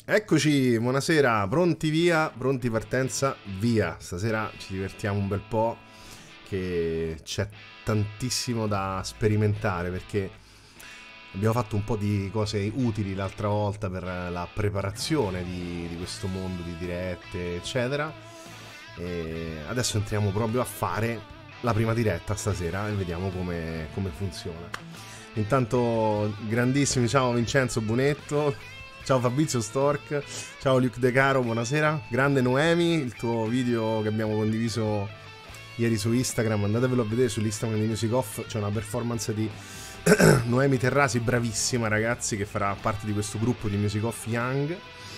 Eccoci, buonasera, pronti via, pronti partenza, via. Stasera ci divertiamo un bel po', che c'è tantissimo da sperimentare perché abbiamo fatto un po' di cose utili l'altra volta per la preparazione di questo mondo di dirette, eccetera. E adesso entriamo proprio a fare la prima diretta stasera e vediamo come funziona. Intanto, grandissimi, ciao Vincenzo Bunetto, ciao Fabrizio Stork, ciao Luc De Caro, buonasera. Grande Noemi, il tuo video che abbiamo condiviso ieri su Instagram, andatevelo a vedere sull'Instagram di Music Off, c'è una performance di Noemi Terrasi, bravissima ragazzi, che farà parte di questo gruppo di Music Off Young.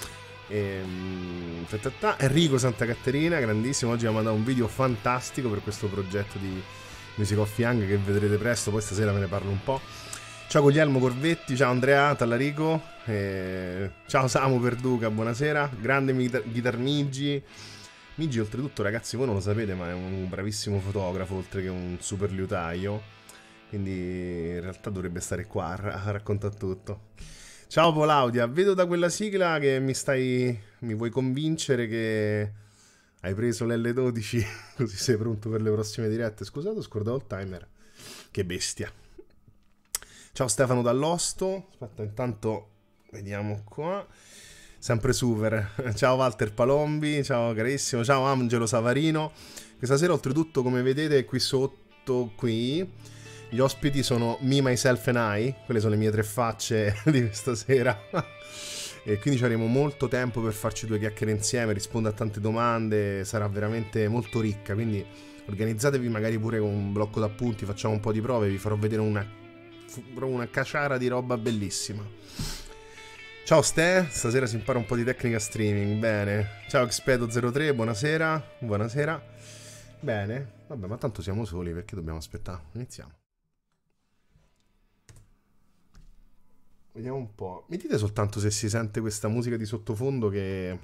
Enrico Santa Caterina, grandissimo, oggi mi ha mandato un video fantastico per questo progetto di Music Off Young che vedrete presto, poi stasera ve ne parlo un po'. Ciao Guglielmo Corvetti, ciao Andrea Tallarico, ciao Samu Perduca, buonasera. Grande Guitar Migi. Migi oltretutto ragazzi voi non lo sapete ma è un bravissimo fotografo oltre che un super liutaio, quindi in realtà dovrebbe stare qua a raccontare tutto. Ciao Polaudia, vedo da quella sigla che mi vuoi convincere che hai preso l'L12 così sei pronto per le prossime dirette. Scusate, ho scordato il timer, che bestia. Ciao Stefano Dall'Osto, aspetta intanto vediamo qua, sempre super. Ciao Walter Palombi, ciao carissimo, ciao Angelo Savarino. Questa sera oltretutto come vedete qui sotto qui gli ospiti sono Me, Myself and I, quelle sono le mie tre facce di questa sera. E quindi ci avremo molto tempo per farci due chiacchiere insieme, rispondere a tante domande, sarà veramente molto ricca, quindi organizzatevi magari pure con un blocco d'appunti, facciamo un po' di prove, vi farò vedere una caciara di roba bellissima. Ciao Ste, stasera si impara un po' di tecnica streaming, bene. Ciao Expedo03, buonasera, buonasera. Bene, vabbè, ma tanto siamo soli, perché dobbiamo aspettare? Iniziamo. Vediamo un po'. Mi dite soltanto se si sente questa musica di sottofondo che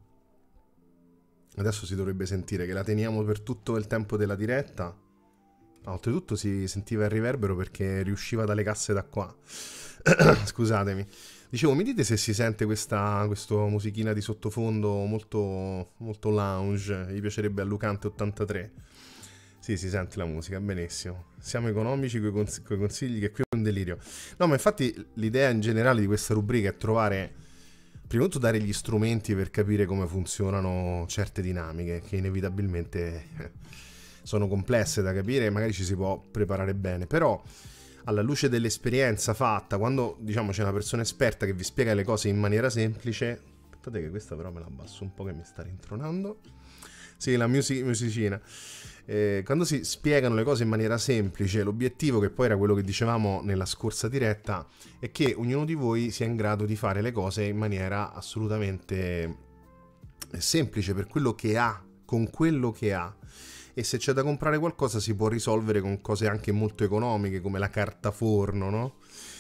adesso si dovrebbe sentire, che la teniamo per tutto il tempo della diretta. Oltretutto si sentiva il riverbero perché riusciva dalle casse da qua. Scusatemi. Dicevo, mi dite se si sente questa musichina di sottofondo molto, molto lounge. Gli piacerebbe a Lucante 83. Sì, si sente la musica, benissimo. Siamo economici coi consigli, che qui è un delirio. No, ma infatti l'idea in generale di questa rubrica è trovare, prima di tutto, dare gli strumenti per capire come funzionano certe dinamiche, che inevitabilmente sono complesse da capire e magari ci si può preparare bene, però alla luce dell'esperienza fatta, quando diciamo c'è una persona esperta che vi spiega le cose in maniera semplice. Aspettate che questa però me la abbasso un po' che mi sta rintronando. Sì, la musicina. Quando si spiegano le cose in maniera semplice, l'obiettivo, che poi era quello che dicevamo nella scorsa diretta, è che ognuno di voi sia in grado di fare le cose in maniera assolutamente semplice, per quello che ha, con quello che ha. E se c'è da comprare qualcosa si può risolvere con cose anche molto economiche come la carta forno, no?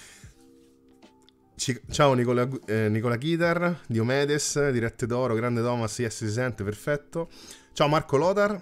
Ciao Nicola Chitar, Diomedes, Dirette d'Oro, grande Thomas, yes, si sente, perfetto. Ciao Marco Lothar,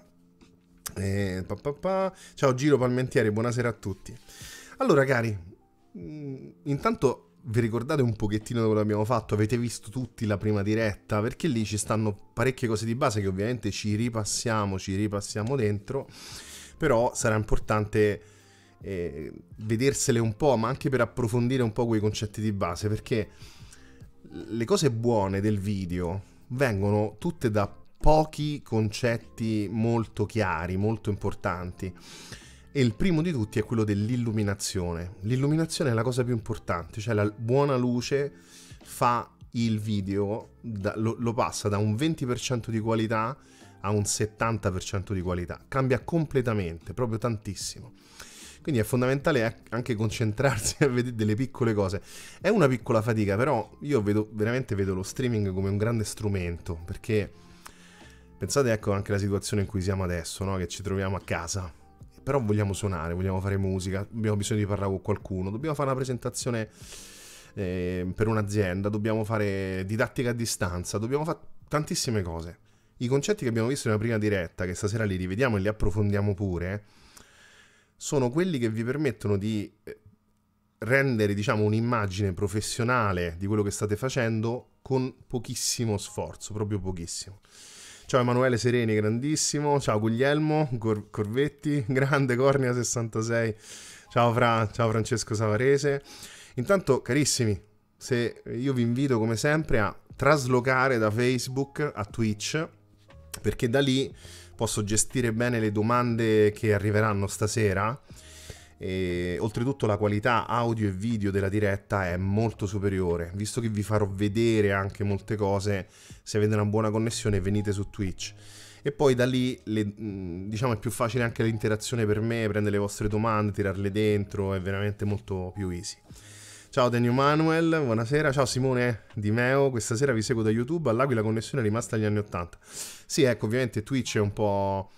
ciao Giro Palmentieri, buonasera a tutti. Allora cari, intanto vi ricordate un pochettino quello che abbiamo fatto? Avete visto tutti la prima diretta? Perché lì ci stanno parecchie cose di base che ovviamente ci ripassiamo dentro, però sarà importante vedersele un po', ma anche per approfondire un po' quei concetti di base, perché le cose buone del video vengono tutte da pochi concetti molto chiari, molto importanti. E il primo di tutti è quello dell'illuminazione. L'illuminazione è la cosa più importante, cioè la buona luce fa il video, lo passa da un 20% di qualità a un 70% di qualità. Cambia completamente, proprio tantissimo. Quindi è fondamentale anche concentrarsi a vedere delle piccole cose. È una piccola fatica, però io veramente vedo lo streaming come un grande strumento, perché pensate, ecco, anche la situazione in cui siamo adesso, no? Che ci troviamo a casa, però vogliamo suonare, vogliamo fare musica, abbiamo bisogno di parlare con qualcuno, dobbiamo fare una presentazione per un'azienda, dobbiamo fare didattica a distanza, dobbiamo fare tantissime cose. I concetti che abbiamo visto nella prima diretta, che stasera li rivediamo e li approfondiamo pure, sono quelli che vi permettono di rendere, diciamo, un'immagine professionale di quello che state facendo con pochissimo sforzo, proprio pochissimo. Ciao Emanuele Sereni, grandissimo. Ciao Guglielmo Corvetti, grande Cornia 66. Ciao ciao Francesco Savarese. Intanto, carissimi, se io vi invito come sempre a traslocare da Facebook a Twitch, perché da lì posso gestire bene le domande che arriveranno stasera. E oltretutto la qualità audio e video della diretta è molto superiore, visto che vi farò vedere anche molte cose. Se avete una buona connessione venite su Twitch e poi da lì diciamo è più facile anche l'interazione per me, prendere le vostre domande, tirarle dentro, è veramente molto più easy. Ciao Denio Manuel, buonasera. Ciao Simone Di Meo, questa sera vi seguo da YouTube, all'Aquila la connessione è rimasta agli anni 80. Sì, ecco, ovviamente Twitch è un po'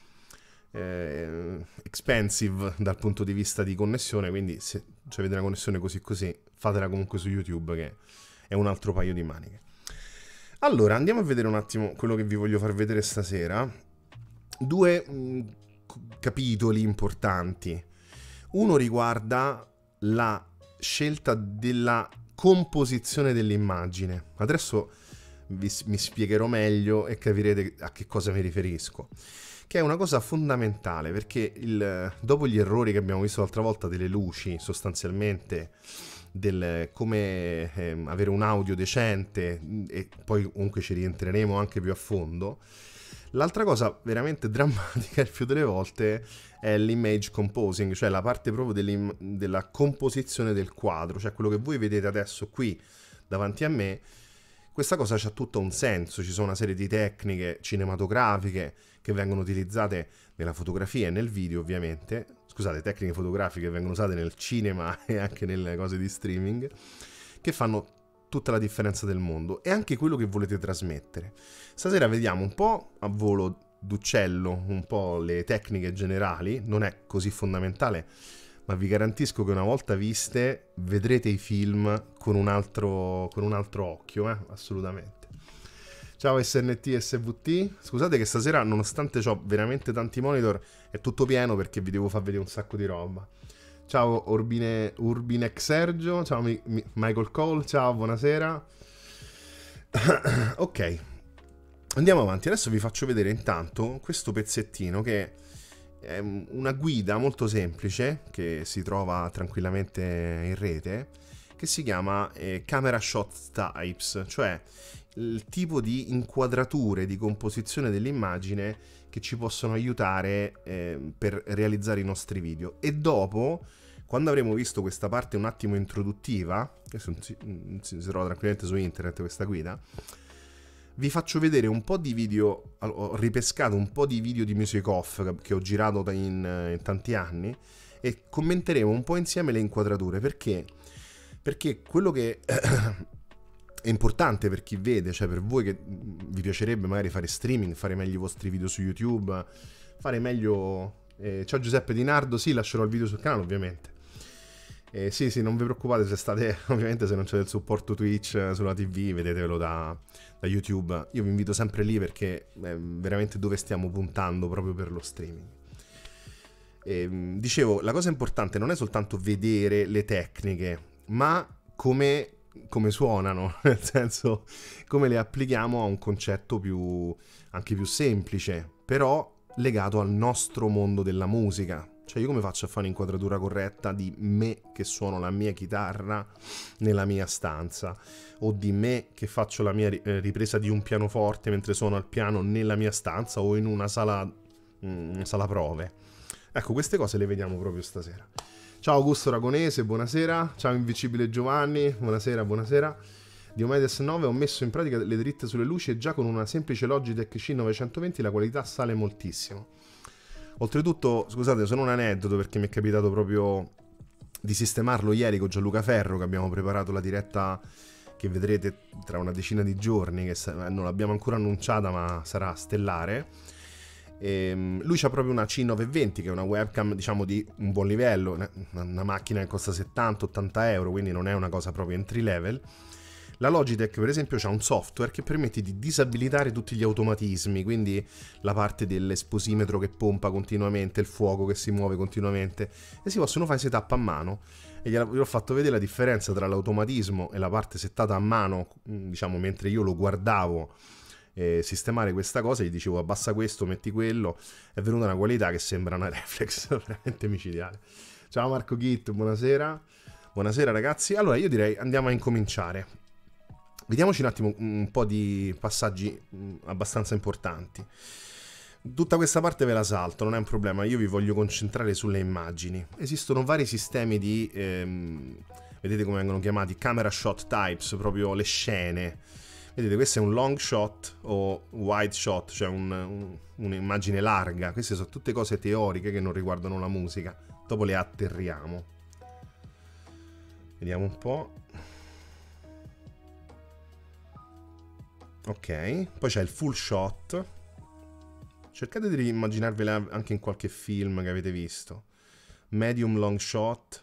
expensive dal punto di vista di connessione, quindi se avete una connessione così fatela comunque su YouTube, che è un altro paio di maniche. Allora andiamo a vedere un attimo quello che vi voglio far vedere stasera. Due capitoli importanti. Uno riguarda la scelta della composizione dell'immagine. Adesso mi spiegherò meglio e capirete a che cosa mi riferisco, che è una cosa fondamentale, perché dopo gli errori che abbiamo visto l'altra volta delle luci, sostanzialmente del come avere un audio decente, e poi comunque ci rientreremo anche più a fondo, l'altra cosa veramente drammatica il più delle volte è l'image composing, cioè la parte proprio della composizione del quadro, cioè quello che voi vedete adesso qui davanti a me. Questa cosa c'ha tutto un senso, ci sono una serie di tecniche cinematografiche che vengono utilizzate nella fotografia e nel video, ovviamente. Scusate, tecniche fotografiche che vengono usate nel cinema e anche nelle cose di streaming, che fanno tutta la differenza del mondo e anche quello che volete trasmettere. Stasera vediamo un po' a volo d'uccello, un po' le tecniche generali, non è così fondamentale, ma vi garantisco che una volta viste vedrete i film con un altro occhio, assolutamente. Ciao SNT SVT, scusate che stasera nonostante ho veramente tanti monitor è tutto pieno perché vi devo far vedere un sacco di roba. Ciao Urbinex Sergio, ciao Michael Cole, ciao, buonasera. Ok, andiamo avanti, adesso vi faccio vedere intanto questo pezzettino che è una guida molto semplice che si trova tranquillamente in rete, che si chiama Camera Shot Types, cioè il tipo di inquadrature, di composizione dell'immagine che ci possono aiutare per realizzare i nostri video. E dopo, quando avremo visto questa parte un attimo introduttiva, che si trova tranquillamente su internet questa guida, vi faccio vedere un po' di video. Ho ripescato un po' di video di Music Off che ho girato in tanti anni e commenteremo un po' insieme le inquadrature. Perché quello che è importante per chi vede, cioè per voi che vi piacerebbe magari fare streaming, fare meglio i vostri video su YouTube, fare meglio... ciao Giuseppe Di Nardo, sì, lascerò il video sul canale ovviamente. Sì, non vi preoccupate se state, ovviamente se non c'è il supporto Twitch sulla TV, vedetevelo da YouTube. Io vi invito sempre lì perché è veramente dove stiamo puntando proprio per lo streaming. Dicevo, la cosa importante non è soltanto vedere le tecniche, ma come suonano, nel senso come le applichiamo a un concetto anche più semplice, però legato al nostro mondo della musica. Cioè io come faccio a fare un'inquadratura corretta di me che suono la mia chitarra nella mia stanza, o di me che faccio la mia ripresa di un pianoforte mentre suono al piano nella mia stanza o in una sala prove. Ecco, queste cose le vediamo proprio stasera. Ciao Augusto Ragonese, buonasera. Ciao Invincibile Giovanni, buonasera. Diomedes 9, ho messo in pratica le dritte sulle luci e già con una semplice Logitech C920 la qualità sale moltissimo. Oltretutto, scusate, sono un aneddoto perché mi è capitato proprio di sistemarlo ieri con Gianluca Ferro, che abbiamo preparato la diretta che vedrete tra una decina di giorni, che non l'abbiamo ancora annunciata ma sarà stellare. Lui c'ha proprio una C920 che è una webcam diciamo di un buon livello, una macchina che costa 70-80 euro, quindi non è una cosa proprio entry level. La Logitech, per esempio, ha un software che permette di disabilitare tutti gli automatismi, quindi la parte dell'esposimetro che pompa continuamente, il fuoco che si muove continuamente, e si possono fare setup a mano. E gliel'ho fatto vedere la differenza tra l'automatismo e la parte settata a mano, diciamo, mentre io lo guardavo sistemare questa cosa, gli dicevo abbassa questo, metti quello, è venuta una qualità che sembra una reflex veramente micidiale. Ciao Marco Git, buonasera. Buonasera ragazzi. Allora io direi andiamo a incominciare. Vediamoci un attimo un po' di passaggi abbastanza importanti. Tutta questa parte ve la salto, non è un problema, io vi voglio concentrare sulle immagini. Esistono vari sistemi di, vedete come vengono chiamati, camera shot types, proprio le scene. Vedete, questo è un long shot o wide shot, cioè un'immagine larga. Queste sono tutte cose teoriche che non riguardano la musica. Dopo le atterriamo. Vediamo un po'. Ok, poi c'è il full shot. Cercate di immaginarvela anche in qualche film che avete visto. Medium long shot.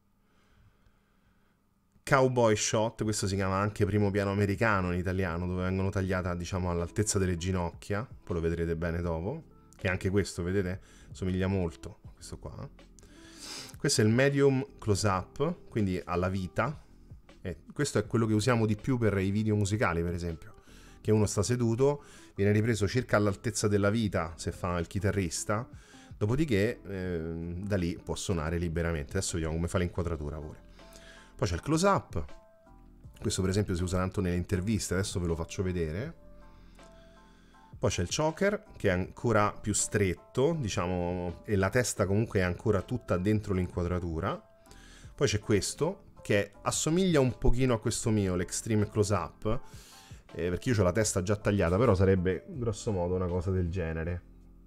Cowboy shot, questo si chiama anche primo piano americano in italiano, dove vengono tagliate, diciamo, all'altezza delle ginocchia. Poi lo vedrete bene dopo. Che anche questo, vedete, somiglia molto a questo qua. Questo è il medium close up, quindi alla vita. E questo è quello che usiamo di più per i video musicali, per esempio. Che uno sta seduto, viene ripreso circa all'altezza della vita se fa il chitarrista, dopodiché da lì può suonare liberamente. Adesso vediamo come fa l'inquadratura pure. Poi c'è il close up, questo per esempio si usa tanto nelle interviste, adesso ve lo faccio vedere. Poi c'è il choker che è ancora più stretto, diciamo, e la testa comunque è ancora tutta dentro l'inquadratura. Poi c'è questo che assomiglia un pochino a questo mio, l'extreme close up, perché io ho la testa già tagliata, però sarebbe grosso modo una cosa del genere.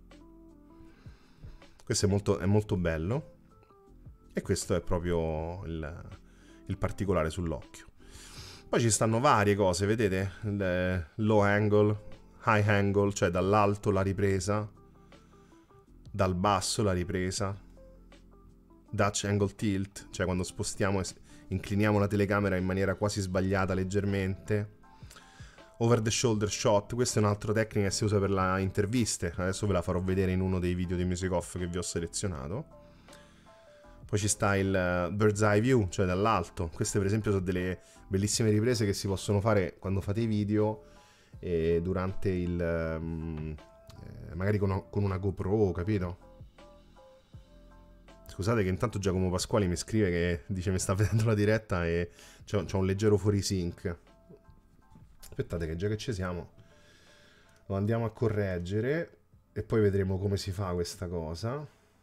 Questo è molto bello, e questo è proprio il particolare sull'occhio. Poi ci stanno varie cose, vedete? Low angle, high angle, cioè dall'alto la ripresa, dal basso la ripresa, Dutch angle tilt, cioè quando spostiamo e incliniamo la telecamera in maniera quasi sbagliata leggermente. Over the shoulder shot, questa è un'altra tecnica che si usa per le interviste, adesso ve la farò vedere in uno dei video di Music Off che vi ho selezionato. Poi ci sta il bird's eye view, cioè dall'alto. Queste per esempio sono delle bellissime riprese che si possono fare quando fate i video durante il magari con una GoPro, capito? Scusate che intanto Giacomo Pasquali mi scrive che dice mi sta vedendo la diretta e c'ho un leggero fuorisync. Aspettate che già che ci siamo lo andiamo a correggere e poi vedremo come si fa questa cosa.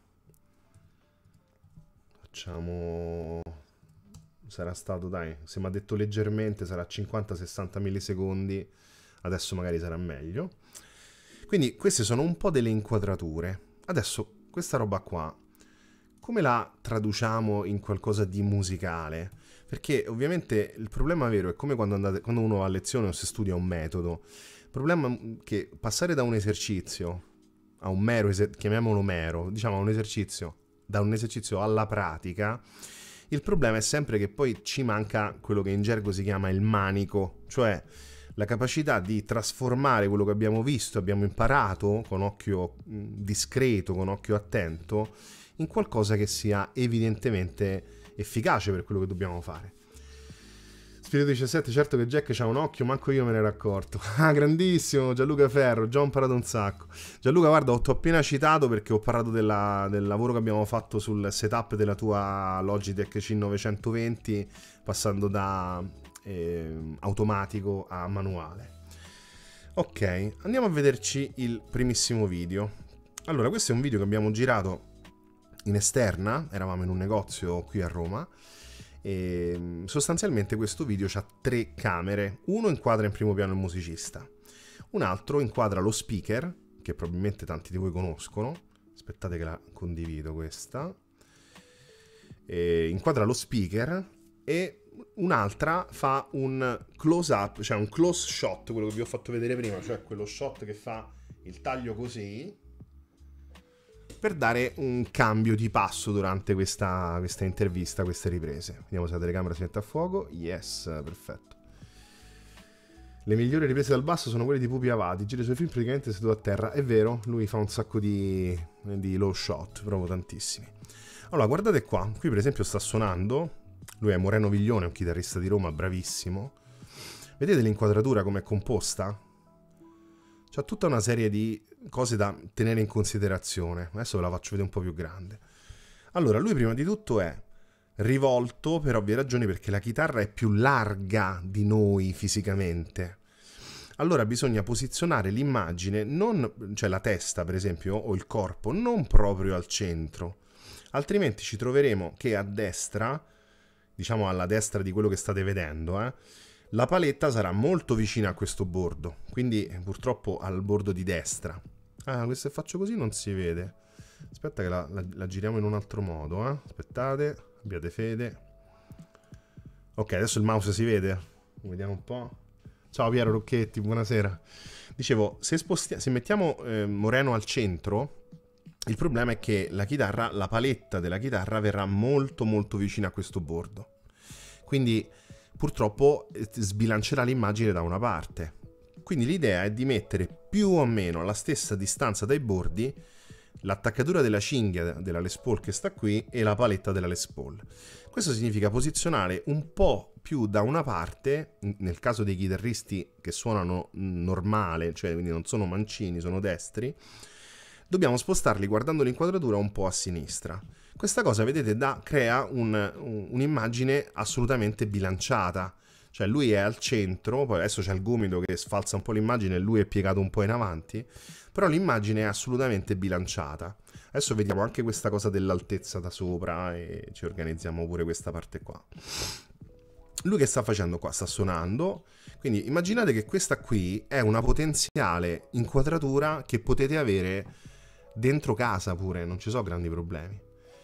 Facciamo... sarà stato, dai, se mi ha detto leggermente sarà 50-60 millisecondi, adesso magari sarà meglio. Quindi queste sono un po' delle inquadrature. Adesso questa roba qua come la traduciamo in qualcosa di musicale? Perché ovviamente il problema vero è come quando uno va a lezione o si studia un metodo. Il problema è che passare da un esercizio a un mero, chiamiamolo mero, diciamo a un esercizio, da un esercizio alla pratica, il problema è sempre che poi ci manca quello che in gergo si chiama il manico, cioè la capacità di trasformare quello che abbiamo visto, abbiamo imparato con occhio discreto, con occhio attento, in qualcosa che sia evidentemente efficace per quello che dobbiamo fare. Spirito 17, certo che Jack c'ha un occhio, manco io me ne ero accorto. Ah, grandissimo, Gianluca Ferro, già ho imparato un sacco. Gianluca, guarda, ti ho appena citato perché ho parlato del lavoro che abbiamo fatto sul setup della tua Logitech C920, passando da automatico a manuale. Ok, andiamo a vederci il primissimo video. Allora, questo è un video che abbiamo girato in esterna, eravamo in un negozio qui a Roma e sostanzialmente questo video ha 3 camere. Uno inquadra in primo piano il musicista, un altro inquadra lo speaker, che probabilmente tanti di voi conoscono. Aspettate che la condivido questa. Inquadra lo speaker e un'altra fa un close up, cioè un close shot, quello che vi ho fatto vedere prima, cioè quello shot che fa il taglio così, per dare un cambio di passo durante questa intervista, queste riprese. Vediamo se la telecamera si mette a fuoco. Yes, perfetto. Le migliori riprese dal basso sono quelle di Pupi Avati. Gira i suoi film praticamente seduto a terra. È vero, lui fa un sacco di low shot, proprio tantissimi. Allora, guardate qua. Qui per esempio sta suonando. Lui è Moreno Viglione, un chitarrista di Roma, bravissimo. Vedete l'inquadratura com'è composta? C'ha tutta una serie di cose da tenere in considerazione. Adesso ve la faccio vedere un po' più grande. Allora, lui prima di tutto è rivolto per ovvie ragioni, perché la chitarra è più larga di noi fisicamente. Allora bisogna posizionare l'immagine, cioè la testa per esempio o il corpo, non proprio al centro, altrimenti ci troveremo che a destra, diciamo alla destra di quello che state vedendo, la paletta sarà molto vicina a questo bordo, quindi purtroppo al bordo di destra. Ah, se faccio così non si vede. Aspetta che la giriamo in un altro modo, aspettate, abbiate fede. Ok, adesso il mouse si vede? Vediamo un po'. Ciao Piero Rocchetti, buonasera. Dicevo, se mettiamo Moreno al centro, il problema è che la paletta della chitarra verrà molto molto vicina a questo bordo. Quindi purtroppo sbilancerà l'immagine da una parte. Quindi l'idea è di mettere più o meno alla stessa distanza dai bordi l'attaccatura della cinghia della Les Paul che sta qui e la paletta della Les Paul. Questo significa posizionare un po' più da una parte, nel caso dei chitarristi che suonano normale, cioè quindi non sono mancini, sono destri, dobbiamo spostarli guardando l'inquadratura un po' a sinistra. Questa cosa, vedete, crea un'immagine assolutamente bilanciata. Cioè lui è al centro, poi adesso c'è il gomito che sfalsa un po' l'immagine e lui è piegato un po' in avanti, però l'immagine è assolutamente bilanciata. Adesso vediamo anche questa cosa dell'altezza da sopra e ci organizziamo pure questa parte qua. Lui che sta facendo qua? Sta suonando, quindi immaginate che questa qui è una potenziale inquadratura che potete avere dentro casa pure, non ci sono grandi problemi.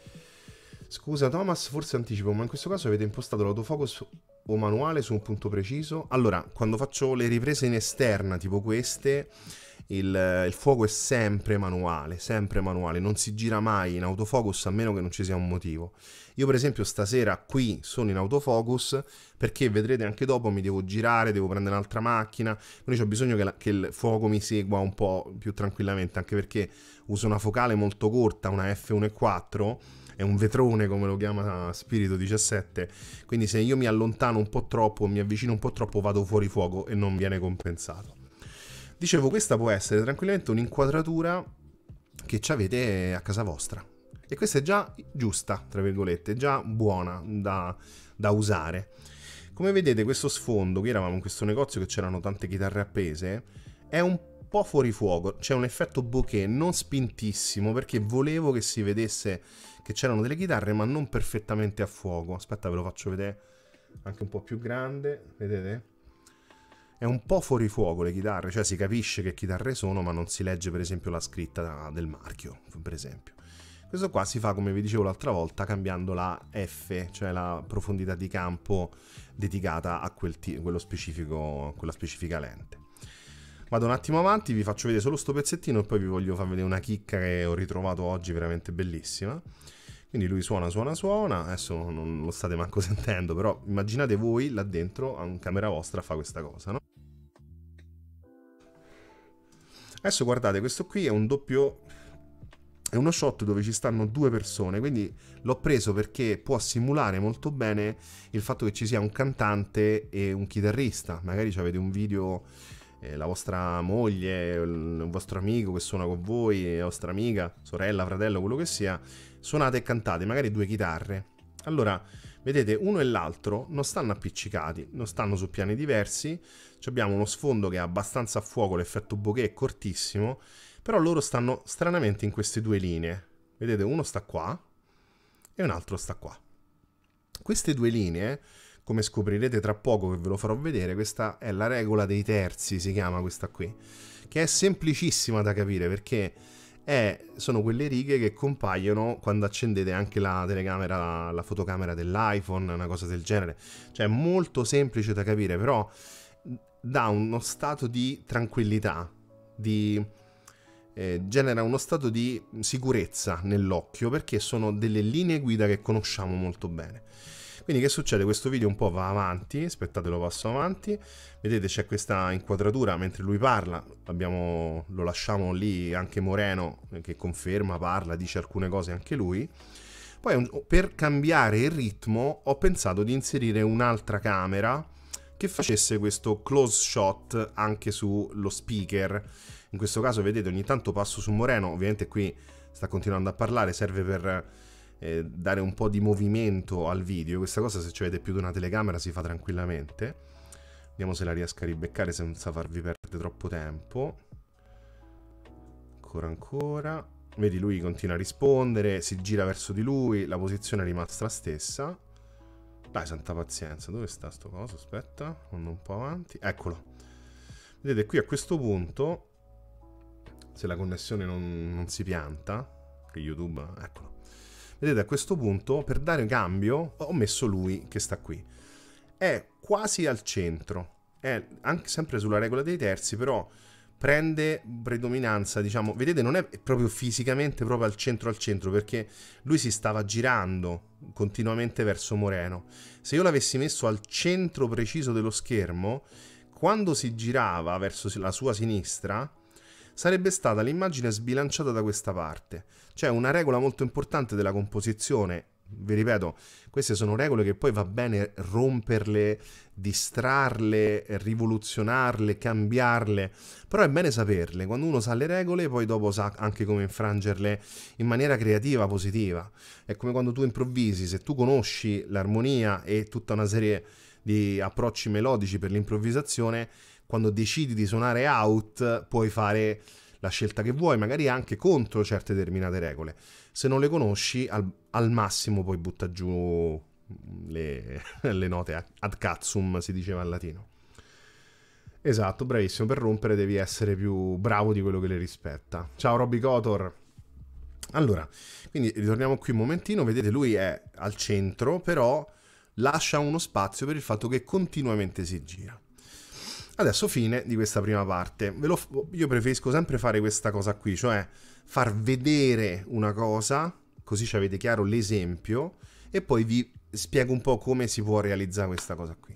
Scusa Thomas, forse anticipo, ma in questo caso avete impostato l'autofocus o manuale su un punto preciso? Allora, quando faccio le riprese in esterna tipo queste, il fuoco è sempre manuale, non si gira mai in autofocus a meno che non ci sia un motivo. Io per esempio stasera qui sono in autofocus perché vedrete anche dopo mi devo girare, devo prendere un'altra macchina, quindi ho bisogno che il fuoco mi segua un po' più tranquillamente, anche perché uso una focale molto corta, una f1.4, è un vetrone come lo chiama Spirito 17, quindi se io mi allontano un po' troppo, mi avvicino un po' troppo, vado fuori fuoco e non viene compensato. Dicevo, questa può essere tranquillamente un'inquadratura che ci avete a casa vostra. E questa è già giusta, tra virgolette, già buona da usare. Come vedete questo sfondo, qui eravamo in questo negozio che c'erano tante chitarre appese, è un po' fuori fuoco, c'è un effetto bokeh non spintissimo perché volevo che si vedesse che c'erano delle chitarre ma non perfettamente a fuoco. Aspetta, ve lo faccio vedere anche un po' più grande, vedete? È un po' fuori fuoco le chitarre, cioè si capisce che chitarre sono ma non si legge per esempio la scritta del marchio, per esempio. Questo qua si fa, come vi dicevo l'altra volta, cambiando la F, cioè la profondità di campo dedicata a quella specifica lente. Vado un attimo avanti, vi faccio vedere solo sto pezzettino e poi vi voglio far vedere una chicca che ho ritrovato oggi veramente bellissima. Quindi lui suona, adesso non lo state manco sentendo, però immaginate voi là dentro, in camera vostra, fa questa cosa, no? Adesso guardate, questo qui è è uno shot dove ci stanno due persone, quindi l'ho preso perché può simulare molto bene il fatto che ci sia un cantante e un chitarrista. Magari avete un video, la vostra moglie, il vostro amico che suona con voi, la vostra amica, sorella, fratello, quello che sia, suonate e cantate, magari due chitarre. Allora, vedete, uno e l'altro non stanno appiccicati, non stanno su piani diversi, abbiamo uno sfondo che è abbastanza a fuoco, l'effetto bokeh è cortissimo, però loro stanno stranamente in queste due linee. Vedete, uno sta qua e un altro sta qua. Queste due linee, come scoprirete tra poco che ve lo farò vedere, questa è la regola dei terzi, si chiama questa qui, che è semplicissima da capire perché sono quelle righe che compaiono quando accendete anche la telecamera, la fotocamera dell'iPhone, una cosa del genere. Cioè è molto semplice da capire, però dà uno stato di tranquillità, genera uno stato di sicurezza nell'occhio perché sono delle linee guida che conosciamo molto bene. Quindi che succede? Questo video un po' va avanti, aspettate, lo passo avanti, vedete c'è questa inquadratura mentre lui parla, lo lasciamo lì anche Moreno che conferma, parla, dice alcune cose anche lui. Poi per cambiare il ritmo ho pensato di inserire un'altra camera che facesse questo close shot anche sullo speaker. In questo caso vedete ogni tanto passo su Moreno, ovviamente qui sta continuando a parlare, serve per dare un po' di movimento al video. Questa cosa, se ci avete più di una telecamera, si fa tranquillamente. Vediamo se la riesco a ribeccare senza farvi perdere troppo tempo. Ancora. Vedi, lui continua a rispondere, si gira verso di lui, la posizione è rimasta la stessa. Dai, santa pazienza, dove sta sto coso? Aspetta, andando un po' avanti. Eccolo. Vedete, qui a questo punto, se la connessione non si pianta, che YouTube, eccolo. Vedete, a questo punto, per dare cambio, ho messo lui che sta qui. È quasi al centro, è anche sempre sulla regola dei terzi, però prende predominanza, diciamo, vedete, non è proprio fisicamente proprio al centro, perché lui si stava girando continuamente verso Moreno. Se io l'avessi messo al centro preciso dello schermo, quando si girava verso la sua sinistra, sarebbe stata l'immagine sbilanciata da questa parte. C'è una regola molto importante della composizione, vi ripeto, queste sono regole che poi va bene romperle, distrarle, rivoluzionarle, cambiarle, però è bene saperle. Quando uno sa le regole, poi dopo sa anche come infrangerle in maniera creativa, positiva. È come quando tu improvvisi, se tu conosci l'armonia e tutta una serie di approcci melodici per l'improvvisazione, quando decidi di suonare out puoi fare la scelta che vuoi, magari anche contro certe determinate regole. Se non le conosci, al massimo poi butta giù le note ad cazzum, si diceva in latino. Esatto, bravissimo, per rompere devi essere più bravo di quello che le rispetta. Ciao Robby Kotor. Allora, quindi ritorniamo qui un momentino, vedete lui è al centro, però lascia uno spazio per il fatto che continuamente si gira. Adesso fine di questa prima parte. Io preferisco sempre fare questa cosa qui, cioè far vedere una cosa, così ci avete chiaro l'esempio, e poi vi spiego un po' come si può realizzare questa cosa qui.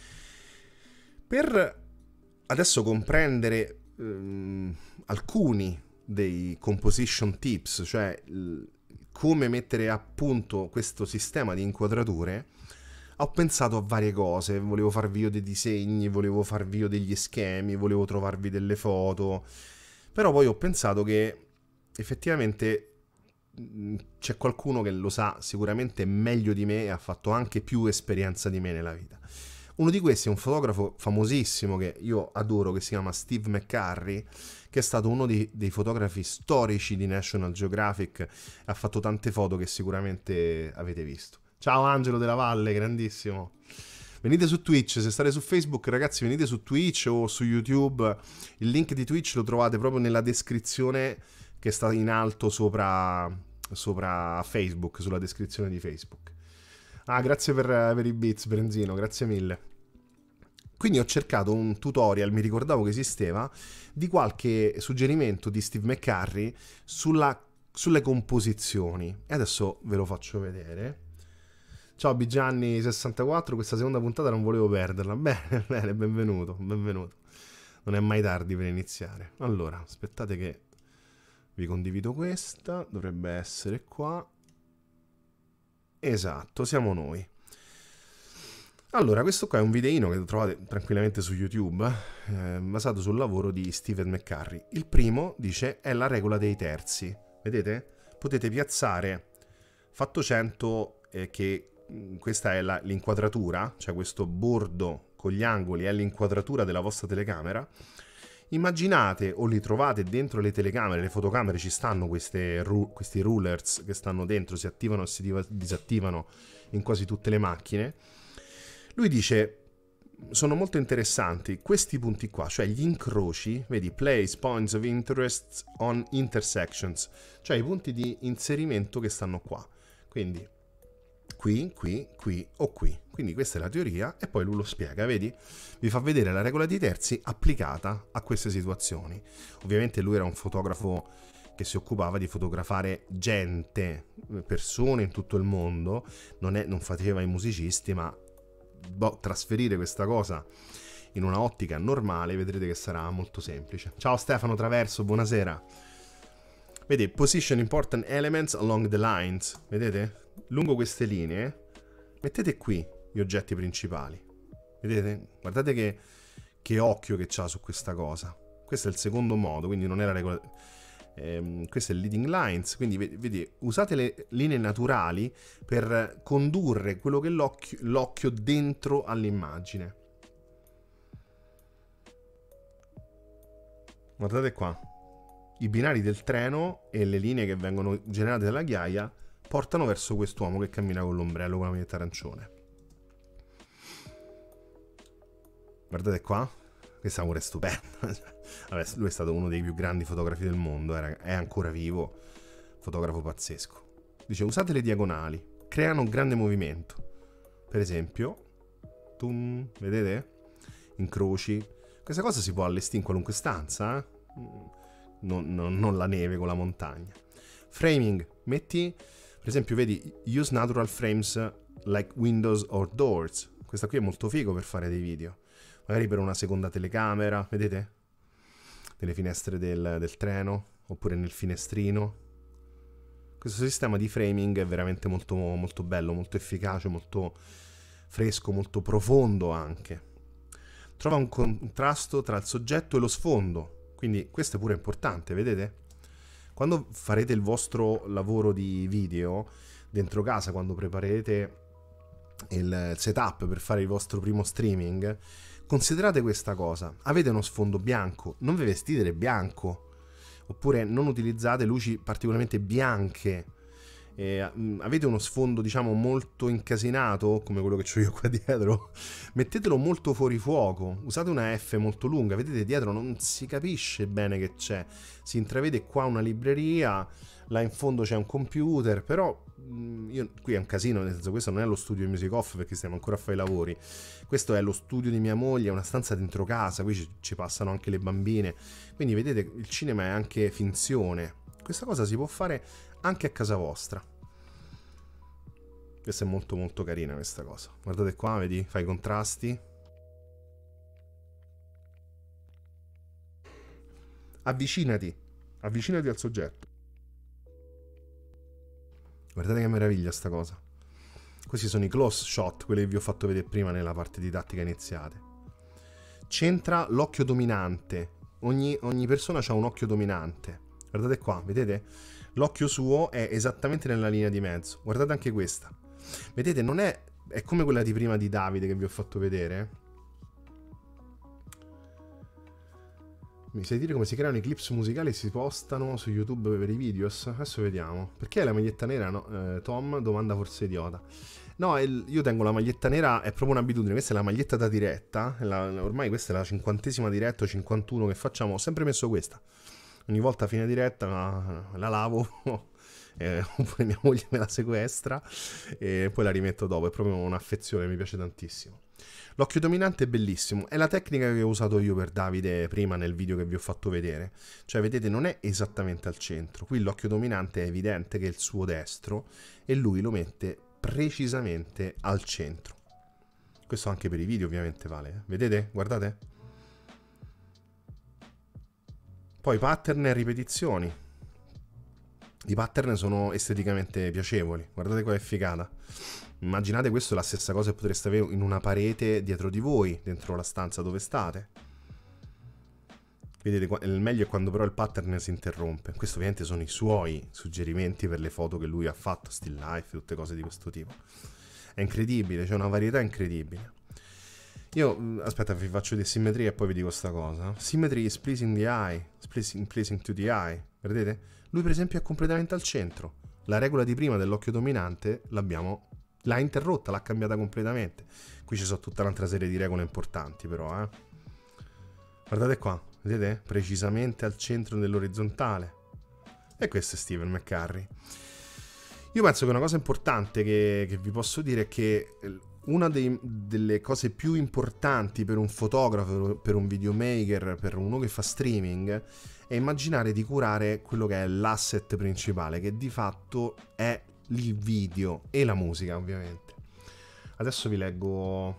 Per adesso comprendere alcuni dei composition tips, cioè come mettere a punto questo sistema di inquadrature, ho pensato a varie cose. Volevo farvi io dei disegni, volevo farvi io degli schemi, volevo trovarvi delle foto, però poi ho pensato che effettivamente c'è qualcuno che lo sa sicuramente meglio di me e ha fatto anche più esperienza di me nella vita. Uno di questi è un fotografo famosissimo che io adoro, che si chiama Steve McCurry, che è stato uno dei fotografi storici di National Geographic, ha fatto tante foto che sicuramente avete visto. Ciao Angelo della Valle, grandissimo. Venite su Twitch, se state su Facebook ragazzi venite su Twitch o su YouTube. Il link di Twitch lo trovate proprio nella descrizione che sta in alto sopra Facebook, sulla descrizione di Facebook. Ah, grazie per i bits, Brenzino, grazie mille. Quindi ho cercato un tutorial, mi ricordavo che esisteva, di qualche suggerimento di Steve McCurry sulle composizioni. E adesso ve lo faccio vedere. Ciao Bigianni64, questa seconda puntata non volevo perderla. Bene, bene, benvenuto, benvenuto. Non è mai tardi per iniziare. Allora, aspettate che vi condivido questa, dovrebbe essere qua. Esatto, siamo noi. Allora, questo qua è un videino che trovate tranquillamente su YouTube, basato sul lavoro di Stephen McCurry. Il primo, dice, è la regola dei terzi. Vedete? Potete piazzare, fatto 100, che questa è l'inquadratura, cioè questo bordo con gli angoli è l'inquadratura della vostra telecamera. Immaginate, o li trovate dentro le telecamere, le fotocamere, ci stanno questi rulers che stanno dentro, si attivano e si disattivano in quasi tutte le macchine. Lui dice, sono molto interessanti questi punti qua, cioè gli incroci, vedi, place points of interest on intersections, cioè i punti di inserimento che stanno qua, quindi qui, qui, qui o qui. Quindi questa è la teoria e poi lui lo spiega, vedi? Vi fa vedere la regola dei terzi applicata a queste situazioni. Ovviamente lui era un fotografo che si occupava di fotografare gente, persone in tutto il mondo, non faceva i musicisti, ma trasferire questa cosa in una ottica normale vedrete che sarà molto semplice. Ciao Stefano Traverso, buonasera. Vedete, position important elements along the lines, vedete? Lungo queste linee mettete qui gli oggetti principali, vedete? Guardate che occhio che c'ha su questa cosa. Questo è il secondo modo, quindi non è la regola. Questo è il leading lines, quindi vedi, usate le linee naturali per condurre quello che è l'occhio dentro all'immagine. Guardate qua, i binari del treno e le linee che vengono generate dalla ghiaia portano verso quest'uomo che cammina con l'ombrello con la maglietta arancione. Guardate qua, questa pure è stupenda. Vabbè, lui è stato uno dei più grandi fotografi del mondo, è ancora vivo, fotografo pazzesco. Dice, usate le diagonali, creano un grande movimento. Per esempio, vedete? Incroci. Questa cosa si può allestire in qualunque stanza, non la neve con la montagna. Framing, metti, per esempio, vedi, use natural frames like windows or doors. Questa qui è molto figo per fare dei video. Magari per una seconda telecamera, vedete? Nelle finestre del treno, oppure nel finestrino. Questo sistema di framing è veramente molto, molto bello, molto efficace, molto fresco, molto profondo anche. Trova un contrasto tra il soggetto e lo sfondo, quindi questo è pure importante, vedete? Quando farete il vostro lavoro di video dentro casa, quando preparerete il setup per fare il vostro primo streaming, considerate questa cosa: avete uno sfondo bianco, non vi vestite di bianco, oppure non utilizzate luci particolarmente bianche. Avete uno sfondo, diciamo, molto incasinato, come quello che ho io qua dietro, mettetelo molto fuori fuoco, usate una F molto lunga, vedete dietro non si capisce bene che c'è, si intravede qua una libreria, là in fondo c'è un computer, però qui è un casino, nel senso, questo non è lo studio di Music Off perché stiamo ancora a fare i lavori, questo è lo studio di mia moglie, è una stanza dentro casa, qui ci passano anche le bambine, quindi vedete il cinema è anche finzione, questa cosa si può fare anche a casa vostra. Questa è molto molto carina questa cosa, guardate qua, vedi, fai i contrasti, avvicinati al soggetto. Guardate che meraviglia sta cosa. Questi sono i close shot, quelli che vi ho fatto vedere prima nella parte didattica iniziale. Centra l'occhio dominante. Ogni persona ha un occhio dominante. Guardate qua, vedete? L'occhio suo è esattamente nella linea di mezzo. Guardate anche questa. Vedete, non è come quella di prima di Davide che vi ho fatto vedere. Mi sai dire come si creano i clips musicali e si postano su YouTube per i videos? Adesso vediamo. Perché la maglietta nera, no? Tom, domanda forse idiota. No, io tengo la maglietta nera, è proprio un'abitudine. Questa è la maglietta da diretta. Ormai questa è la 50ª diretta o 51 che facciamo. Ho sempre messo questa. Ogni volta a fine diretta la lavo. Oppure mia moglie me la sequestra e poi la rimetto dopo. È proprio un'affezione, mi piace tantissimo. L'occhio dominante è bellissimo, è la tecnica che ho usato io per Davide prima nel video che vi ho fatto vedere. Cioè, vedete, non è esattamente al centro. Qui l'occhio dominante è evidente che è il suo destro e lui lo mette precisamente al centro. Questo anche per i video ovviamente vale. Vedete? Guardate. Poi pattern e ripetizioni. I pattern sono esteticamente piacevoli. Guardate qua è figata. Immaginate questo è la stessa cosa che potreste avere in una parete dietro di voi, dentro la stanza dove state. Vedete, il meglio è quando però il pattern si interrompe. Questo ovviamente sono i suoi suggerimenti per le foto che lui ha fatto, still life, tutte cose di questo tipo. È incredibile, c'è una varietà incredibile. Io, aspetta, vi faccio vedere simmetria e poi vi dico sta cosa. Symmetry is pleasing the eye, pleasing to the eye. Vedete? Lui per esempio è completamente al centro. La regola di prima dell'occhio dominante l'ha interrotta, l'ha cambiata completamente. Qui ci sono tutta un'altra serie di regole importanti però, Guardate qua, vedete? Precisamente al centro dell'orizzontale. E questo è Stephen McCurry. Io penso che una cosa importante che vi posso dire è che una delle cose più importanti per un fotografo, per un videomaker, per uno che fa streaming, e immaginare di curare quello che è l'asset principale, che di fatto è il video e la musica, ovviamente. Adesso vi leggo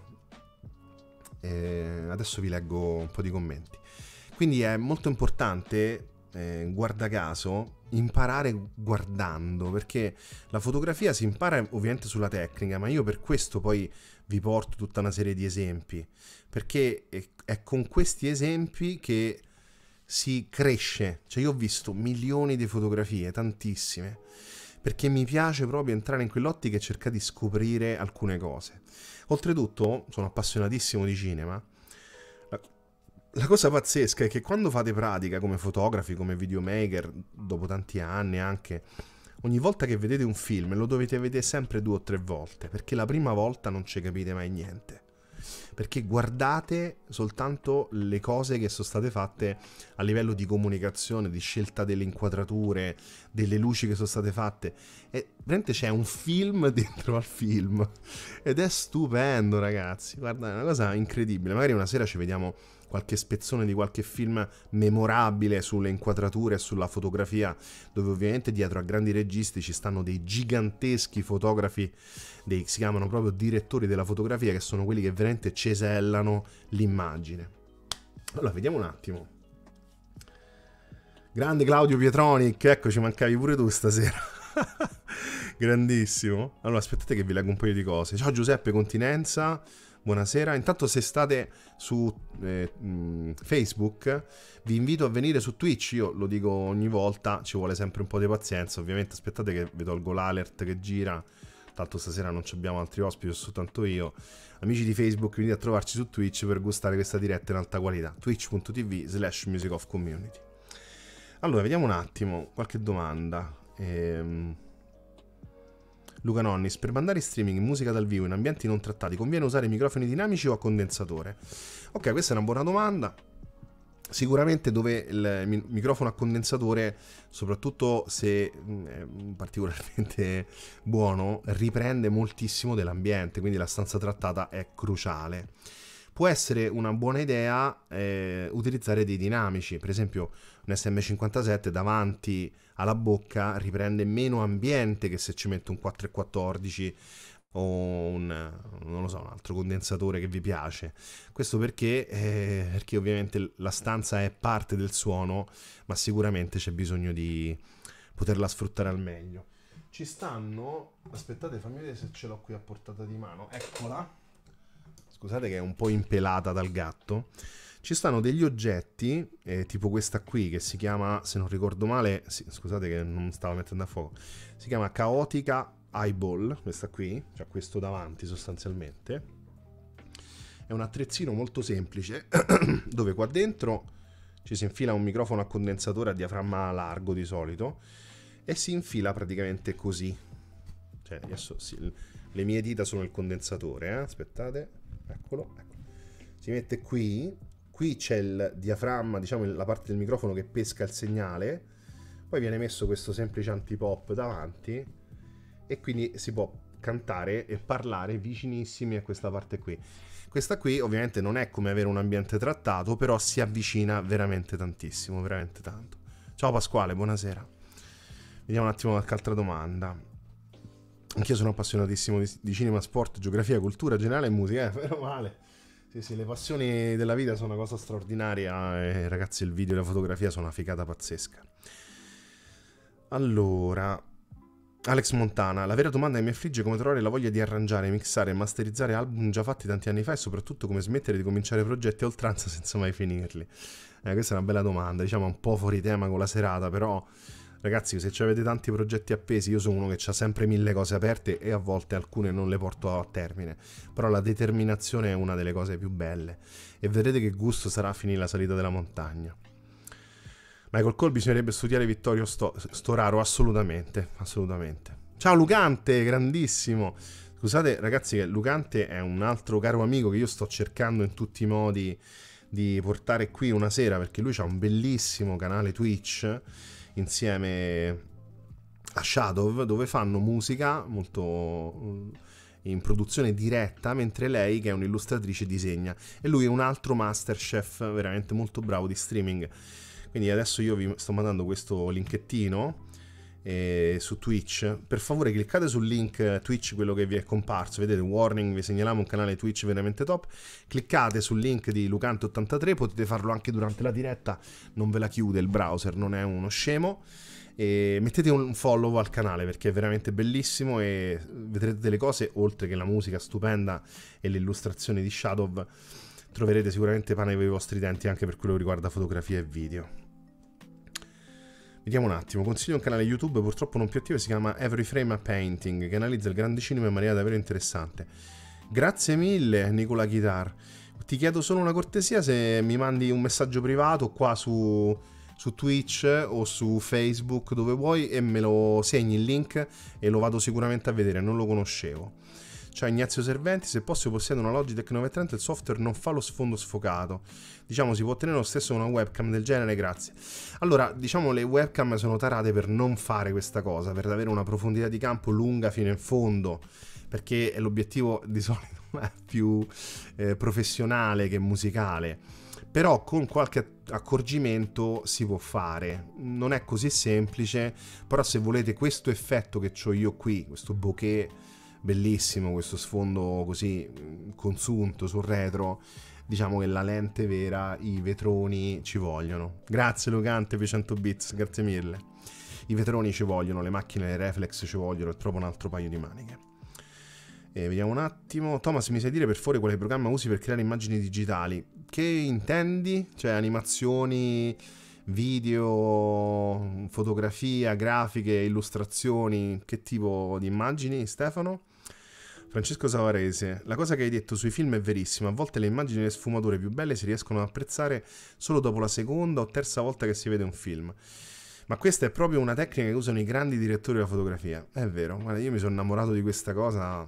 un po' di commenti. Quindi è molto importante, guarda caso, imparare guardando, perché la fotografia si impara ovviamente sulla tecnica, ma io per questo poi vi porto tutta una serie di esempi, perché è con questi esempi che si cresce. Cioè io ho visto milioni di fotografie, tantissime, perché mi piace proprio entrare in quell'ottica e cercare di scoprire alcune cose. Oltretutto sono appassionatissimo di cinema. La cosa pazzesca è che quando fate pratica come fotografi, come videomaker, dopo tanti anni anche, ogni volta che vedete un film lo dovete vedere sempre 2 o 3 volte, perché la prima volta non ci capite mai niente. Perché guardate soltanto le cose che sono state fatte a livello di comunicazione, di scelta delle inquadrature, delle luci che sono state fatte. E veramente c'è un film dentro al film. Ed è stupendo, ragazzi. Guarda, è una cosa incredibile. Magari una sera ci vediamo qualche spezzone di qualche film memorabile sulle inquadrature e sulla fotografia, dove ovviamente dietro a grandi registi ci stanno dei giganteschi fotografi, si chiamano proprio direttori della fotografia, che sono quelli che veramente cesellano l'immagine. Allora, vediamo un attimo. Grande Claudio Pietronic, ecco, ci mancavi pure tu stasera. Grandissimo. Allora, aspettate che vi leggo un paio di cose. Ciao Giuseppe Continenza, buonasera. Intanto, se state su Facebook, vi invito a venire su Twitch. Io lo dico ogni volta, ci vuole sempre un po' di pazienza. Ovviamente aspettate che vi tolgo l'alert che gira. Tanto stasera non abbiamo altri ospiti, sono soltanto io. Amici di Facebook, venite a trovarci su Twitch per gustare questa diretta in alta qualità. twitch.tv/musicofcommunity. Allora, vediamo un attimo qualche domanda. Luca Nonnis, per mandare in streaming musica dal vivo in ambienti non trattati conviene usare microfoni dinamici o a condensatore? Ok, questa è una buona domanda. Sicuramente dove il microfono a condensatore, soprattutto se è particolarmente buono, riprende moltissimo dell'ambiente, quindi la stanza trattata è cruciale. Può essere una buona idea utilizzare dei dinamici, per esempio un SM57 davanti alla bocca riprende meno ambiente che se ci metto un 414 o non lo so, un altro condensatore che vi piace. Questo perché ovviamente la stanza è parte del suono, ma sicuramente c'è bisogno di poterla sfruttare al meglio. Ci stanno, aspettate, fammi vedere se ce l'ho qui a portata di mano, eccola. Scusate che è un po' impelata dal gatto. Ci stanno degli oggetti, tipo questa qui, che si chiama, se non ricordo male, scusate che non stavo mettendo a fuoco, si chiama Chaotica Eyeball, questa qui, cioè questo davanti sostanzialmente. È un attrezzino molto semplice, dove qua dentro ci si infila un microfono a condensatore a diaframma largo di solito, e si infila praticamente così. Cioè, adesso le mie dita sono il condensatore, aspettate, eccolo, ecco. Si mette qui c'è il diaframma, diciamo la parte del microfono che pesca il segnale, poi viene messo questo semplice antipop davanti e quindi si può cantare e parlare vicinissimi a questa parte qui. Questa qui ovviamente non è come avere un ambiente trattato, però si avvicina veramente tantissimo, veramente tanto. Ciao Pasquale, buonasera. Vediamo un attimo qualche altra domanda. Anch'io sono appassionatissimo di cinema, sport, geografia, cultura generale e musica, meno male. Sì, le passioni della vita sono una cosa straordinaria e ragazzi il video e la fotografia sono una figata pazzesca. Allora, Alex Montana, la vera domanda che mi affligge è come trovare la voglia di arrangiare, mixare e masterizzare album già fatti tanti anni fa e soprattutto come smettere di cominciare progetti a oltranza senza mai finirli. Questa è una bella domanda, diciamo un po' fuori tema con la serata, però ragazzi se avete tanti progetti appesi, io sono uno che ha sempre 1000 cose aperte e a volte alcune non le porto a termine, però la determinazione è una delle cose più belle e vedrete che gusto sarà a finire la salita della montagna. Michael Cole, bisognerebbe studiare Vittorio Storaro, assolutamente. Ciao Lucante, grandissimo. Scusate ragazzi che Lucante è un altro caro amico che io sto cercando in tutti i modi di portare qui una sera, perché lui ha un bellissimo canale Twitch insieme a Shadow, dove fanno musica molto in produzione diretta, mentre lei, che è un'illustratrice, disegna, e lui è un altro masterchef veramente molto bravo di streaming. Quindi adesso io vi sto mandando questo linkettino su Twitch. Per favore cliccate sul link Twitch, quello che vi è comparso, vedete, warning, vi segnaliamo un canale Twitch veramente top. Cliccate sul link di Lucante83, potete farlo anche durante la diretta, non ve la chiude il browser, non è uno scemo. E mettete un follow al canale perché è veramente bellissimo e vedrete delle cose, oltre che la musica stupenda e le illustrazioni di Shadow, troverete sicuramente pane per i vostri denti anche per quello che riguarda fotografia e video. Vediamo un attimo, consiglio un canale YouTube purtroppo non più attivo, si chiama Every Frame a Painting, che analizza il grande cinema in maniera davvero interessante. Grazie mille Nicola Guitar, ti chiedo solo una cortesia, se mi mandi un messaggio privato qua su Twitch o su Facebook, dove vuoi, e me lo segni il link e lo vado sicuramente a vedere, non lo conoscevo. Ciao Ignazio Serventi, se posso possiedo una Logitech 930, il software non fa lo sfondo sfocato. Diciamo si può ottenere lo stesso con una webcam del genere, grazie. Allora, diciamo le webcam sono tarate per non fare questa cosa, per avere una profondità di campo lunga fino in fondo, perché l'obiettivo di solito è più professionale che musicale. Però con qualche accorgimento si può fare, non è così semplice, però se volete questo effetto che ho io qui, questo bokeh bellissimo, questo sfondo così consunto sul retro, diciamo che la lente vera, i vetroni ci vogliono. Grazie Lucante per 100 bits, grazie mille. I vetroni ci vogliono, le macchine, le reflex ci vogliono, è proprio un altro paio di maniche. Vediamo un attimo. Thomas, mi sai dire per favore quale programma usi per creare immagini digitali? Che intendi? Cioè animazioni, video, fotografia, grafiche, illustrazioni? Che tipo di immagini, Stefano? Francesco Savarese, la cosa che hai detto sui film è verissima, a volte le immagini e le sfumature più belle si riescono ad apprezzare solo dopo la seconda o terza volta che si vede un film. Ma questa è proprio una tecnica che usano i grandi direttori della fotografia. È vero, guarda, io mi sono innamorato di questa cosa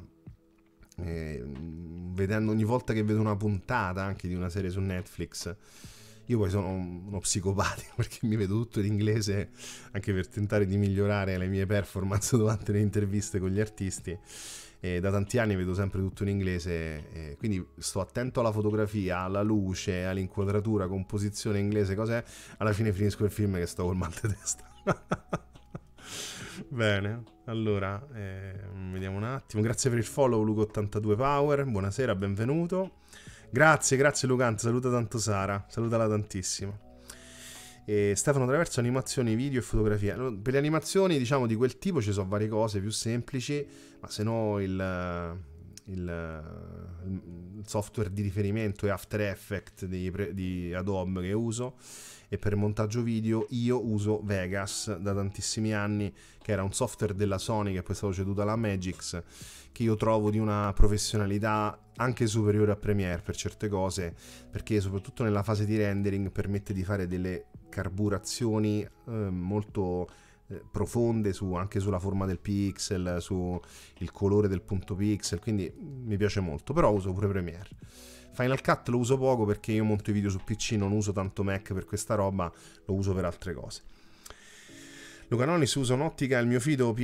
vedendo ogni volta che vedo una puntata anche di una serie su Netflix. Io poi sono uno psicopatico perché mi vedo tutto in inglese anche per tentare di migliorare le mie performance durante le interviste con gli artisti. Da tanti anni vedo sempre tutto in inglese, quindi sto attento alla fotografia, alla luce, all'inquadratura, composizione inglese, cos'è. Alla fine finisco il film che sto col mal di testa. Bene, allora vediamo un attimo. Grazie per il follow Luca82 Power, buonasera, benvenuto. Grazie Lucante, saluta tanto Sara, salutala tantissimo. Stefano Traverso, animazioni, video e fotografia. Per le animazioni, diciamo, di quel tipo ci sono varie cose più semplici, ma se no il software di riferimento è After Effects di Adobe che uso, e per il montaggio video io uso Vegas da tantissimi anni, che era un software della Sony che poi è stato ceduto alla Magix, che io trovo di una professionalità anche superiore a Premiere per certe cose, perché soprattutto nella fase di rendering permette di fare delle carburazioni molto profonde anche sulla forma del pixel, su il colore del punto pixel, quindi mi piace molto, però uso pure Premiere. Final Cut lo uso poco perché io monto i video su PC, non uso tanto Mac per questa roba, lo uso per altre cose. Luca Nonis usa un'ottica, il mio Fido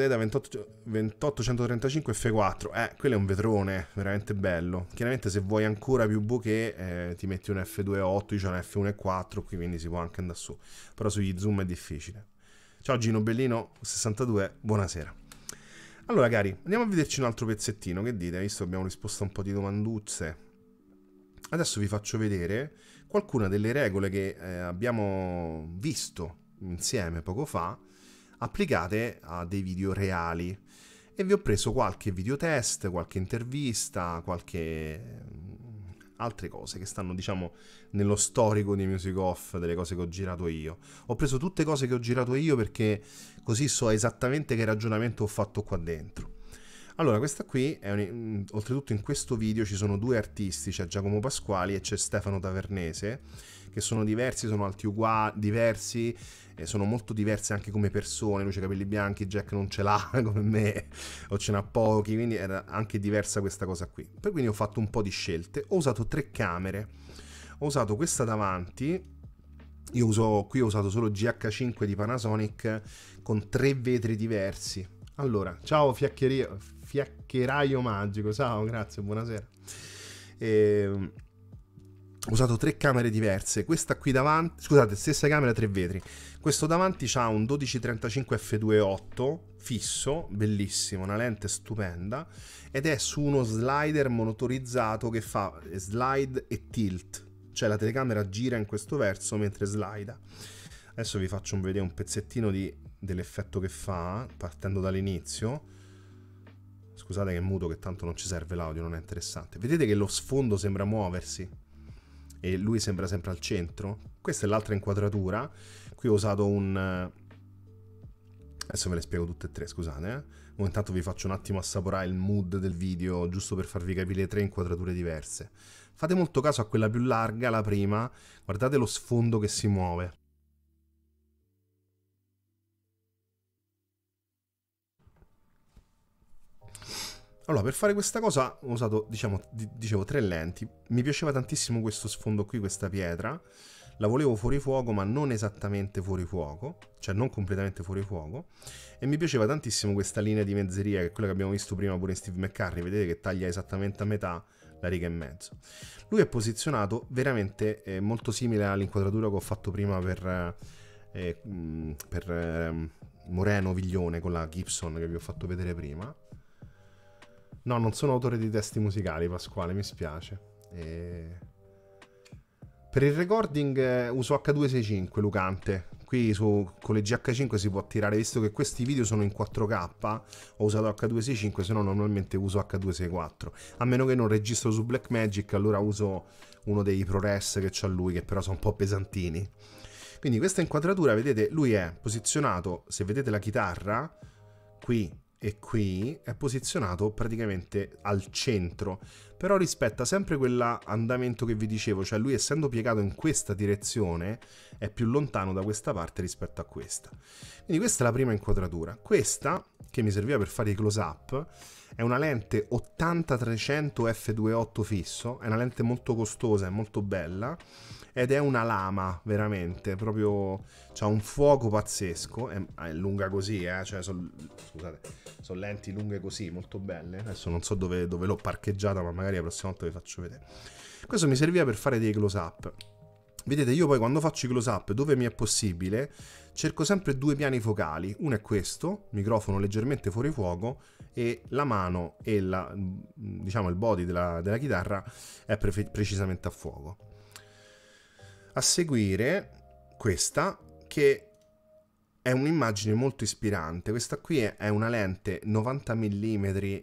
PZ28135 F4, quello è un vetrone veramente bello. Chiaramente se vuoi ancora più bokeh ti metti un F2.8, io c'ho un F1.4 qui, quindi si può anche andare su, però sugli zoom è difficile. Ciao Gino Bellino 62, buonasera. Allora cari, andiamo a vederci un altro pezzettino, che dite? Visto che abbiamo risposto a un po' di domanduzze, adesso vi faccio vedere qualcuna delle regole che abbiamo visto insieme poco fa, applicate a dei video reali, e vi ho preso qualche video test, qualche intervista, qualche altre cose che stanno, diciamo, nello storico di Music Off, delle cose che ho girato io. Ho preso tutte cose che ho girato io perché così so esattamente che ragionamento ho fatto qua dentro. Allora, questa qui è oltretutto in questo video ci sono due artisti, c'è Giacomo Pasquali e c'è Stefano Tavernese, che sono diversi, sono alti uguali, diversi, sono molto diversi anche come persone. Lui c'ha i capelli bianchi, Jack non ce l'ha come me, o ce n'ha pochi, quindi era anche diversa questa cosa qui. Poi quindi ho fatto un po' di scelte, ho usato 3 camere, ho usato questa davanti, qui ho usato solo GH5 di Panasonic con 3 vetri diversi. Allora, ciao Fiaccheraio Magico, ciao, grazie, buonasera. Ho usato 3 camere diverse, questa qui davanti, scusate, stessa camera, 3 vetri. Questo davanti ha un 12-35 f2.8 fisso, bellissimo, una lente stupenda, ed è su uno slider motorizzato che fa slide e tilt, cioè la telecamera gira in questo verso mentre slida. Adesso vi faccio vedere un pezzettino dell'effetto che fa, partendo dall'inizio. Scusate che muto, che tanto non ci serve l'audio, non è interessante. Vedete che lo sfondo sembra muoversi e lui sembra sempre al centro. Questa è l'altra inquadratura. Qui ho usato adesso ve le spiego tutte e tre, scusate. Intanto vi faccio un attimo assaporare il mood del video, giusto per farvi capire le 3 inquadrature diverse. Fate molto caso a quella più larga, la prima. Guardate lo sfondo che si muove. Allora, per fare questa cosa ho usato, dicevo, 3 lenti. Mi piaceva tantissimo questo sfondo qui, questa pietra. La volevo fuori fuoco, ma non esattamente fuori fuoco, cioè non completamente fuori fuoco. E mi piaceva tantissimo questa linea di mezzeria, che è quella che abbiamo visto prima pure in Steve McCurry. Vedete che taglia esattamente a metà la riga e mezzo. Lui è posizionato veramente molto simile all'inquadratura che ho fatto prima per Moreno Viglione con la Gibson che vi ho fatto vedere prima. No, non sono autore di testi musicali, Pasquale, mi spiace. Per il recording uso H265 Lucante. Qui con le GH5 si può tirare, visto che questi video sono in 4K, ho usato H265, se no normalmente uso H264. A meno che non registro su Blackmagic, allora uso uno dei ProRes che c'ha lui, che però sono un po' pesantini. Quindi questa inquadratura, vedete, lui è posizionato, se vedete la chitarra, qui e qui è posizionato praticamente al centro, però rispetta sempre quell'andamento che vi dicevo, cioè lui essendo piegato in questa direzione è più lontano da questa parte rispetto a questa. Quindi questa è la prima inquadratura. Questa, che mi serviva per fare i close up, è una lente 80-300 f2.8 fisso, è una lente molto costosa e molto bella, ed è una lama, veramente, proprio, c'ha un fuoco pazzesco, è lunga così, cioè, scusate, sono lenti lunghe così, molto belle, adesso non so dove l'ho parcheggiata, ma magari la prossima volta vi faccio vedere. Questo mi serviva per fare dei close up. Vedete, io poi quando faccio i close up, dove mi è possibile, cerco sempre 2 piani focali, uno è questo, microfono leggermente fuori fuoco, e la mano e diciamo il body della chitarra è precisamente a fuoco. A seguire questa, che è un'immagine molto ispirante. Questa qui è una lente 90 mm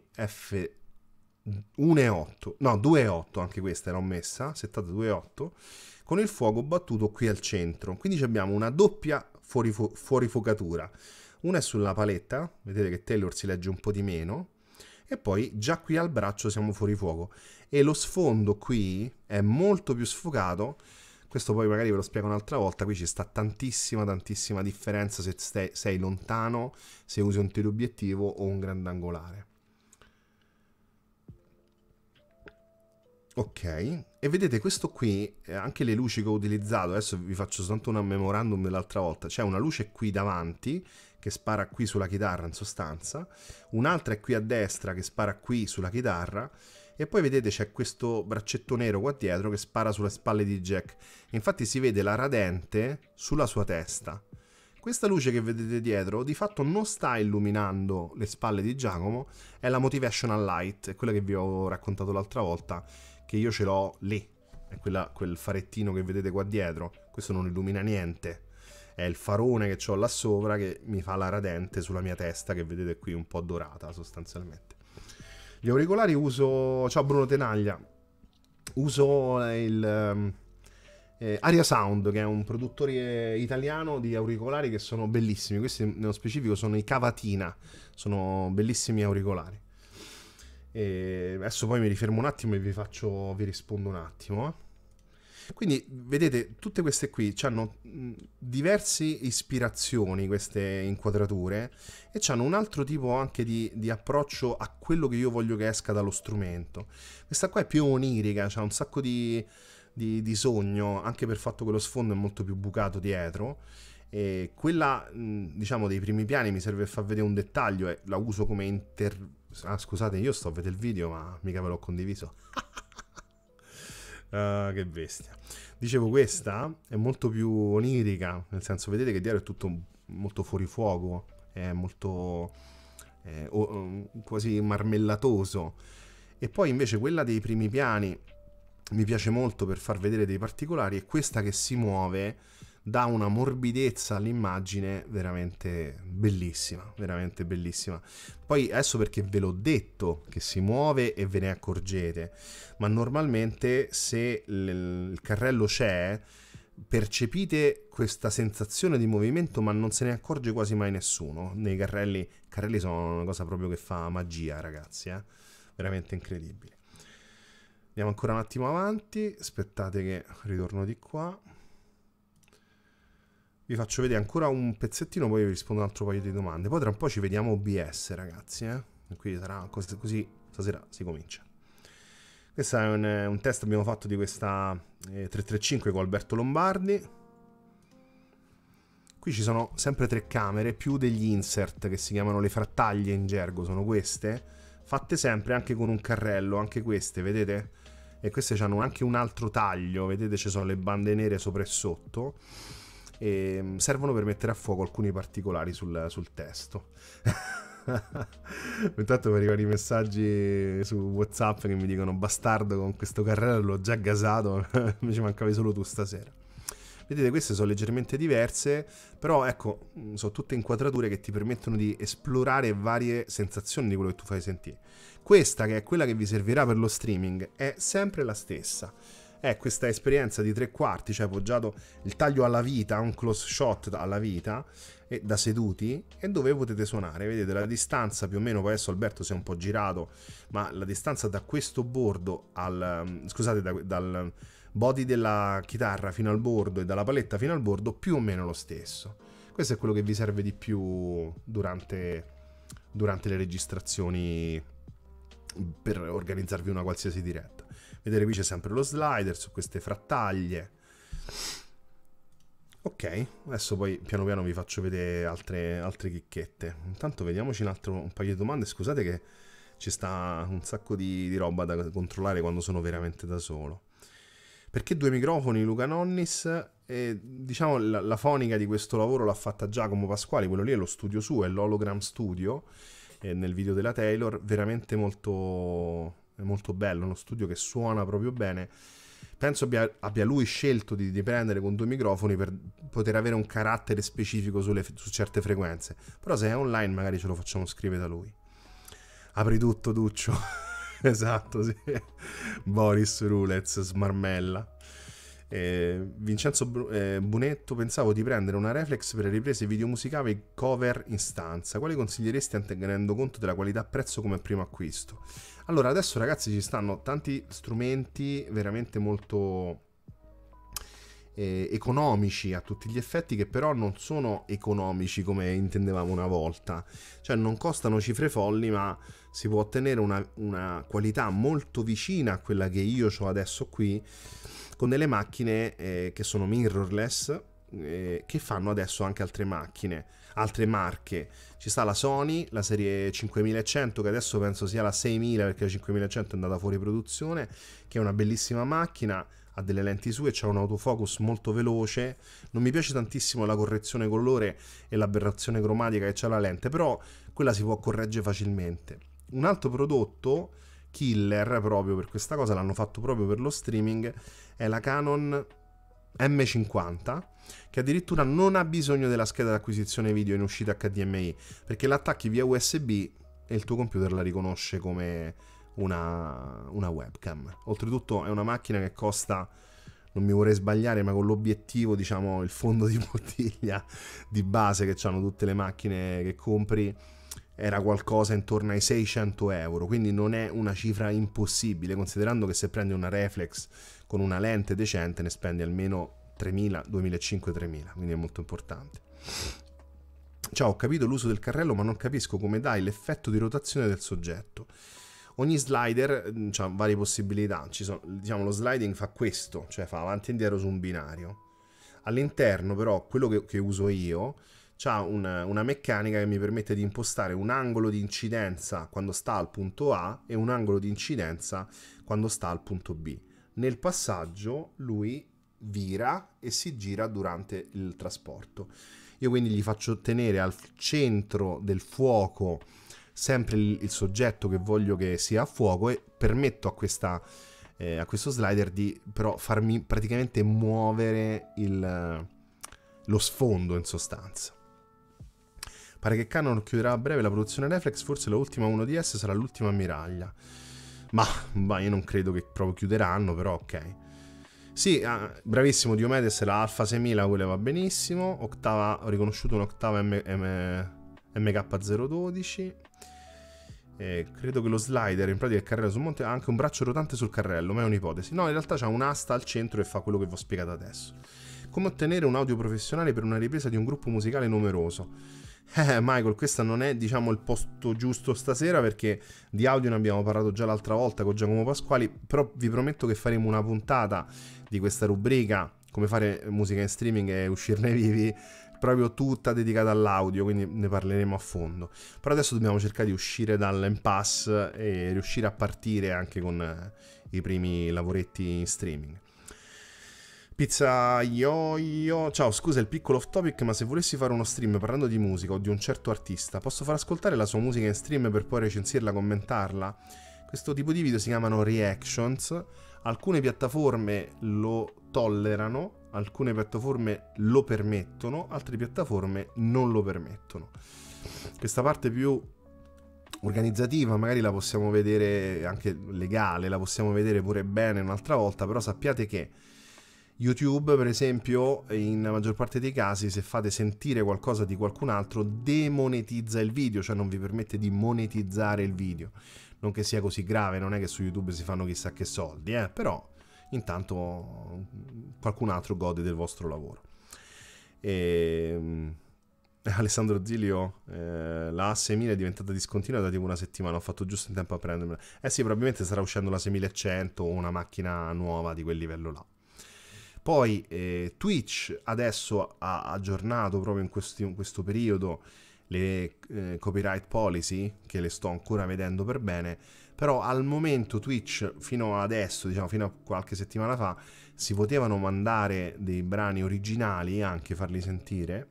f1.8, no 2.8, anche questa l'ho messa, settata 2.8, con il fuoco battuto qui al centro. Quindi abbiamo una doppia fuorifocatura. Una è sulla paletta, vedete che Taylor si legge un po' di meno, e poi già qui al braccio siamo fuori fuoco. E lo sfondo qui è molto più sfocato. Questo poi magari ve lo spiego un'altra volta, qui ci sta tantissima differenza se sei lontano, se usi un teleobiettivo o un grandangolare. Ok, e vedete questo qui, anche le luci che ho utilizzato, adesso vi faccio soltanto un memorandum dell'altra volta, c'è una luce qui davanti che spara qui sulla chitarra in sostanza, un'altra è qui a destra che spara qui sulla chitarra, e poi vedete c'è questo braccetto nero qua dietro che spara sulle spalle di Jack. Infatti si vede la radente sulla sua testa. Questa luce che vedete dietro di fatto non sta illuminando le spalle di Giacomo, è la motivational light, è quella che vi ho raccontato l'altra volta, che io ce l'ho lì, è quel farettino che vedete qua dietro. Questo non illumina niente, è il farone che ho là sopra che mi fa la radente sulla mia testa, che vedete qui un po' dorata sostanzialmente. Gli auricolari uso, ciao Bruno Tenaglia, uso il Aria Sound, che è un produttore italiano di auricolari che sono bellissimi. Questi nello specifico sono i Cavatina, sono bellissimi auricolari. E adesso poi mi rifermo un attimo e vi rispondo un attimo. Quindi vedete, tutte queste qui hanno diverse ispirazioni, queste inquadrature, e hanno un altro tipo anche di approccio a quello che io voglio che esca dallo strumento. Questa qua è più onirica, c'ha un sacco di sogno, anche per il fatto che lo sfondo è molto più bucato dietro. E quella, diciamo, dei primi piani mi serve per far vedere un dettaglio, e la uso come scusate, io sto a vedere il video ma mica ve l'ho condiviso. Che bestia. Dicevo, questa è molto più onirica, nel senso, vedete che dietro è tutto molto fuorifuoco, è molto quasi marmellatoso. E poi invece quella dei primi piani mi piace molto per far vedere dei particolari, e questa che si muove dà una morbidezza all'immagine veramente bellissima, veramente bellissima. Poi adesso, perché ve l'ho detto che si muove e ve ne accorgete, ma normalmente se il carrello c'è percepite questa sensazione di movimento, ma non se ne accorge quasi mai nessuno. Nei carrelli sono una cosa proprio che fa magia, ragazzi, veramente incredibile. Andiamo ancora un attimo avanti, aspettate che ritorno di qua. Vi faccio vedere ancora un pezzettino, poi vi rispondo un altro paio di domande. Poi tra un po' ci vediamo OBS, ragazzi, Qui sarà così, stasera si comincia. Questo è un test che abbiamo fatto di questa 335 con Alberto Lombardi. Qui ci sono sempre 3 camere, più degli insert che si chiamano le frattaglie in gergo, sono queste, fatte sempre anche con un carrello, anche queste, vedete? E queste hanno anche un altro taglio, vedete, ci sono le bande nere sopra e sotto. E servono per mettere a fuoco alcuni particolari sul testo. Intanto mi arrivano i messaggi su WhatsApp che mi dicono: bastardo, con questo carrello l'ho già gasato, mi ci mancavi solo tu stasera. Vedete, queste sono leggermente diverse, però ecco, sono tutte inquadrature che ti permettono di esplorare varie sensazioni di quello che tu fai sentire. Questa, che è quella che vi servirà per lo streaming, è sempre la stessa. È questa esperienza di 3/4, cioè appoggiato il taglio alla vita, un close shot alla vita, e da seduti, e dove potete suonare. Vedete la distanza più o meno, poi adesso Alberto si è un po' girato, ma la distanza da questo bordo dal body della chitarra fino al bordo e dalla paletta fino al bordo, più o meno lo stesso. Questo è quello che vi serve di più durante le registrazioni, per organizzarvi una qualsiasi diretta. Vedete, qui c'è sempre lo slider su queste frattaglie. Ok, adesso poi piano piano vi faccio vedere altre chicchette. Intanto vediamoci un paio di domande. Scusate che ci sta un sacco di roba da controllare quando sono veramente da solo. Perché 2 microfoni, Luca Nonnis? Diciamo la fonica di questo lavoro l'ha fatta Giacomo Pasquali, quello lì è lo studio suo, è l'Hologram Studio, nel video della Taylor, veramente molto bello, uno studio che suona proprio bene. Penso abbia lui scelto di prendere con 2 microfoni per poter avere un carattere specifico su certe frequenze, però se è online magari ce lo facciamo scrivere da lui. Apri tutto, Duccio. Esatto, sì. Boris Rulez smarmella. Vincenzo Bunetto: pensavo di prendere una reflex per le riprese video musicali cover in stanza. Quali consiglieresti tenendo conto della qualità prezzo come primo acquisto? Allora, adesso ragazzi ci stanno tanti strumenti veramente molto economici a tutti gli effetti, che però non sono economici come intendevamo una volta, cioè non costano cifre folli, ma si può ottenere una qualità molto vicina a quella che io ho adesso qui, con delle macchine che sono mirrorless, che fanno adesso anche altre macchine, altre marche. Ci sta la Sony, la serie 5100, che adesso penso sia la 6000 perché la 5100 è andata fuori produzione, che è una bellissima macchina, ha delle lenti sue, c'ha un autofocus molto veloce. Non mi piace tantissimo la correzione colore e l'aberrazione cromatica che c'ha la lente, però quella si può correggere facilmente. Un altro prodotto killer proprio per questa cosa, l'hanno fatto proprio per lo streaming, è la Canon M50, che addirittura non ha bisogno della scheda d'acquisizione video in uscita HDMI, perché l'attacchi via USB e il tuo computer la riconosce come una webcam. Oltretutto è una macchina che costa, non mi vorrei sbagliare, ma con l'obiettivo, diciamo, il fondo di bottiglia di base che hanno tutte le macchine che compri, era qualcosa intorno ai 600 euro, quindi non è una cifra impossibile, considerando che se prendi una reflex con una lente decente ne spendi almeno 3.000, 2.500-3.000, quindi è molto importante. Ciao, ho capito l'uso del carrello, ma non capisco come dai l'effetto di rotazione del soggetto. Ogni slider ha varie possibilità. Diciamo, lo sliding fa questo, cioè fa avanti e indietro su un binario. All'interno però quello che uso io c'ha una meccanica che mi permette di impostare un angolo di incidenza quando sta al punto A e un angolo di incidenza quando sta al punto B. nel passaggio lui vira e si gira durante il trasporto. Io quindi gli faccio tenere al centro del fuoco sempre il soggetto che voglio che sia a fuoco e permetto a questo slider di però farmi praticamente muovere lo sfondo in sostanza. Pare che Canon chiuderà a breve la produzione reflex, forse l'ultima 1DS sarà l'ultima ammiraglia. Ma io non credo che proprio chiuderanno, però ok. Sì, bravissimo Diomedes, la Alpha 6000 quella va benissimo, ho riconosciuto un'ottava MK012. Credo che lo slider in pratica il carrello sul monte ha anche un braccio rotante sul carrello, ma è un'ipotesi. No, in realtà c'ha un'asta al centro e fa quello che vi ho spiegato adesso. Come ottenere un audio professionale per una ripresa di un gruppo musicale numeroso? Michael, questo non è, diciamo, il posto giusto stasera, perché di audio ne abbiamo parlato già l'altra volta con Giacomo Pasquali, però vi prometto che faremo una puntata di questa rubrica, come fare musica in streaming e uscirne vivi, proprio tutta dedicata all'audio, quindi ne parleremo a fondo. Però adesso dobbiamo cercare di uscire dall'impasse e riuscire a partire anche con i primi lavoretti in streaming. Pizza yo, ciao, scusa il piccolo off topic, ma se volessi fare uno stream parlando di musica o di un certo artista, posso far ascoltare la sua musica in stream per poi recensirla, commentarla? Questo tipo di video si chiamano reactions. Alcune piattaforme lo tollerano, alcune piattaforme lo permettono, altre piattaforme non lo permettono. Questa parte più organizzativa magari la possiamo vedere, anche legale, la possiamo vedere pure bene un'altra volta, però sappiate che YouTube, per esempio, in la maggior parte dei casi, se fate sentire qualcosa di qualcun altro, demonetizza il video, cioè non vi permette di monetizzare il video. Non che sia così grave, non è che su YouTube si fanno chissà che soldi, però intanto qualcun altro gode del vostro lavoro. Alessandro Zilio, la A6000 è diventata discontinua da tipo una settimana, ho fatto giusto in tempo a prendermela. Sì, probabilmente starà uscendo la 6100 o una macchina nuova di quel livello là. Poi Twitch adesso ha aggiornato proprio in questo periodo le copyright policy, che le sto ancora vedendo per bene, però al momento Twitch fino adesso, diciamo fino a qualche settimana fa, si potevano mandare dei brani originali, anche farli sentire,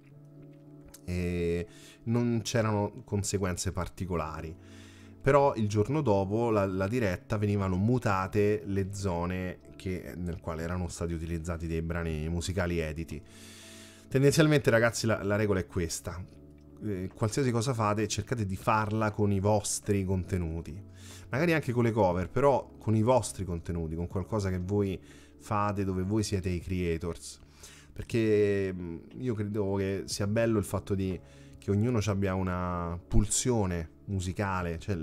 e non c'erano conseguenze particolari. Però il giorno dopo la diretta venivano mutate le zone nel quale erano stati utilizzati dei brani musicali editi. Tendenzialmente, ragazzi, la regola è questa: qualsiasi cosa fate, cercate di farla con i vostri contenuti, magari anche con le cover, però con i vostri contenuti, con qualcosa che voi fate, dove voi siete i creators, perché io credo che sia bello il fatto che ognuno abbia una pulsione musicale, cioè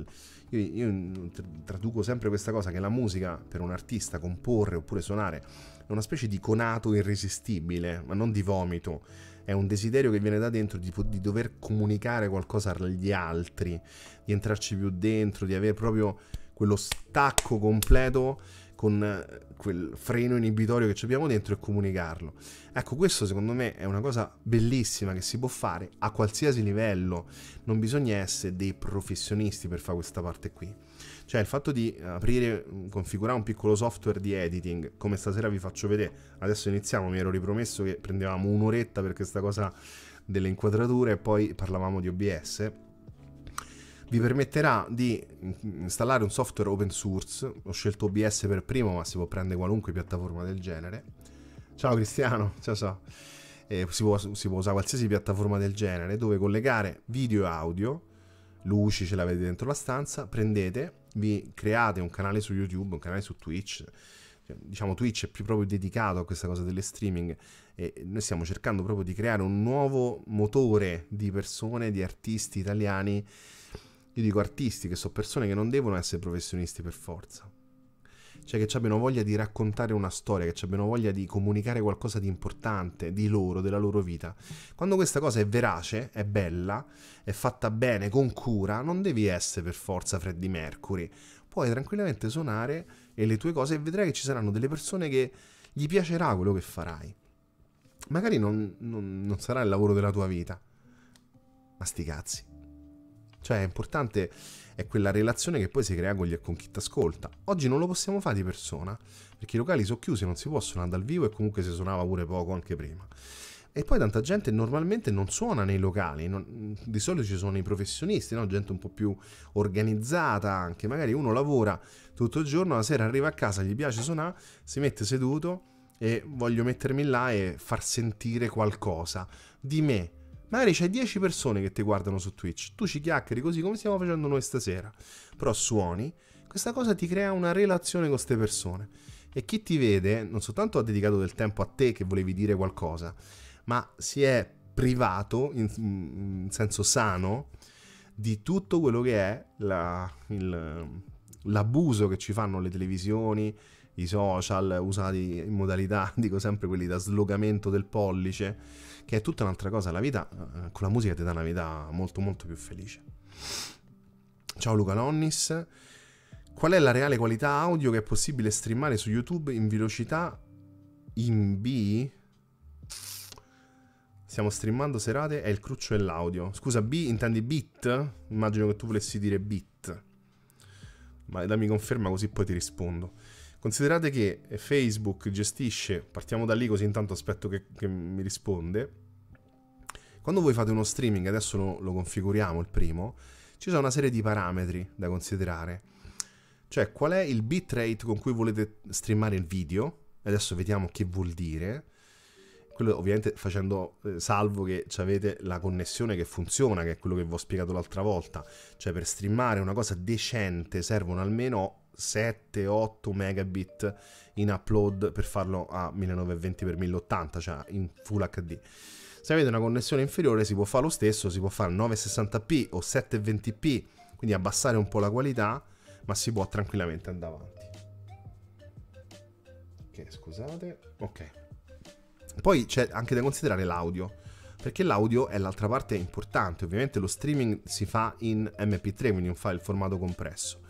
io traduco sempre questa cosa, che la musica per un artista, comporre oppure suonare, è una specie di conato irresistibile, ma non di vomito, è un desiderio che viene da dentro di dover comunicare qualcosa agli altri, di entrarci più dentro, di avere proprio quello stacco completo con quel freno inibitorio che abbiamo dentro e comunicarlo. Ecco, questo secondo me è una cosa bellissima che si può fare a qualsiasi livello, non bisogna essere dei professionisti per fare questa parte qui. Cioè il fatto di configurare un piccolo software di editing, come stasera vi faccio vedere, adesso iniziamo, mi ero ripromesso che prendevamo un'oretta per questa cosa delle inquadrature e poi parlavamo di OBS, vi permetterà di installare un software open source. Ho scelto OBS per primo, ma si può prendere qualunque piattaforma del genere. Ciao Cristiano, ciao. Si può usare qualsiasi piattaforma del genere, dove collegare video e audio, luci ce l'avete dentro la stanza, prendete, vi create un canale su YouTube, un canale su Twitch. Diciamo Twitch è più proprio dedicato a questa cosa delle streaming, e noi stiamo cercando proprio di creare un nuovo motore di persone, di artisti italiani. Io dico artisti, che sono persone che non devono essere professionisti per forza, cioè che abbiano voglia di raccontare una storia, che abbiano voglia di comunicare qualcosa di importante di loro, della loro vita. Quando questa cosa è verace, è bella, è fatta bene, con cura, non devi essere per forza Freddie Mercury, puoi tranquillamente suonare e le tue cose, e vedrai che ci saranno delle persone che gli piacerà quello che farai. Magari non sarà il lavoro della tua vita, ma sti cazzi. Cioè è importante, è quella relazione che poi si crea con chi ti ascolta. Oggi non lo possiamo fare di persona, perché i locali sono chiusi, non si possono andare dal vivo e comunque si suonava pure poco anche prima. E poi tanta gente normalmente non suona nei locali, di solito ci sono i professionisti, no? Gente un po' più organizzata anche, magari uno lavora tutto il giorno, la sera arriva a casa, gli piace suonare, si mette seduto e voglio mettermi là e far sentire qualcosa di me. Magari c'hai 10 persone che ti guardano su Twitch, tu ci chiacchieri così come stiamo facendo noi stasera, però suoni, questa cosa ti crea una relazione con queste persone e chi ti vede non soltanto ha dedicato del tempo a te che volevi dire qualcosa, ma si è privato in senso sano di tutto quello che è l'abuso che ci fanno le televisioni, i social usati in modalità, dico sempre quelli da slogamento del pollice, che è tutta un'altra cosa. La vita con la musica ti dà una vita molto molto più felice. Ciao Luca Lonnis. Qual è la reale qualità audio che è possibile streamare su YouTube in velocità in B? Stiamo streamando serate, è il cruccio dell'audio. Scusa, B intendi bit? Immagino che tu volessi dire bit. Ma dammi conferma così poi ti rispondo. Considerate che Facebook gestisce, partiamo da lì così intanto aspetto che mi risponde. Quando voi fate uno streaming, adesso lo configuriamo il primo, ci sono una serie di parametri da considerare. Cioè qual è il bitrate con cui volete streamare il video, adesso vediamo che vuol dire. Quello ovviamente facendo salvo che avete la connessione che funziona, che è quello che vi ho spiegato l'altra volta. Cioè per streamare una cosa decente servono almeno 7-8 megabit in upload per farlo a 1920x1080, cioè in Full HD. Se avete una connessione inferiore si può fare lo stesso, si può fare 960p o 720p, quindi abbassare un po' la qualità, ma si può tranquillamente andare avanti. Ok, scusate. Ok. Poi c'è anche da considerare l'audio, perché l'audio è l'altra parte importante. Ovviamente lo streaming si fa in MP3, quindi un file formato compresso.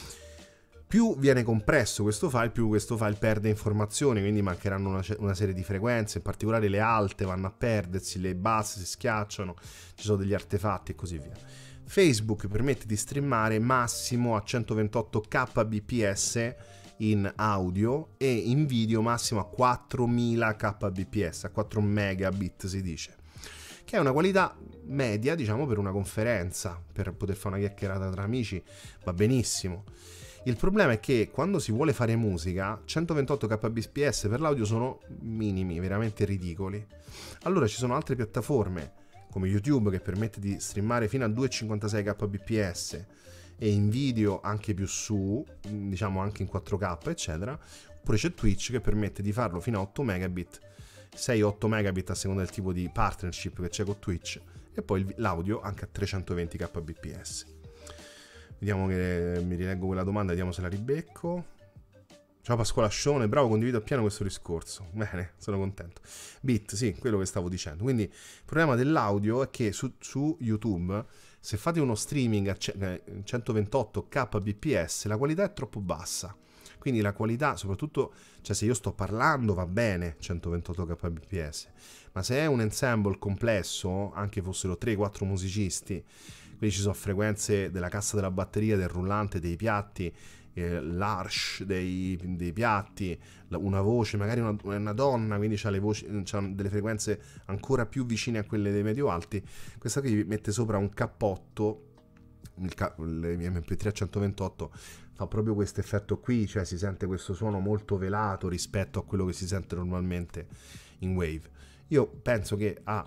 Più viene compresso questo file, più questo file perde informazioni, quindi mancheranno una serie di frequenze, in particolare le alte vanno a perdersi, le basse si schiacciano, ci sono degli artefatti e così via. Facebook permette di streamare massimo a 128 kbps in audio e in video massimo a 4000 kbps, a 4 megabit si dice, che è una qualità media, diciamo, per una conferenza, per poter fare una chiacchierata tra amici, va benissimo. Il problema è che quando si vuole fare musica, 128 kbps per l'audio sono minimi, veramente ridicoli. Allora ci sono altre piattaforme come YouTube che permette di streamare fino a 2,56 kbps e in video anche più su, diciamo anche in 4K eccetera, oppure c'è Twitch che permette di farlo fino a 8 megabit, 6-8 megabit a seconda del tipo di partnership che c'è con Twitch, e poi l'audio anche a 320 kbps. Vediamo che mi rileggo quella domanda, vediamo se la ribecco. Ciao Pasquale Ascione, bravo, condivido appieno questo discorso. Bene, sono contento. Bit, sì, quello che stavo dicendo. Quindi il problema dell'audio è che su YouTube, se fate uno streaming a 128 kbps, la qualità è troppo bassa. Quindi la qualità, soprattutto, cioè se io sto parlando va bene 128 kbps, ma se è un ensemble complesso, anche fossero 3-4 musicisti, quindi ci sono frequenze della cassa della batteria, del rullante, dei piatti, l'arch dei piatti, una voce, magari una donna, quindi c'ha delle frequenze ancora più vicine a quelle dei medio-alti. Questa qui mette sopra un cappotto, il MP3 a 128 fa proprio questo effetto qui, cioè si sente questo suono molto velato rispetto a quello che si sente normalmente in Wave. Io penso che a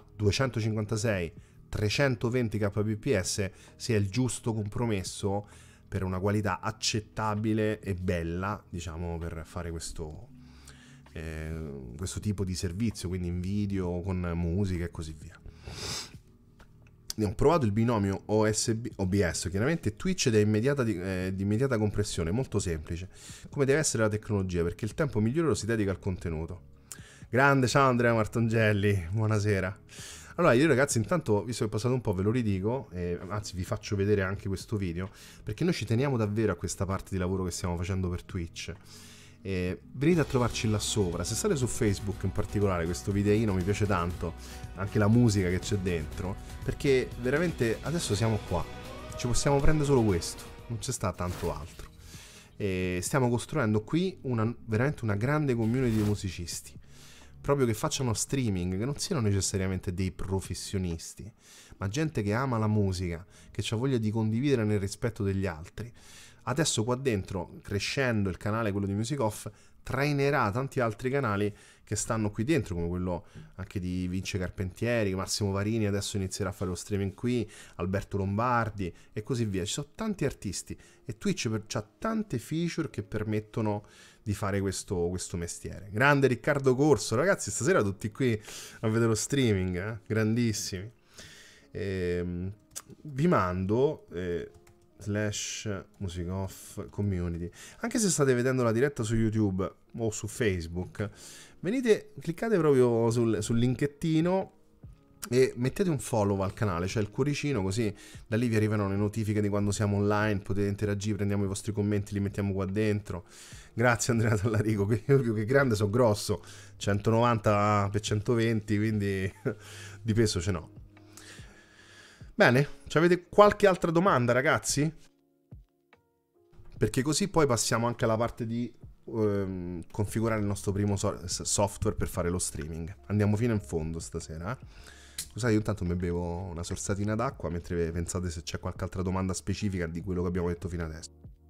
256-320 kbps sia il giusto compromesso per una qualità accettabile e bella, diciamo, per fare questo tipo di servizio, quindi in video, con musica e così via. Ho provato il binomio OBS, chiaramente Twitch è di immediata compressione, molto semplice, come deve essere la tecnologia, perché il tempo migliore lo si dedica al contenuto. Grande, ciao Andrea Martongelli, buonasera. Allora io ragazzi intanto, visto che è passato un po', ve lo ridico, anzi vi faccio vedere anche questo video, perché noi ci teniamo davvero a questa parte di lavoro che stiamo facendo per Twitch. Venite a trovarci là sopra, se state su Facebook in particolare questo videino mi piace tanto, anche la musica che c'è dentro, perché veramente adesso siamo qua ci possiamo prendere solo questo, non c'è sta tanto altro. E stiamo costruendo qui veramente una grande community di musicisti, proprio che facciano streaming, che non siano necessariamente dei professionisti, ma gente che ama la musica, che ha voglia di condividere nel rispetto degli altri. Adesso qua dentro, crescendo il canale, quello di Music Off, trainerà tanti altri canali che stanno qui dentro, come quello anche di Vince Carpentieri, Massimo Varini adesso inizierà a fare lo streaming qui, Alberto Lombardi e così via. Ci sono tanti artisti e Twitch ha tante feature che permettono di fare questo mestiere. Grande Riccardo Corso, ragazzi, stasera tutti qui a vedere lo streaming, grandissimi. Vi mando / Music Off Community, anche se state vedendo la diretta su YouTube o su Facebook, venite, cliccate proprio sul linkettino e mettete un follow al canale, cioè il cuoricino, così da lì vi arrivano le notifiche di quando siamo online, potete interagire, prendiamo i vostri commenti, li mettiamo qua dentro. Grazie Andrea Tallarico, che io più che grande sono grosso, 190 x 120, quindi di peso ce n'ho. Bene, avete qualche altra domanda, ragazzi? Perché così poi passiamo anche alla parte di configurare il nostro primo software per fare lo streaming. Andiamo fino in fondo stasera, Scusate, io intanto mi bevo una sorsatina d'acqua mentre pensate se c'è qualche altra domanda specifica di quello che abbiamo detto fino adesso.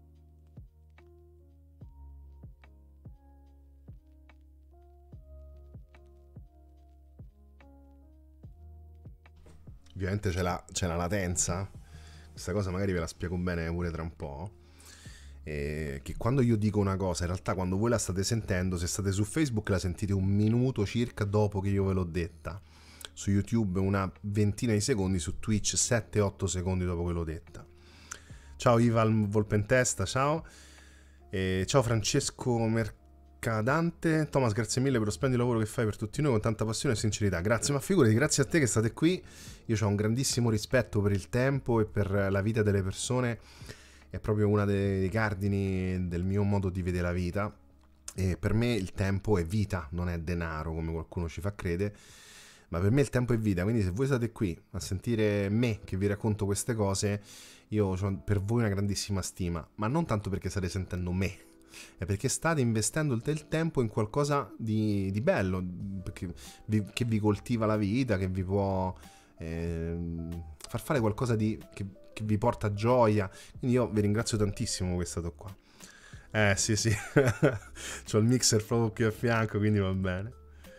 Ovviamente c'è la latenza, questa cosa magari ve la spiego bene pure tra un po', che quando io dico una cosa, in realtà quando voi la state sentendo, se state su Facebook la sentite un minuto circa dopo che io ve l'ho detta, su YouTube una ventina di secondi, su Twitch 7-8 secondi dopo che l'ho detta. Ciao Ival Volpentesta, ciao. Ciao Francesco Mercadante. Thomas, grazie mille per lo splendido lavoro che fai per tutti noi con tanta passione e sincerità. Grazie, ma figurati, grazie a te che state qui. Io ho un grandissimo rispetto per il tempo e per la vita delle persone. È proprio uno dei cardini del mio modo di vedere la vita. E per me il tempo è vita, non è denaro come qualcuno ci fa credere. Ma per me il tempo è vita, quindi se voi state qui a sentire me che vi racconto queste cose, io ho per voi una grandissima stima, ma non tanto perché state sentendo me, è perché state investendo del tempo in qualcosa di bello, che vi coltiva la vita, che vi può far fare qualcosa che vi porta gioia, quindi io vi ringrazio tantissimo che state qua. Sì, c'ho il mixer proprio qui a fianco, quindi va bene.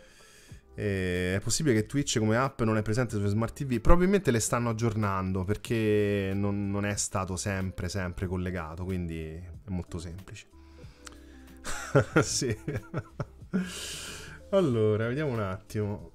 È possibile che Twitch come app non è presente sulle smart TV? Probabilmente le stanno aggiornando perché non è stato sempre collegato, quindi è molto semplice. Sì. Allora, vediamo un attimo.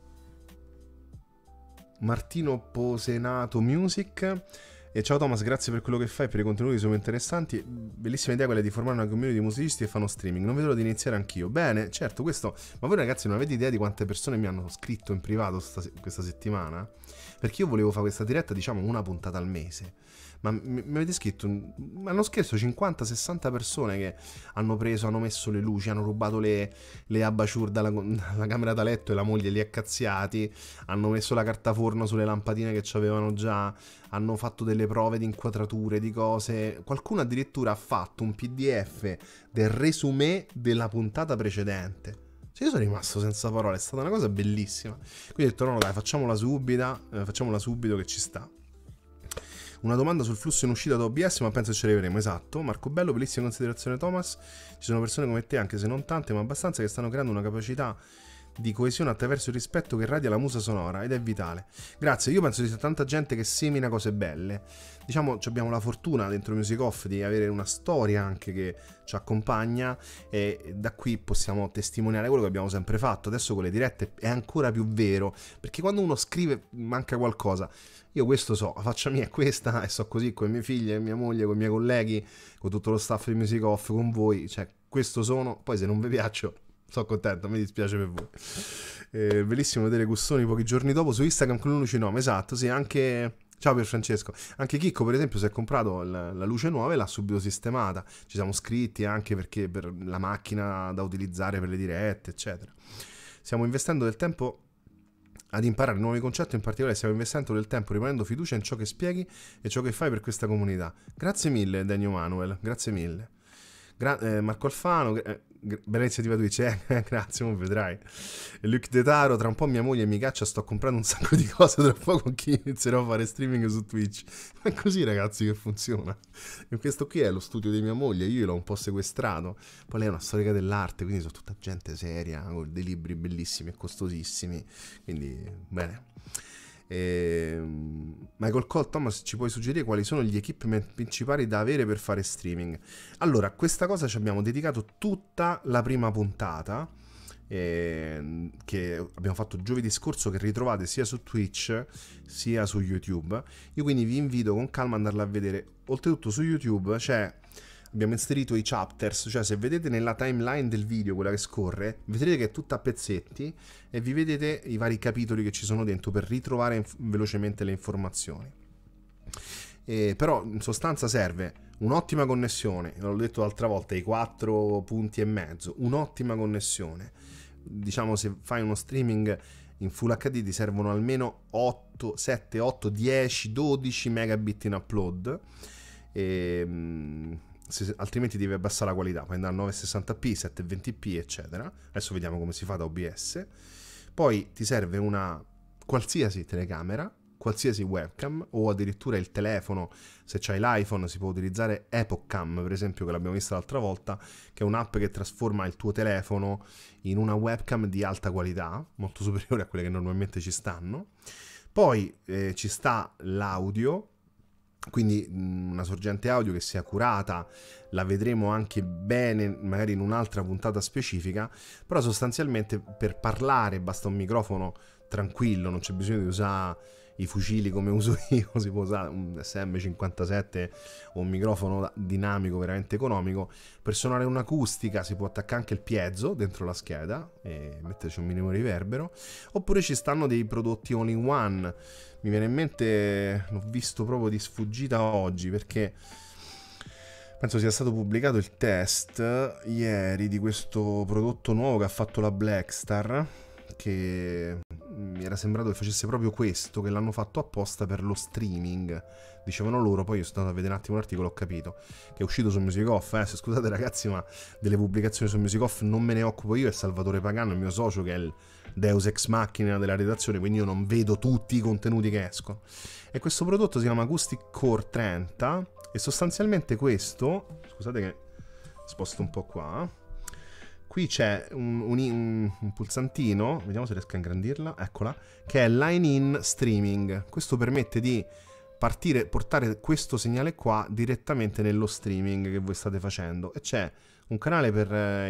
Martino Posenato Music. E ciao Thomas, grazie per quello che fai e per i contenuti super interessanti. Bellissima idea quella di formare una community di musicisti e fanno streaming. Non vedo l'ora di iniziare anch'io. Bene, certo, questo. Ma voi ragazzi non avete idea di quante persone mi hanno scritto in privato questa settimana? Perché io volevo fare questa diretta, diciamo, una puntata al mese. Ma mi avete scritto, ma non scherzo, 50-60 persone che hanno messo le luci, hanno rubato le abajur dalla camera da letto e la moglie li ha cazziati, hanno messo la carta forno sulle lampadine che c'avevano già, hanno fatto delle prove di inquadrature, di cose. Qualcuno addirittura ha fatto un PDF del resumé della puntata precedente. Cioè io sono rimasto senza parole, è stata una cosa bellissima. Quindi ho detto no dai, facciamola subito che ci sta. Una domanda sul flusso in uscita da OBS, ma penso che ce le vedremo, esatto. Marco Bello, bellissima considerazione Thomas. Ci sono persone come te, anche se non tante, ma abbastanza, che stanno creando una capacità di coesione attraverso il rispetto che radia la musa sonora ed è vitale. Grazie, io penso di sia tanta gente che semina cose belle. Diciamo, abbiamo la fortuna dentro Music Off di avere una storia anche che ci accompagna e da qui possiamo testimoniare quello che abbiamo sempre fatto. Adesso con le dirette è ancora più vero, perché quando uno scrive manca qualcosa. Io questo so, la faccia mia è questa e so così con le mie figlie, mia moglie, con i miei colleghi, con tutto lo staff di Music Off, con voi, cioè questo sono, poi se non vi piaccio sono contento, mi dispiace per voi. Bellissimo vedere Gussoni pochi giorni dopo su Instagram con un lucinome, esatto, sì, anche... Ciao per Francesco, anche Chicco per esempio si è comprato la luce nuova e l'ha subito sistemata, ci siamo scritti anche perché per la macchina da utilizzare per le dirette, eccetera. Stiamo investendo del tempo ad imparare nuovi concetti, in particolare stiamo investendo del tempo rimanendo fiducia in ciò che spieghi e ciò che fai per questa comunità. Grazie mille Daniel Manuel, grazie mille. Marco Alfano, bella iniziativa Twitch, grazie, non vedrai. Luc De Taro, tra un po' mia moglie mi caccia, sto comprando un sacco di cose, tra poco anch'io inizierò a fare streaming su Twitch. È così ragazzi che funziona. E questo qui è lo studio di mia moglie, io l'ho un po' sequestrato. Poi lei è una storica dell'arte, quindi sono tutta gente seria, con dei libri bellissimi e costosissimi, quindi bene. Michael Cole, Thomas, ci puoi suggerire quali sono gli equipment principali da avere per fare streaming? Allora, questa cosa ci abbiamo dedicato tutta la prima puntata che abbiamo fatto giovedì scorso, che ritrovate sia su Twitch sia su YouTube. Io quindi vi invito con calma ad andarla a vedere. Oltretutto su YouTube abbiamo inserito i chapters, cioè se vedete nella timeline del video, quella che scorre, vedrete che è tutta a pezzetti e vi vedete i vari capitoli che ci sono dentro per ritrovare velocemente le informazioni. Però in sostanza serve un'ottima connessione, l'ho detto l'altra volta, i 4 punti e mezzo, un'ottima connessione. Diciamo, se fai uno streaming in Full HD ti servono almeno 8, 7, 8, 10, 12 megabit in upload, altrimenti devi abbassare la qualità, puoi andare a 960p, 720p eccetera. Adesso vediamo come si fa da OBS. Poi ti serve una qualsiasi telecamera, qualsiasi webcam, o addirittura il telefono. Se c'hai l'iPhone si può utilizzare Epoch Cam, per esempio, che l'abbiamo vista l'altra volta, che è un'app che trasforma il tuo telefono in una webcam di alta qualità, molto superiore a quelle che normalmente ci stanno. Poi ci sta l'audio, quindi una sorgente audio che sia curata, la vedremo anche bene magari in un'altra puntata specifica, però sostanzialmente per parlare basta un microfono tranquillo, non c'è bisogno di usare i fucili come uso io, si può usare un SM57 o un microfono dinamico veramente economico. Per suonare un'acustica si può attaccare anche il piezo dentro la scheda e metterci un minimo riverbero, oppure ci stanno dei prodotti all in one. Mi viene in mente, l'ho visto proprio di sfuggita oggi, perché penso sia stato pubblicato il test ieri di questo prodotto nuovo che ha fatto la Blackstar, che mi era sembrato che facesse proprio questo, che l'hanno fatto apposta per lo streaming, dicevano loro. Poi io sono andato a vedere un attimo l'articolo, ho capito che è uscito su Music Off. Se scusate ragazzi, ma delle pubblicazioni su Music Off non me ne occupo io, è Salvatore Pagano, il mio socio, che è il Deus Ex Machina della redazione, quindi io non vedo tutti i contenuti che escono. E questo prodotto si chiama Acoustic Core 30 e sostanzialmente questo, scusate che sposto un po' qua, qui c'è un pulsantino, vediamo se riesco a ingrandirla, eccola, che è Line In Streaming. Questo permette di portare questo segnale qua direttamente nello streaming che voi state facendo, e c'è un canale per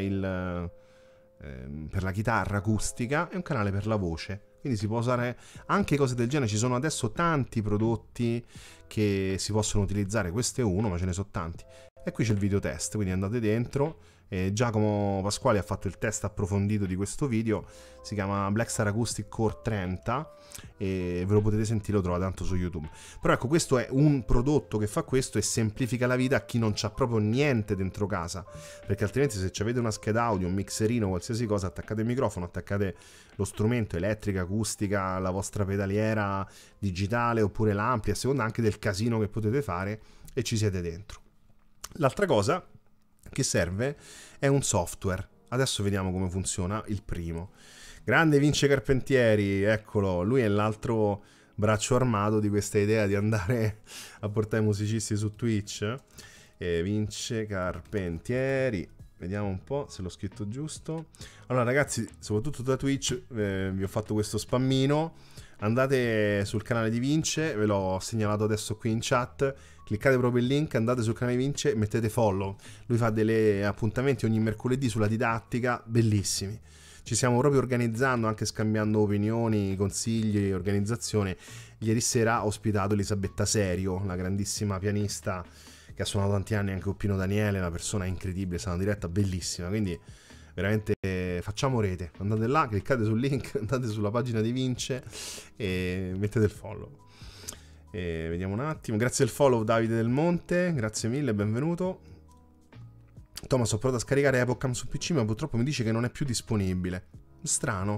la chitarra acustica e un canale per la voce, quindi si può usare anche cose del genere. Ci sono adesso tanti prodotti che si possono utilizzare, questo è uno, ma ce ne sono tanti. E qui c'è il video test, quindi andate dentro. Giacomo Pasquali ha fatto il test approfondito di questo video, si chiama Blackstar Acoustic Core 30 e ve lo potete sentire, lo trovate tanto su YouTube. Però ecco, questo è un prodotto che fa questo e semplifica la vita a chi non c'ha proprio niente dentro casa, perché altrimenti se avete una scheda audio, un mixerino, qualsiasi cosa, attaccate il microfono, attaccate lo strumento, elettrica, acustica, la vostra pedaliera digitale oppure l'ampli, a seconda anche del casino che potete fare, e ci siete dentro. L'altra cosa che serve è un software. Adesso vediamo come funziona il primo. Grande Vince Carpentieri, eccolo, lui è l'altro braccio armato di questa idea di andare a portare i musicisti su Twitch. Vince Carpentieri, vediamo un po' se l'ho scritto giusto. Allora ragazzi, soprattutto da Twitch vi ho fatto questo spammino. Andate sul canale di Vince, ve l'ho segnalato adesso qui in chat, cliccate proprio il link, andate sul canale di Vince e mettete follow. Lui fa degli appuntamenti ogni mercoledì sulla didattica, bellissimi. Ci stiamo proprio organizzando, anche scambiando opinioni, consigli, organizzazione. Ieri sera ho ospitato Elisabetta Serio, la grandissima pianista che ha suonato tanti anni anche con Pino Daniele, una persona incredibile, è stata una diretta bellissima, quindi veramente facciamo rete. Andate là, cliccate sul link, andate sulla pagina di Vince e mettete il follow. Vediamo un attimo. Grazie del follow Davide Del Monte, grazie mille, benvenuto. Thomas, ho provato a scaricare Epoch Cam su PC ma purtroppo mi dice che non è più disponibile. Strano.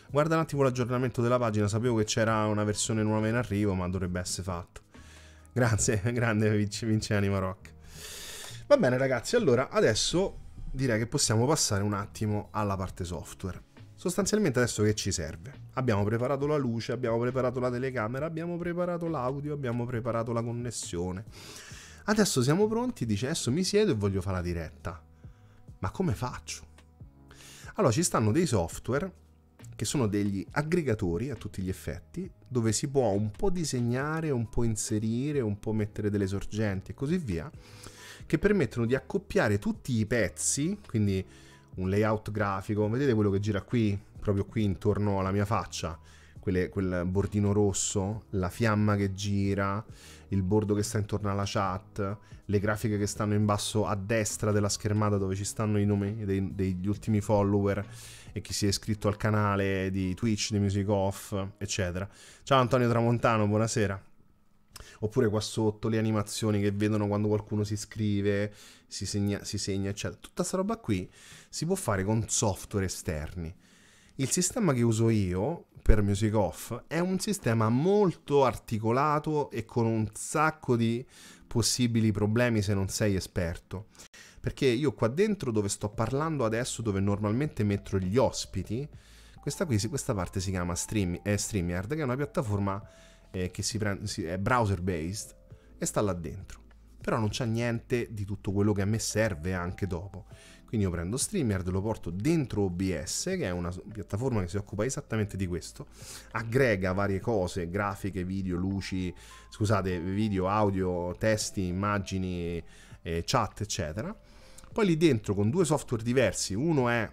Guarda un attimo l'aggiornamento della pagina, sapevo che c'era una versione nuova in arrivo, ma dovrebbe essere fatto. Grazie, grande Vince Anima Rock. Va bene ragazzi, allora adesso direi che possiamo passare un attimo alla parte software. Sostanzialmente adesso che ci serve? Abbiamo preparato la luce, abbiamo preparato la telecamera, abbiamo preparato l'audio, abbiamo preparato la connessione. Adesso siamo pronti, dice adesso mi siedo e voglio fare la diretta. Ma come faccio? Allora ci stanno dei software che sono degli aggregatori a tutti gli effetti, dove si può un po' disegnare, un po' inserire, un po' mettere delle sorgenti e così via, che permettono di accoppiare tutti i pezzi, quindi un layout grafico, vedete quello che gira qui, proprio qui intorno alla mia faccia, quel bordino rosso, la fiamma che gira, il bordo che sta intorno alla chat, le grafiche che stanno in basso a destra della schermata dove ci stanno i nomi degli ultimi follower e chi si è iscritto al canale di Twitch, di Music Off, eccetera. Ciao Antonio Tramontano, buonasera. Oppure qua sotto le animazioni che vedono quando qualcuno si iscrive, si segna, eccetera. Tutta sta roba qui si può fare con software esterni. Il sistema che uso io per Music Off è un sistema molto articolato e con un sacco di possibili problemi se non sei esperto. Perché io qua dentro dove sto parlando adesso, dove normalmente metto gli ospiti, questa parte si chiama StreamYard, che è una piattaforma che è browser based e sta là dentro. Però non c'è niente di tutto quello che a me serve anche dopo. Quindi io prendo StreamYard, lo porto dentro OBS, che è una piattaforma che si occupa esattamente di questo, aggrega varie cose, grafiche, video, luci, scusate, video, audio, testi, immagini, chat, eccetera. Poi lì dentro con due software diversi, uno è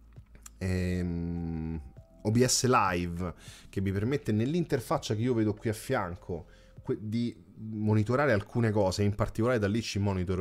OBS Live, che mi permette nell'interfaccia che io vedo qui a fianco di monitorare alcune cose, in particolare da lì ci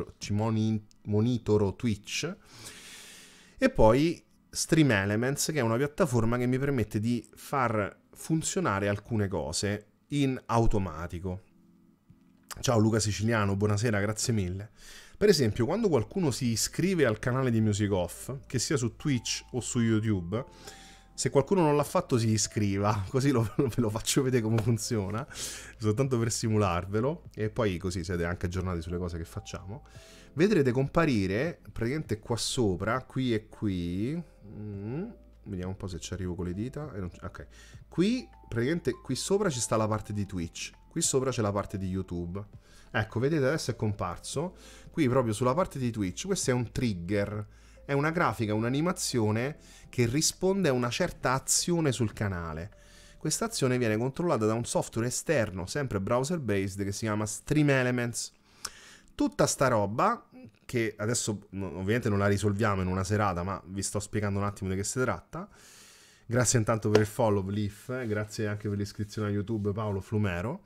monitoro Twitch, e poi Stream Elements, che è una piattaforma che mi permette di far funzionare alcune cose in automatico. Ciao Luca Siciliano, buonasera, grazie mille. Per esempio, quando qualcuno si iscrive al canale di Music Off, che sia su Twitch o su YouTube, se qualcuno non l'ha fatto si iscriva, così ve lo faccio vedere come funziona, soltanto per simularvelo, e poi così siete anche aggiornati sulle cose che facciamo. Vedrete comparire praticamente qua sopra, qui e qui, vediamo un po' se ci arrivo con le dita, ok, qui praticamente qui sopra ci sta la parte di Twitch, qui sopra c'è la parte di YouTube. Ecco, vedete adesso è comparso, qui proprio sulla parte di Twitch, questo è un trigger, è una grafica, un'animazione che risponde a una certa azione sul canale. Questa azione viene controllata da un software esterno, sempre browser based, che si chiama Stream Elements. Tutta sta roba, che adesso ovviamente non la risolviamo in una serata, ma vi sto spiegando un attimo di che si tratta. Grazie intanto per il follow, Leaf, grazie anche per l'iscrizione a YouTube, Paolo Flumero.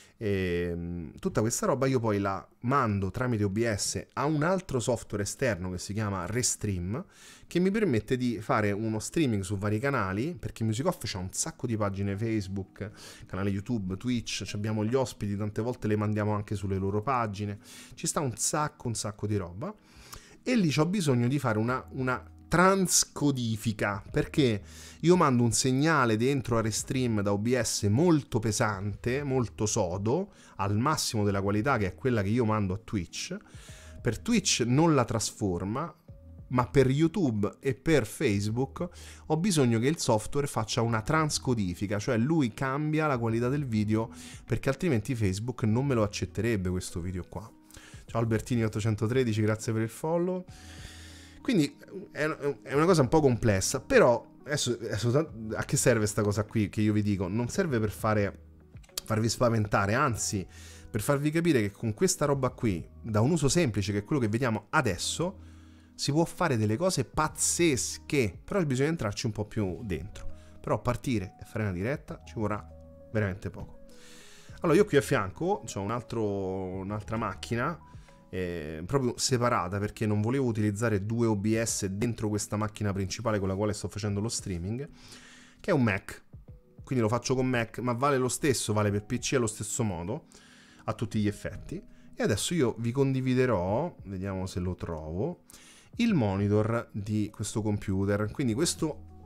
E tutta questa roba io poi la mando tramite OBS a un altro software esterno che si chiama Restream, che mi permette di fare uno streaming su vari canali, perché Music Off c'ha un sacco di pagine Facebook, canale YouTube, Twitch, abbiamo gli ospiti, tante volte le mandiamo anche sulle loro pagine, ci sta un sacco di roba, e lì c'ho bisogno di fare una transcodifica, perché io mando un segnale dentro a Restream da OBS molto pesante, molto sodo, al massimo della qualità che è quella che io mando a Twitch. Per Twitch non la trasforma, ma per YouTube e per Facebook ho bisogno che il software faccia una transcodifica, cioè lui cambia la qualità del video, perché altrimenti Facebook non me lo accetterebbe questo video qua. Ciao Albertini 813, grazie per il follow. Quindi è una cosa un po' complessa, però adesso a che serve sta cosa qui che io vi dico? Non serve per farvi spaventare, anzi per farvi capire che con questa roba qui, da un uso semplice che è quello che vediamo adesso, si può fare delle cose pazzesche, però bisogna entrarci un po' più dentro. Però partire e fare una diretta ci vorrà veramente poco. Allora io qui a fianco ho un'altra macchina, proprio separata, perché non volevo utilizzare due OBS dentro questa macchina principale con la quale sto facendo lo streaming, che è un Mac, quindi lo faccio con Mac, ma vale lo stesso, vale per PC allo stesso modo a tutti gli effetti. E adesso io vi condividerò, vediamo se lo trovo, il monitor di questo computer. Quindi questo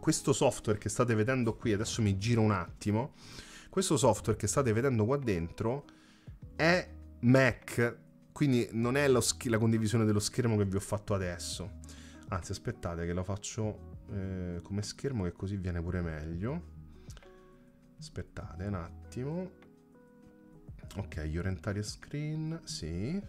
questo software che state vedendo qui, adesso mi giro un attimo, questo software che state vedendo qua dentro è Mac, quindi non è la condivisione dello schermo che vi ho fatto adesso. Anzi, aspettate che lo faccio come schermo, che così viene pure meglio. Aspettate un attimo. Ok, your entire screen, sì.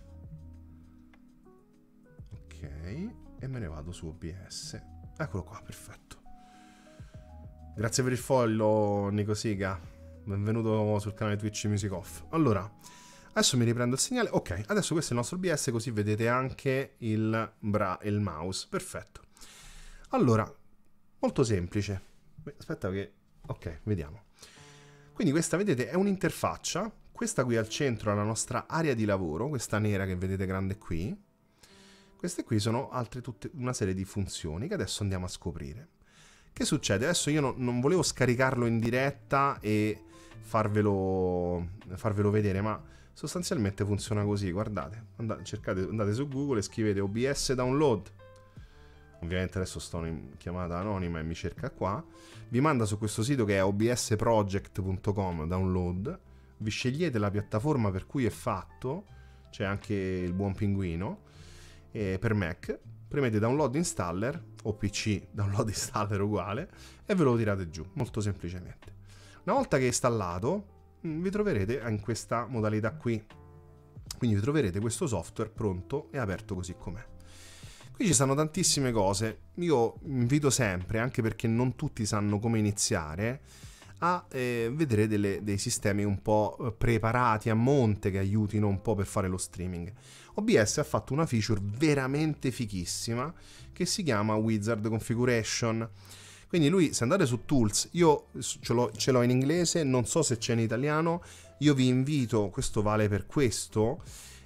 Ok, e me ne vado su OBS. Eccolo qua, perfetto. Grazie per il follow, Nico Siga. Benvenuto sul canale Twitch Music Off. Allora, adesso mi riprendo il segnale. Ok, adesso questo è il nostro OBS, così vedete anche il mouse. Perfetto. Allora, molto semplice. Aspetta che... Ok, vediamo. Quindi questa, vedete, è un'interfaccia. Questa qui al centro è la nostra area di lavoro, questa nera che vedete grande qui. Queste qui sono altre tutte una serie di funzioni che adesso andiamo a scoprire. Che succede? Adesso io non volevo scaricarlo in diretta e farvelo vedere, ma sostanzialmente funziona così, guardate. Andate su Google e scrivete OBS download. Ovviamente adesso sto in chiamata anonima e mi cerca qua. Vi manda su questo sito che è obsproject.com download. Vi scegliete la piattaforma per cui è fatto, c'è anche il buon pinguino, per Mac, premete download installer o PC download installer uguale e ve lo tirate giù, molto semplicemente. Una volta che è installato vi troverete in questa modalità qui, quindi vi troverete questo software pronto e aperto così com'è. Qui ci stanno tantissime cose, io invito sempre, anche perché non tutti sanno come iniziare, a vedere dei sistemi un po' preparati a monte che aiutino un po' per fare lo streaming. OBS ha fatto una feature veramente fighissima che si chiama Wizard Configuration. Quindi lui, se andate su Tools, io ce l'ho in inglese, non so se c'è in italiano, io vi invito, questo vale per questo,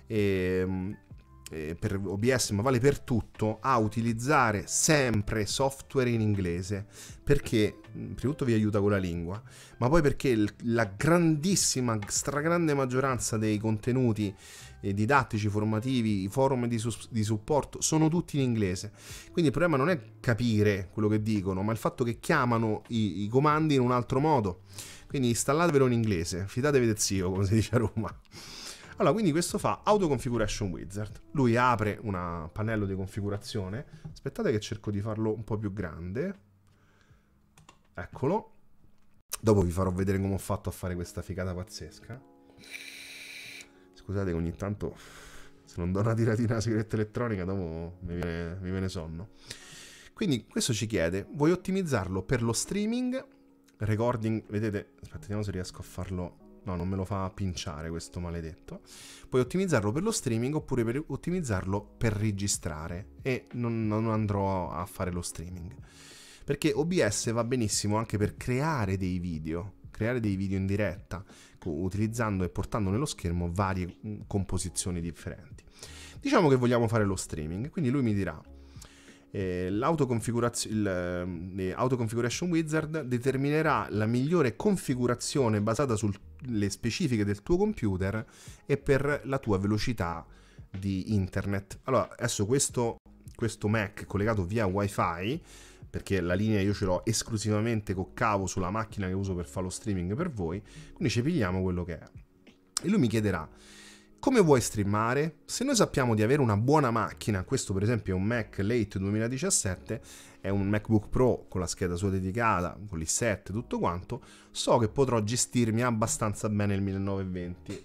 per OBS, ma vale per tutto, a utilizzare sempre software in inglese, perché prima di tutto vi aiuta con la lingua, ma poi perché la grandissima, stragrande maggioranza dei contenuti didattici, formativi, i forum di supporto sono tutti in inglese. Quindi il problema non è capire quello che dicono, ma il fatto che chiamano i comandi in un altro modo. Quindi installatevelo in inglese, fidatevi del zio, come si dice a Roma. Allora, quindi questo fa Auto Configuration Wizard. Lui apre un pannello di configurazione. Aspettate che cerco di farlo un po' più grande. Eccolo. Dopo vi farò vedere come ho fatto a fare questa figata pazzesca. Scusate che ogni tanto, se non do una tiratina alla sigaretta elettronica, dopo mi viene sonno. Quindi questo ci chiede, vuoi ottimizzarlo per lo streaming? Recording, vedete, aspetta, vediamo se riesco a farlo. No, non me lo fa pinciare questo maledetto. Puoi ottimizzarlo per lo streaming oppure per ottimizzarlo per registrare. E non andrò a fare lo streaming. Perché OBS va benissimo anche per creare dei video in diretta, utilizzando e portando nello schermo varie composizioni differenti. Diciamo che vogliamo fare lo streaming, quindi lui mi dirà l'Auto Configuration Wizard determinerà la migliore configurazione basata sulle specifiche del tuo computer e per la tua velocità di internet. Allora, adesso questo Mac collegato via Wi-Fi, perché la linea io ce l'ho esclusivamente col cavo sulla macchina che uso per fare lo streaming per voi, quindi ci pigliamo quello che è. E lui mi chiederà: come vuoi streamare? Se noi sappiamo di avere una buona macchina, questo per esempio è un Mac Late 2017, è un MacBook Pro con la scheda sua dedicata, con l'i7, tutto quanto, so che potrò gestirmi abbastanza bene il 1920.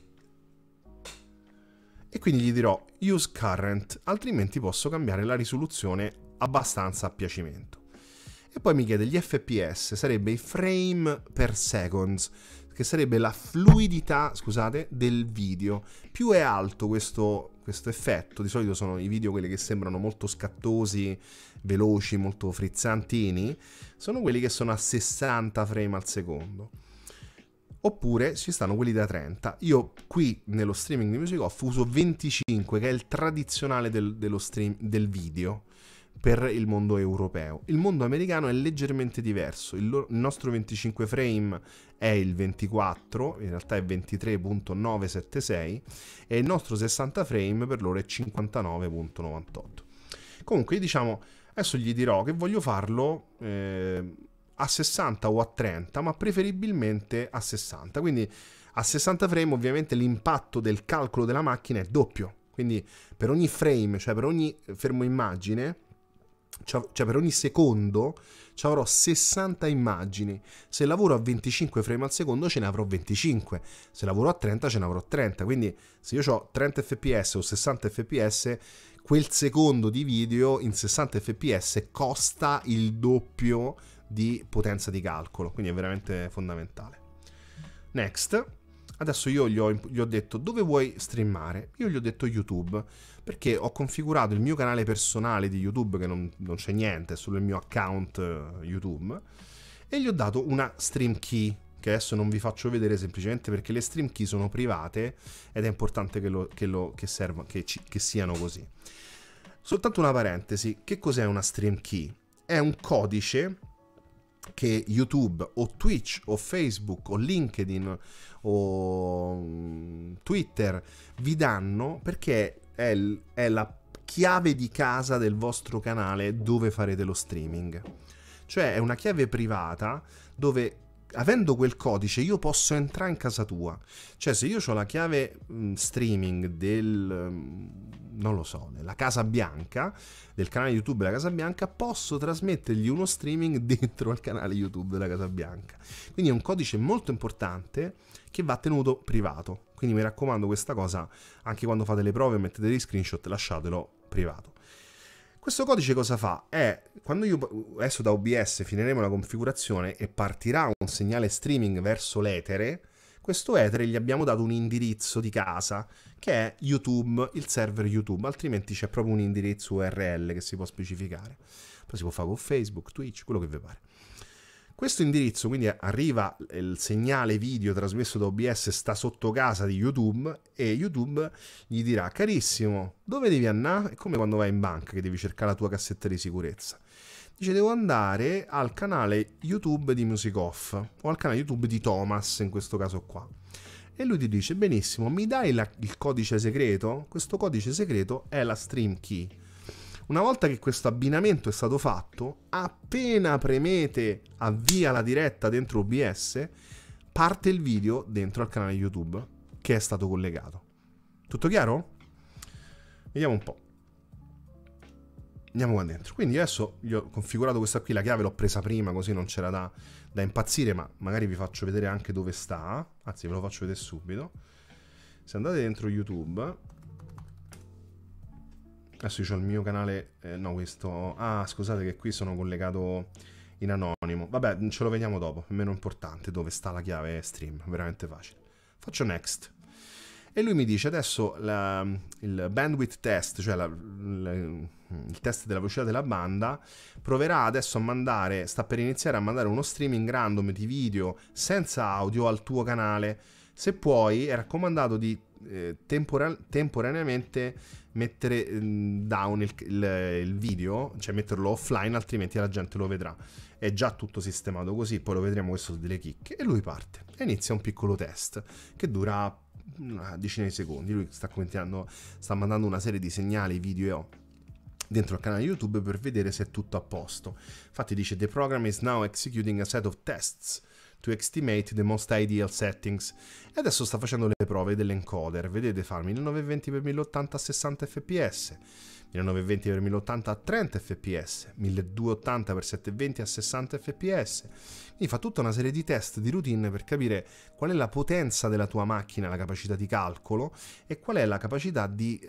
E quindi gli dirò Use Current, altrimenti posso cambiare la risoluzione abbastanza a piacimento. E poi mi chiede gli FPS, sarebbe i frame per seconds, che sarebbe la fluidità, scusate, del video. Più è alto questo effetto, di solito sono i video quelli che sembrano molto scattosi, veloci, molto frizzantini, sono quelli che sono a 60 frame al secondo. Oppure ci stanno quelli da 30. Io qui nello streaming di Music Off uso 25, che è il tradizionale del video per il mondo europeo. Il mondo americano è leggermente diverso. Il nostro 25 frame è il 24, in realtà è 23.976, e il nostro 60 frame per loro è 59.98. Comunque, diciamo, adesso gli dirò che voglio farlo a 60 o a 30, ma preferibilmente a 60. Quindi a 60 frame ovviamente l'impatto del calcolo della macchina è doppio. Quindi per ogni frame, cioè per ogni fermo immagine, cioè per ogni secondo ci avrò 60 immagini. Se lavoro a 25 frame al secondo ce ne avrò 25, se lavoro a 30 ce ne avrò 30. Quindi se io ho 30 fps o 60 fps, quel secondo di video in 60 fps costa il doppio di potenza di calcolo, quindi è veramente fondamentale. Next. Adesso io gli ho detto dove vuoi streamare. Io gli ho detto YouTube, perché ho configurato il mio canale personale di YouTube, che non c'è niente, è solo il mio account YouTube, e gli ho dato una stream key, che adesso non vi faccio vedere semplicemente perché le stream key sono private ed è importante che siano così. Soltanto una parentesi, che cos'è una stream key? È un codice che YouTube o Twitch o Facebook o LinkedIn o Twitter vi danno, perché è la chiave di casa del vostro canale dove farete lo streaming. Cioè è una chiave privata dove, avendo quel codice, io posso entrare in casa tua. Cioè se io ho la chiave streaming non lo so, della Casa Bianca, del canale YouTube della Casa Bianca, posso trasmettergli uno streaming dentro al canale YouTube della Casa Bianca. Quindi è un codice molto importante che va tenuto privato. Quindi mi raccomando, questa cosa, anche quando fate le prove e mettete degli screenshot, lasciatelo privato. Questo codice cosa fa? Quando io adesso da OBS finiremo la configurazione e partirà un segnale streaming verso l'etere, questo etere gli abbiamo dato un indirizzo di casa che è YouTube, il server YouTube, altrimenti c'è proprio un indirizzo URL che si può specificare. Poi si può fare con Facebook, Twitch, quello che vi pare. Questo indirizzo, quindi arriva il segnale video trasmesso da OBS, sta sotto casa di YouTube e YouTube gli dirà: carissimo, dove devi andare? È come quando vai in banca che devi cercare la tua cassetta di sicurezza. Dice: devo andare al canale YouTube di Music Off o al canale YouTube di Thomas, in questo caso qua. E lui ti dice: benissimo, mi dai il codice segreto? Questo codice segreto è la stream key. Una volta che questo abbinamento è stato fatto, appena premete avvia la diretta dentro OBS, parte il video dentro al canale YouTube che è stato collegato. Tutto chiaro? Vediamo un po'. Andiamo qua dentro. Quindi adesso gli ho configurato questa qui, la chiave l'ho presa prima così non c'era da impazzire, ma magari vi faccio vedere anche dove sta. Anzi, ve lo faccio vedere subito. Se andate dentro YouTube, adesso io ho il mio canale, no questo, scusate che qui sono collegato in anonimo, vabbè ce lo vediamo dopo, è meno importante dove sta la chiave stream, veramente facile. Faccio next e lui mi dice adesso il bandwidth test, cioè il test della velocità della banda, proverà adesso a mandare, sta per iniziare a mandare uno streaming random di video senza audio al tuo canale. Se puoi, è raccomandato di temporaneamente mettere down il video, cioè metterlo offline, altrimenti la gente lo vedrà. È già tutto sistemato così, poi lo vedremo questo delle chicche. E lui parte e inizia un piccolo test che dura una decina di secondi. Lui sta mandando una serie di segnali video dentro al canale YouTube per vedere se è tutto a posto. Infatti dice: the program is now executing a set of tests to estimate the most ideal settings. E adesso sta facendo le prove dell'encoder. Vedete, fa 1920x1080 a 60 fps, 1920x1080 a 30 fps, 1280x720 a 60 fps. Quindi fa tutta una serie di test di routine per capire qual è la potenza della tua macchina, la capacità di calcolo e qual è la capacità di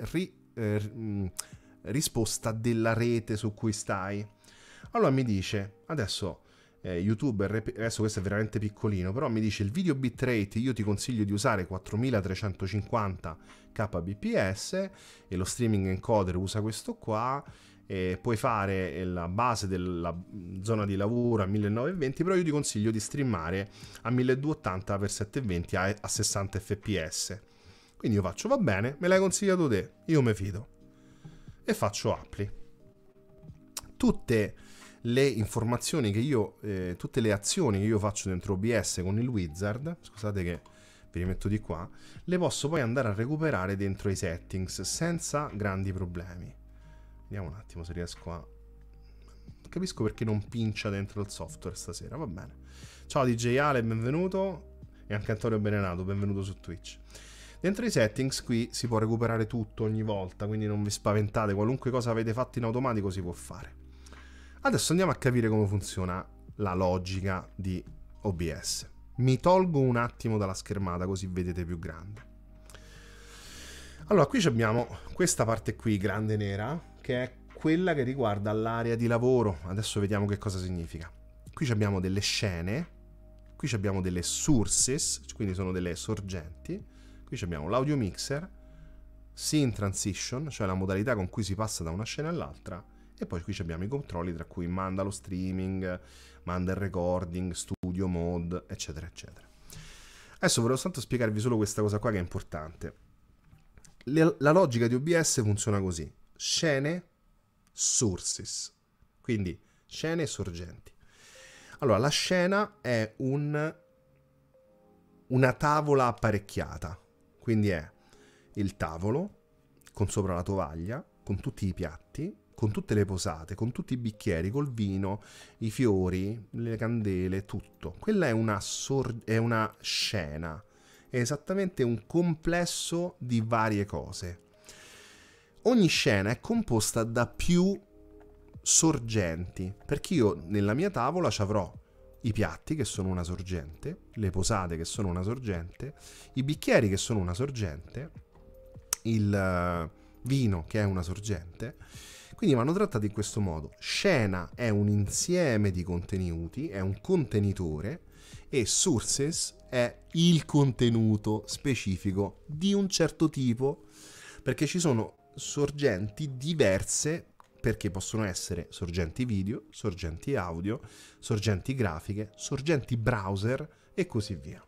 risposta della rete su cui stai. Allora mi dice adesso YouTube, adesso questo è veramente piccolino, però mi dice il video bitrate io ti consiglio di usare 4350 kbps e lo streaming encoder usa questo qua, e puoi fare la base della zona di lavoro a 1920, però io ti consiglio di streamare a 1280x720 a 60 fps. Quindi io faccio: va bene, me l'hai consigliato te, io me fido, e faccio apply. Tutte le informazioni che io, tutte le azioni che io faccio dentro OBS con il wizard, scusate che vi rimetto di qua, le posso poi andare a recuperare dentro i settings senza grandi problemi. Vediamo un attimo se riesco a capisco perché non pincia dentro il software stasera, va bene. Ciao DJ Ale, benvenuto, e anche Antonio Benenato, benvenuto su Twitch. Dentro i settings qui si può recuperare tutto ogni volta, quindi non vi spaventate, qualunque cosa avete fatto in automatico si può fare. Adesso andiamo a capire come funziona la logica di OBS. Mi tolgo un attimo dalla schermata così vedete più grande. Allora, qui abbiamo questa parte qui, grande nera, che è quella che riguarda l'area di lavoro. Adesso vediamo che cosa significa. Qui abbiamo delle scene, qui abbiamo delle sources, quindi sono delle sorgenti, qui abbiamo l'audio mixer, scene transition, cioè la modalità con cui si passa da una scena all'altra, e poi qui abbiamo i controlli tra cui manda lo streaming, manda il recording, studio mode, eccetera, eccetera. Adesso volevo soltanto spiegarvi solo questa cosa qua che è importante. La logica di OBS funziona così: scene, sources, quindi scene e sorgenti. Allora, la scena è una tavola apparecchiata, quindi è il tavolo con sopra la tovaglia, con tutti i piatti, con tutte le posate, con tutti i bicchieri, col vino, i fiori, le candele, tutto. Quella è una scena, è esattamente un complesso di varie cose. Ogni scena è composta da più sorgenti, perché io nella mia tavola ci avrò i piatti che sono una sorgente, le posate che sono una sorgente, i bicchieri che sono una sorgente, il vino che è una sorgente. Quindi vanno trattati in questo modo: scena è un insieme di contenuti, è un contenitore, e sources è il contenuto specifico di un certo tipo, perché ci sono sorgenti diverse, perché possono essere sorgenti video, sorgenti audio, sorgenti grafiche, sorgenti browser e così via.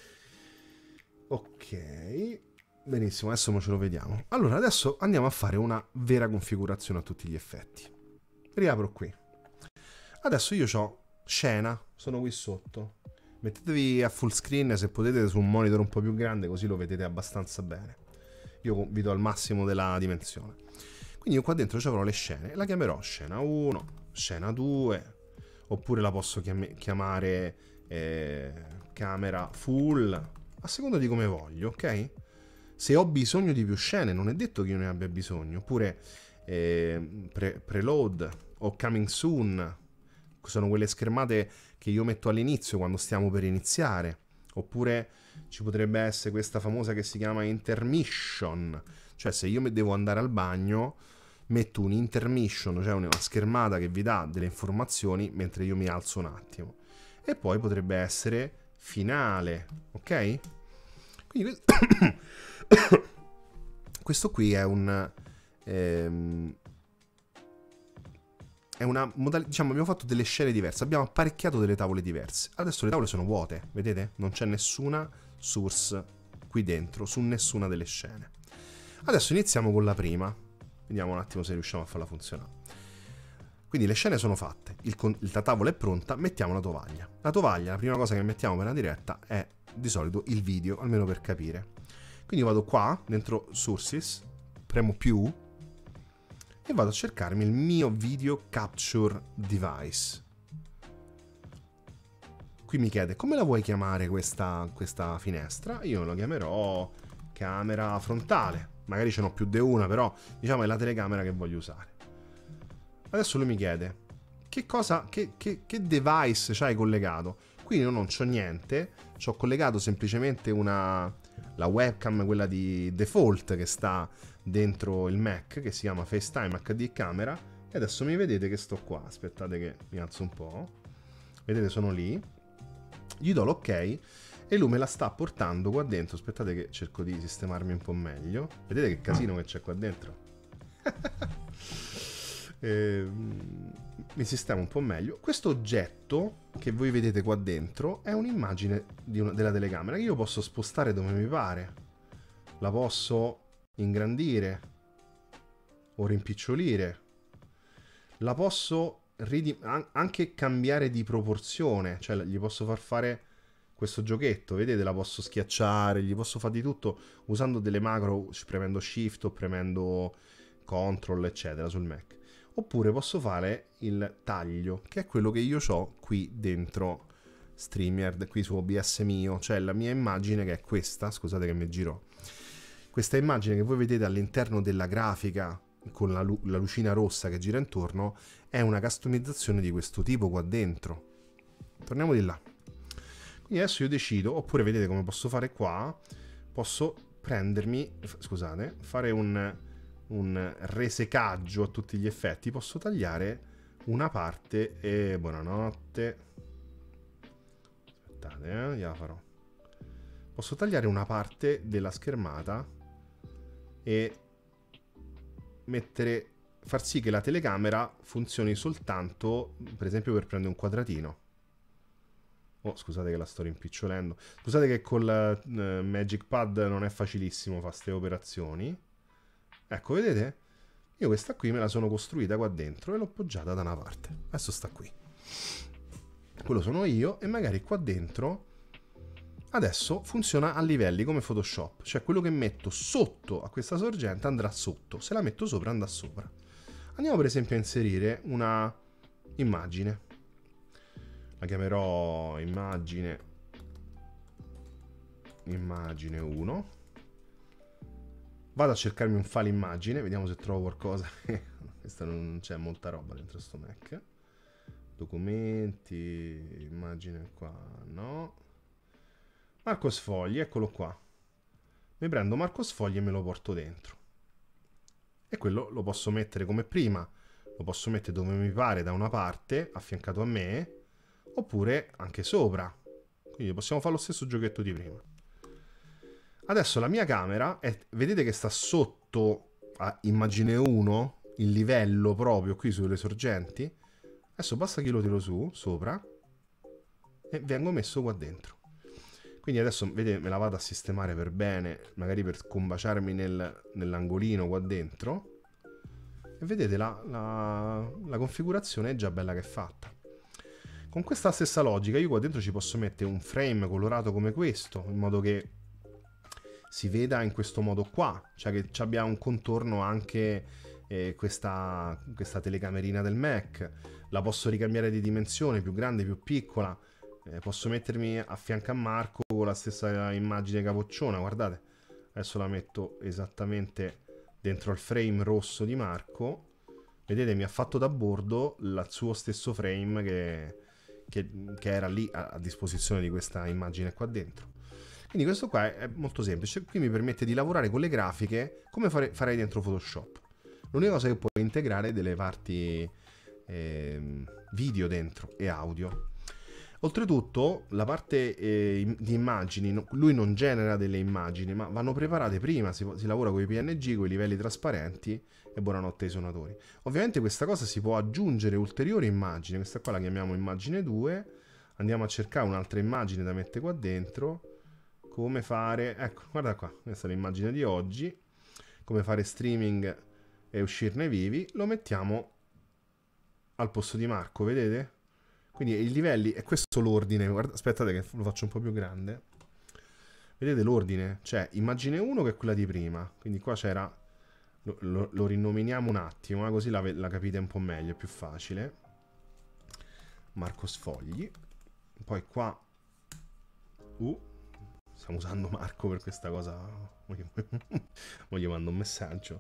Ok, benissimo, adesso ce lo vediamo. Allora, adesso andiamo a fare una vera configurazione a tutti gli effetti. Riapro qui. Adesso io ho scena, sono qui sotto. Mettetevi a full screen se potete su un monitor un po' più grande, così lo vedete abbastanza bene. Io vi do al massimo della dimensione. Quindi io qua dentro ci avrò le scene. La chiamerò scena 1, scena 2, oppure la posso chiamare camera full, a seconda di come voglio, ok? Se ho bisogno di più scene, non è detto che io ne abbia bisogno. Oppure preload o coming soon, sono quelle schermate che io metto all'inizio quando stiamo per iniziare. Oppure ci potrebbe essere questa famosa che si chiama intermission, cioè se io devo andare al bagno metto un intermission, cioè una schermata che vi dà delle informazioni mentre io mi alzo un attimo. E poi potrebbe essere finale, ok? Quindi questo qui è una modalità, diciamo, abbiamo fatto delle scene diverse, abbiamo apparecchiato delle tavole diverse. Adesso le tavole sono vuote, vedete? Non c'è nessuna source qui dentro, su nessuna delle scene. Adesso iniziamo con la prima. Vediamo un attimo se riusciamo a farla funzionare. Quindi le scene sono fatte, la tavola è pronta, mettiamo la tovaglia. La tovaglia, la prima cosa che mettiamo per la diretta è di solito il video, almeno per capire. Quindi vado qua, dentro Sources, premo più e vado a cercarmi il mio video capture device. Qui mi chiede come la vuoi chiamare questa finestra. Io la chiamerò camera frontale. Magari ce n'ho più di una, però diciamo è la telecamera che voglio usare. Adesso lui mi chiede che device c'hai collegato. Qui io non c'ho niente, c'ho collegato semplicemente la webcam, quella di default che sta dentro il Mac, che si chiama FaceTime HD Camera, e adesso mi vedete che sto qua. Aspettate che mi alzo un po'. Vedete, sono lì. Gli do l'ok e lui me la sta portando qua dentro. Aspettate che cerco di sistemarmi un po' meglio. Vedete che casino che c'è qua dentro? Mi sistemo un po' meglio. Questo oggetto che voi vedete qua dentro è un'immagine della telecamera che io posso spostare dove mi pare. La posso ingrandire o rimpicciolire. La posso anche cambiare di proporzione, cioè gli posso far fare questo giochetto, vedete, la posso schiacciare, gli posso fare di tutto usando delle macro, premendo shift o premendo control eccetera sul Mac. oppure posso fare il taglio, che è quello che io ho qui dentro StreamYard, qui su OBS mio, cioè la mia immagine che è questa, scusate che mi giro, questa immagine che voi vedete all'interno della grafica con la lucina rossa che gira intorno è una customizzazione di questo tipo qua dentro. Torniamo di là. Quindi adesso io decido, oppure vedete come posso fare qua, posso prendermi, scusate, fare un resecaggio a tutti gli effetti, posso tagliare una parte e buonanotte. Aspettate, gliela farò. Posso tagliare una parte della schermata e far sì che la telecamera funzioni soltanto, per esempio, per prendere un quadratino. Oh, scusate che la sto rimpicciolendo. Scusate che col Magic Pad non è facilissimo fare queste operazioni. Ecco, vedete? Io questa qui me la sono costruita qua dentro e l'ho poggiata da una parte. Adesso sta qui. Quello sono io e magari qua dentro adesso funziona a livelli come Photoshop. Cioè quello che metto sotto a questa sorgente andrà sotto. Se la metto sopra andrà sopra. Andiamo per esempio a inserire una immagine. La chiamerò immagine 1. Vado a cercarmi un file immagine, vediamo se trovo qualcosa. Questa non c'è molta roba dentro sto Mac. Documenti, immagine qua, no. Marco Sfogli, eccolo qua. Mi prendo Marco Sfogli e me lo porto dentro. E quello lo posso mettere come prima. Lo posso mettere dove mi pare, da una parte, affiancato a me, oppure anche sopra. Quindi possiamo fare lo stesso giochetto di prima. Adesso la mia camera, vedete che sta sotto a immagine 1, il livello proprio qui sulle sorgenti. Adesso basta che lo tiro su, sopra, e vengo messo qua dentro. Quindi adesso, vedete, me la vado a sistemare per bene, magari per combaciarmi nell'angolino qua dentro. E vedete, la configurazione è già bella che è fatta. Con questa stessa logica io qua dentro ci posso mettere un frame colorato come questo, in modo che si veda in questo modo qua, cioè che abbia un contorno anche questa telecamerina del Mac. La posso ricambiare di dimensione, più grande, più piccola. Posso mettermi a fianco a Marco con la stessa immagine capocciona, guardate. Adesso la metto esattamente dentro il frame rosso di Marco. Vedete, mi ha fatto da bordo il suo stesso frame che era lì a disposizione di questa immagine qua dentro. Quindi questo qua è molto semplice. Qui mi permette di lavorare con le grafiche come farei dentro Photoshop. L'unica cosa è che puoi integrare delle parti video dentro e audio. Oltretutto la parte di immagini, lui non genera delle immagini, ma vanno preparate prima, si lavora con i PNG, con i livelli trasparenti, e buonanotte ai suonatori. Ovviamente questa cosa si può aggiungere ulteriori immagini, questa qua la chiamiamo immagine 2, andiamo a cercare un'altra immagine da mettere qua dentro, come fare, ecco, guarda qua, questa è l'immagine di oggi, come fare streaming e uscirne vivi, lo mettiamo al posto di Marco, vedete? Quindi i livelli, e questo l'ordine, guarda, aspettate che lo faccio un po' più grande. Vedete l'ordine? C'è immagine 1 che è quella di prima, quindi qua c'era, lo rinominiamo un attimo, così la capite un po' meglio, è più facile. Marco Sfogli. Poi qua, stiamo usando Marco per questa cosa, mo gli mando un messaggio.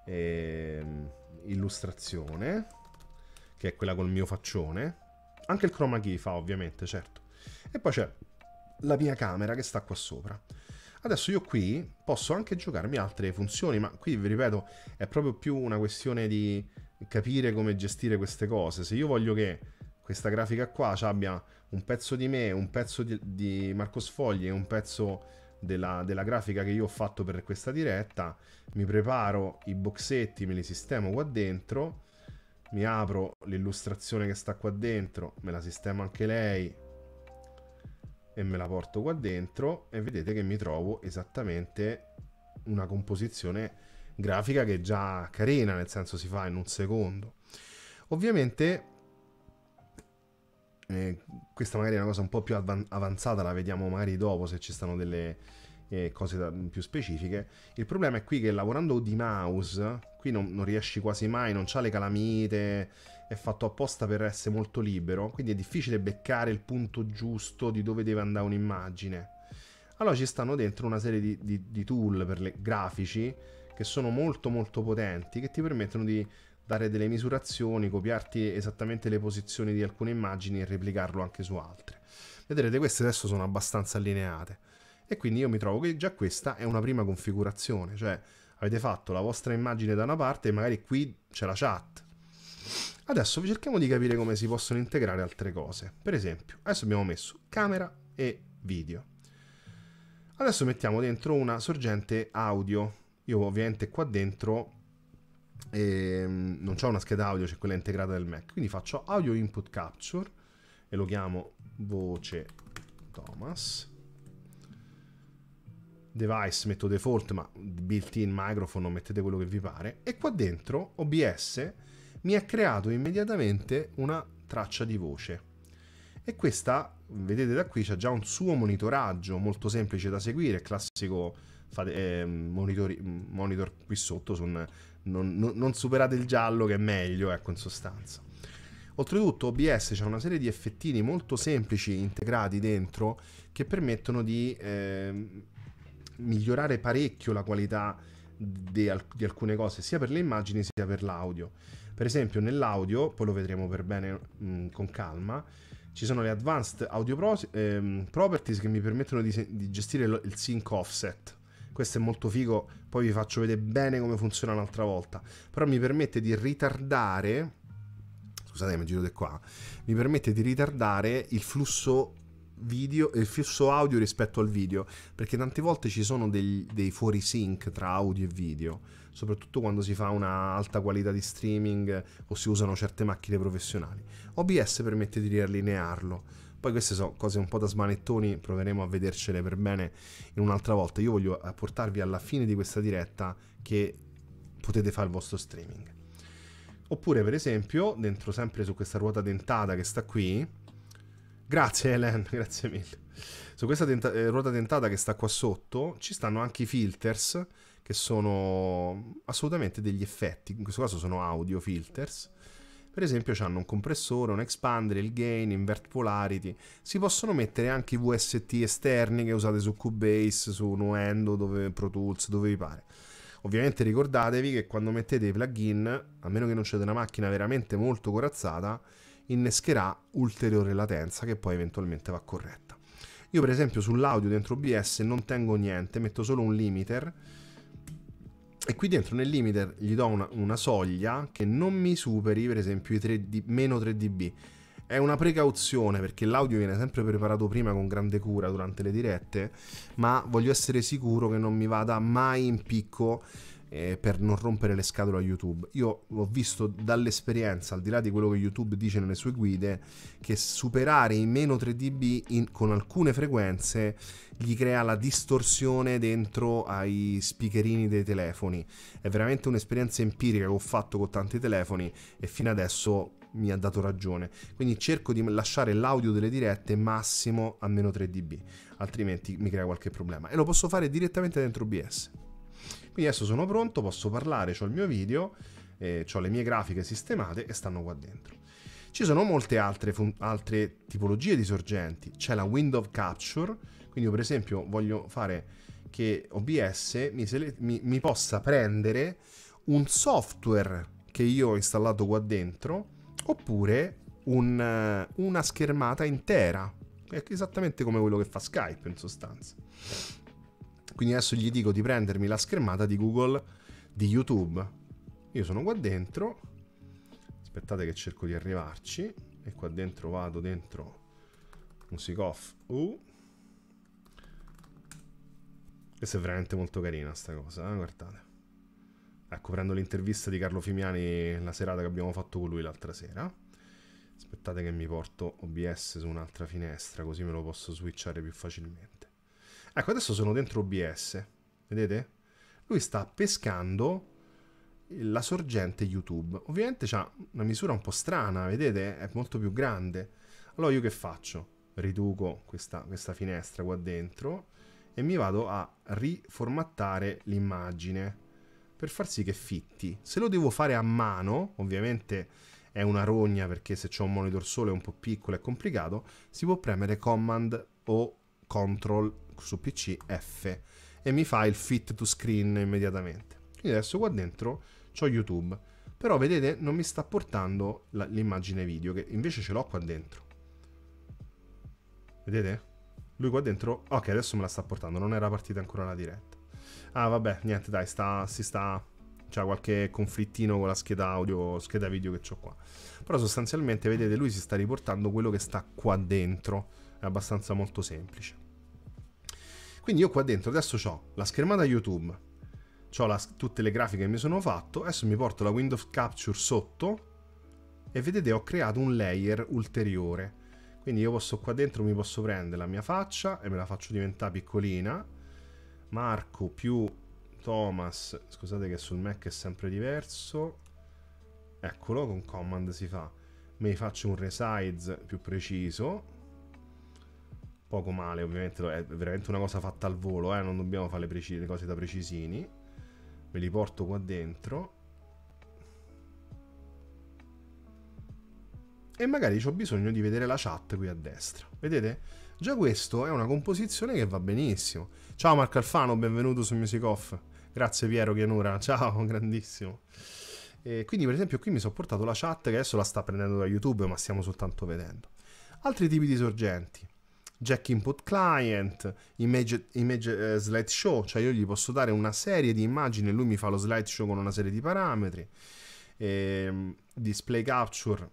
Illustrazione, che è quella col mio faccione. Anche il chroma key fa, ovviamente, certo. E poi c'è la mia camera che sta qua sopra. Adesso io qui posso anche giocarmi altre funzioni, ma qui, vi ripeto, è proprio più una questione di capire come gestire queste cose. Se io voglio che questa grafica qua abbia un pezzo di me, un pezzo di Marco Sfogli e un pezzo della grafica che io ho fatto per questa diretta, mi preparo i boxetti, me li sistemo qua dentro, mi apro l'illustrazione che sta qua dentro, me la sistemo anche lei e me la porto qua dentro, e vedete che mi trovo esattamente una composizione grafica che è già carina, nel senso si fa in un secondo. Ovviamente questa magari è una cosa un po' più avanzata, la vediamo magari dopo se ci stanno delle e cose più specifiche. Il problema è qui che lavorando di mouse, qui non riesci quasi mai, non c'ha le calamite, è fatto apposta per essere molto libero, quindi è difficile beccare il punto giusto di dove deve andare un'immagine. Allora ci stanno dentro una serie di tool per grafici che sono molto molto potenti, che ti permettono di dare delle misurazioni, copiarti esattamente le posizioni di alcune immagini e replicarlo anche su altre. Vedrete, queste adesso sono abbastanza allineate e quindi io mi trovo che già questa è una prima configurazione, cioè avete fatto la vostra immagine da una parte e magari qui c'è la chat. Adesso cerchiamo di capire come si possono integrare altre cose. Per esempio, adesso abbiamo messo camera e video. Adesso mettiamo dentro una sorgente audio. Io ovviamente qua dentro non c'ho una scheda audio, c'è quella integrata del Mac, quindi faccio audio input capture e lo chiamo voce Thomas. Device metto default, ma built-in microphone, mettete quello che vi pare. E qua dentro OBS mi ha creato immediatamente una traccia di voce. E questa, vedete da qui, c'è già un suo monitoraggio molto semplice da seguire, classico monitor qui sotto, non superate il giallo che è meglio, ecco, in sostanza. Oltretutto OBS c'ha una serie di effettini molto semplici integrati dentro che permettono di migliorare parecchio la qualità di alcune cose, sia per le immagini sia per l'audio. Per esempio nell'audio, poi lo vedremo per bene con calma, ci sono le Advanced Audio Properties che mi permettono di gestire il sync offset. Questo è molto figo, poi vi faccio vedere bene come funziona un'altra volta. Però mi permette di ritardare, scusate mi giro di qua, mi permette di ritardare il flusso video, il flusso audio rispetto al video, perché tante volte ci sono dei fuori sync tra audio e video, soprattutto quando si fa una alta qualità di streaming o si usano certe macchine professionali. OBS permette di riallinearlo. Poi queste sono cose un po' da smanettoni, proveremo a vedercele per bene in un'altra volta. Io voglio portarvi alla fine di questa diretta che potete fare il vostro streaming. Oppure per esempio, dentro sempre su questa ruota dentata che sta qui, grazie Helen, grazie mille, su questa ruota dentata che sta qua sotto ci stanno anche i filters, che sono assolutamente degli effetti, in questo caso sono audio filters. Per esempio hanno un compressore, un expander, il gain, invert polarity. Si possono mettere anche i VST esterni che usate su Cubase, su Nuendo, Pro Tools, dove vi pare. Ovviamente ricordatevi che quando mettete i plugin, a meno che non c'è una macchina veramente molto corazzata, innescherà ulteriore latenza che poi eventualmente va corretta. Io per esempio sull'audio dentro OBS non tengo niente, metto solo un limiter. E qui dentro nel limiter gli do una soglia che non mi superi per esempio i meno 3 dB. È una precauzione perché l'audio viene sempre preparato prima con grande cura durante le dirette, ma voglio essere sicuro che non mi vada mai in picco per non rompere le scatole a YouTube. Io ho visto dall'esperienza, al di là di quello che YouTube dice nelle sue guide, che superare i meno 3 dB con alcune frequenze gli crea la distorsione dentro ai speakerini dei telefoni. È veramente un'esperienza empirica che ho fatto con tanti telefoni e fino adesso mi ha dato ragione. Quindi cerco di lasciare l'audio delle dirette massimo a meno 3 dB, altrimenti mi crea qualche problema. E lo posso fare direttamente dentro OBS. Quindi adesso sono pronto, posso parlare, ho il mio video, ho le mie grafiche sistemate e stanno qua dentro. Ci sono molte altre tipologie di sorgenti. C'è la window capture, quindi io per esempio voglio fare che OBS mi possa prendere un software che io ho installato qua dentro, oppure una schermata intera, è esattamente come quello che fa Skype in sostanza. Quindi adesso gli dico di prendermi la schermata di Google, di YouTube. Io sono qua dentro, aspettate che cerco di arrivarci, e qua dentro vado dentro Music Off. Questa è veramente molto carina sta cosa, guardate. Ecco, prendo l'intervista di Carlo Fimiani la serata che abbiamo fatto con lui l'altra sera. Aspettate che mi porto OBS su un'altra finestra, così me lo posso switchare più facilmente. Ecco, adesso sono dentro OBS, vedete? Lui sta pescando la sorgente YouTube. Ovviamente c'ha una misura un po' strana, vedete? È molto più grande. Allora io che faccio? Riduco questa finestra qua dentro e mi vado a riformattare l'immagine per far sì che fitti. Se lo devo fare a mano, ovviamente è una rogna perché se c'ho un monitor solo è un po' piccolo e complicato, si può premere Command o Control su PC F e mi fa il fit to screen immediatamente. Quindi adesso qua dentro c'ho YouTube, però vedete non mi sta portando l'immagine video, che invece ce l'ho qua dentro. Vedete? Lui qua dentro, ok, adesso me la sta portando, non era partita ancora la diretta. Ah vabbè, niente dai, c'ha qualche conflittino con la scheda audio, scheda video che c'ho qua. Però sostanzialmente vedete, lui si sta riportando quello che sta qua dentro, è abbastanza molto semplice. Quindi io qua dentro adesso ho la schermata YouTube, ho tutte le grafiche che mi sono fatto, adesso mi porto la Windows Capture sotto e vedete ho creato un layer ulteriore. Quindi io posso qua dentro, mi posso prendere la mia faccia e me la faccio diventare piccolina. Marco più Thomas, scusate che sul Mac è sempre diverso. Eccolo, con Command si fa. Mi faccio un resize più preciso. Poco male, ovviamente è veramente una cosa fatta al volo, non dobbiamo fare le cose da precisini. Me li porto qua dentro. E magari ho bisogno di vedere la chat qui a destra. Vedete? Già questo è una composizione che va benissimo. Ciao Marco Alfano, benvenuto su Music Off. Grazie Piero Chianura, ciao, grandissimo. E quindi per esempio qui mi sono portato la chat che adesso la sta prendendo da YouTube, ma stiamo soltanto vedendo. Altri tipi di sorgenti. Jack Input Client, image slideshow, cioè io gli posso dare una serie di immagini e lui mi fa lo slideshow con una serie di parametri. Display Capture.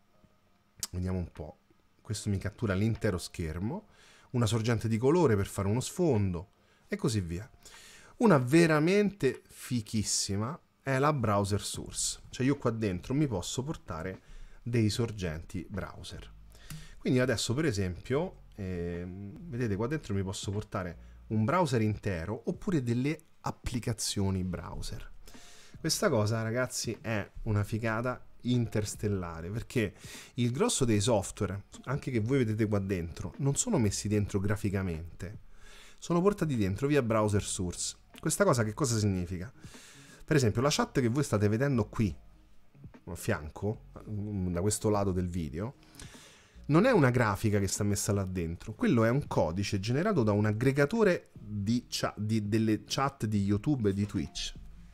Vediamo un po', questo mi cattura l'intero schermo, una sorgente di colore per fare uno sfondo e così via. Una veramente fichissima è la browser source, cioè io qua dentro mi posso portare dei sorgenti browser. Quindi adesso per esempio, vedete qua dentro mi posso portare un browser intero oppure delle applicazioni browser. Questa cosa ragazzi è una figata interstellare, perché il grosso dei software, anche che voi vedete qua dentro, non sono messi dentro graficamente, sono portati dentro via browser source. Questa cosa che cosa significa? Per esempio la chat che voi state vedendo qui a fianco, da questo lato del video, non è una grafica che sta messa là dentro, quello è un codice generato da un aggregatore delle chat di YouTube e di Twitch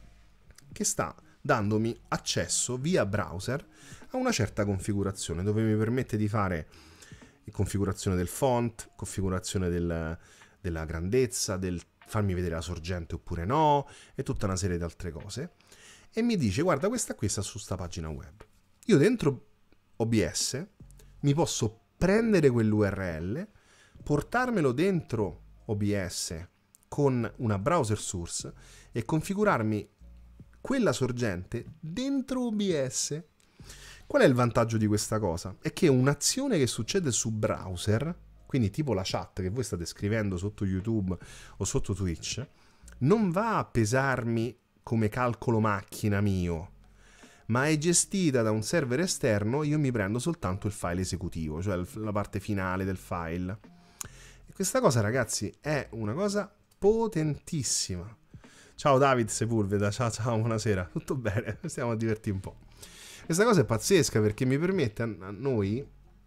che sta dandomi accesso via browser a una certa configurazione dove mi permette di fare configurazione del font, configurazione della grandezza, del farmi vedere la sorgente oppure no e tutta una serie di altre cose, e mi dice guarda questa qui sta su sta pagina web. Io dentro OBS mi posso prendere quell'URL, portarmelo dentro OBS con una browser source e configurarmi quella sorgente dentro OBS. Qual è il vantaggio di questa cosa? È che un'azione che succede su browser, quindi tipo la chat che voi state scrivendo sotto YouTube o sotto Twitch, non va a pesarmi come calcolo macchina mio, ma è gestita da un server esterno. Io mi prendo soltanto il file esecutivo, cioè la parte finale del file. E questa cosa ragazzi è una cosa potentissima. Ciao David Sepulveda, ciao, buonasera, tutto bene? Stiamo a divertire un po'. Questa cosa è pazzesca perché mi permette a noi...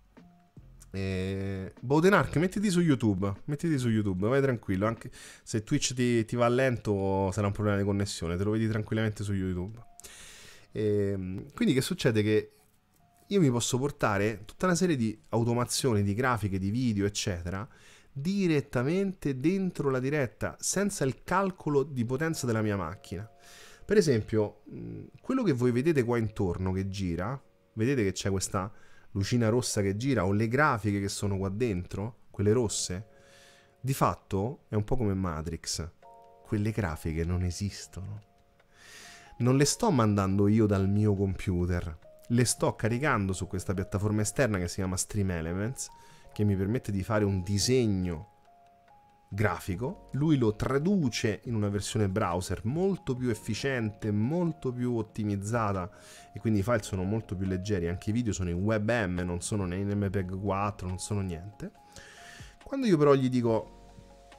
Bowdenark, mettiti su YouTube, vai tranquillo, anche se Twitch ti va lento sarà un problema di connessione, te lo vedi tranquillamente su YouTube. Quindi che succede? Che io mi posso portare tutta una serie di automazioni, di grafiche, di video, eccetera, direttamente dentro la diretta, senza il calcolo di potenza della mia macchina. Per esempio, quello che voi vedete qua intorno che gira, vedete che c'è questa lucina rossa che gira, o le grafiche che sono qua dentro, quelle rosse, di fatto è un po' come Matrix. Quelle grafiche non esistono. Non le sto mandando io dal mio computer, le sto caricando su questa piattaforma esterna che si chiama Stream Elements, che mi permette di fare un disegno grafico. Lui lo traduce in una versione browser molto più efficiente, molto più ottimizzata, e quindi i file sono molto più leggeri. Anche i video sono in WebM, non sono né in MPEG 4, non sono niente. Quando io però gli dico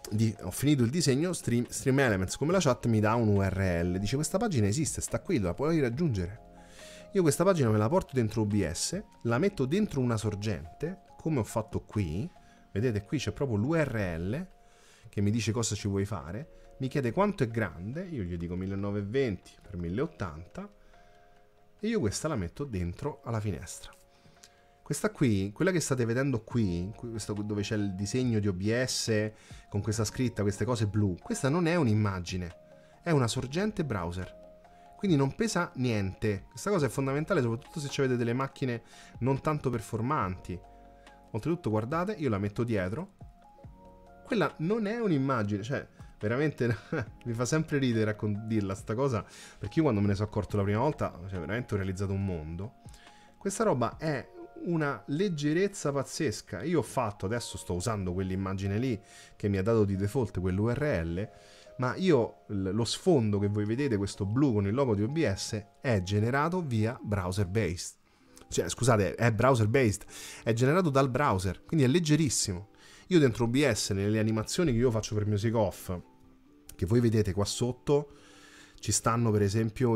ho finito il disegno, Stream Elements come la chat mi dà un URL, dice questa pagina esiste, sta qui, la puoi raggiungere. Io questa pagina me la porto dentro OBS, la metto dentro una sorgente, come ho fatto qui, vedete qui c'è proprio l'URL che mi dice cosa ci vuoi fare, mi chiede quanto è grande, io gli dico 1920 x 1080 e io questa la metto dentro alla finestra. Questa qui, quella che state vedendo qui, questa dove c'è il disegno di OBS con questa scritta, queste cose blu, questa non è un'immagine, è una sorgente browser. Quindi non pesa niente. Questa cosa è fondamentale soprattutto se avete delle macchine non tanto performanti. Oltretutto guardate, io la metto dietro. Quella non è un'immagine, cioè veramente mi fa sempre ridere a dirla sta cosa, perché io quando me ne sono accorto la prima volta, cioè veramente ho realizzato un mondo. Questa roba è una leggerezza pazzesca. Io ho fatto, adesso sto usando quell'immagine lì che mi ha dato di default quell'URL, ma io lo sfondo che voi vedete, questo blu con il logo di OBS, è generato via browser based. Cioè, scusate, è browser based, è generato dal browser, quindi è leggerissimo. Io dentro OBS, nelle animazioni che io faccio per Music Off, che voi vedete qua sotto, ci stanno per esempio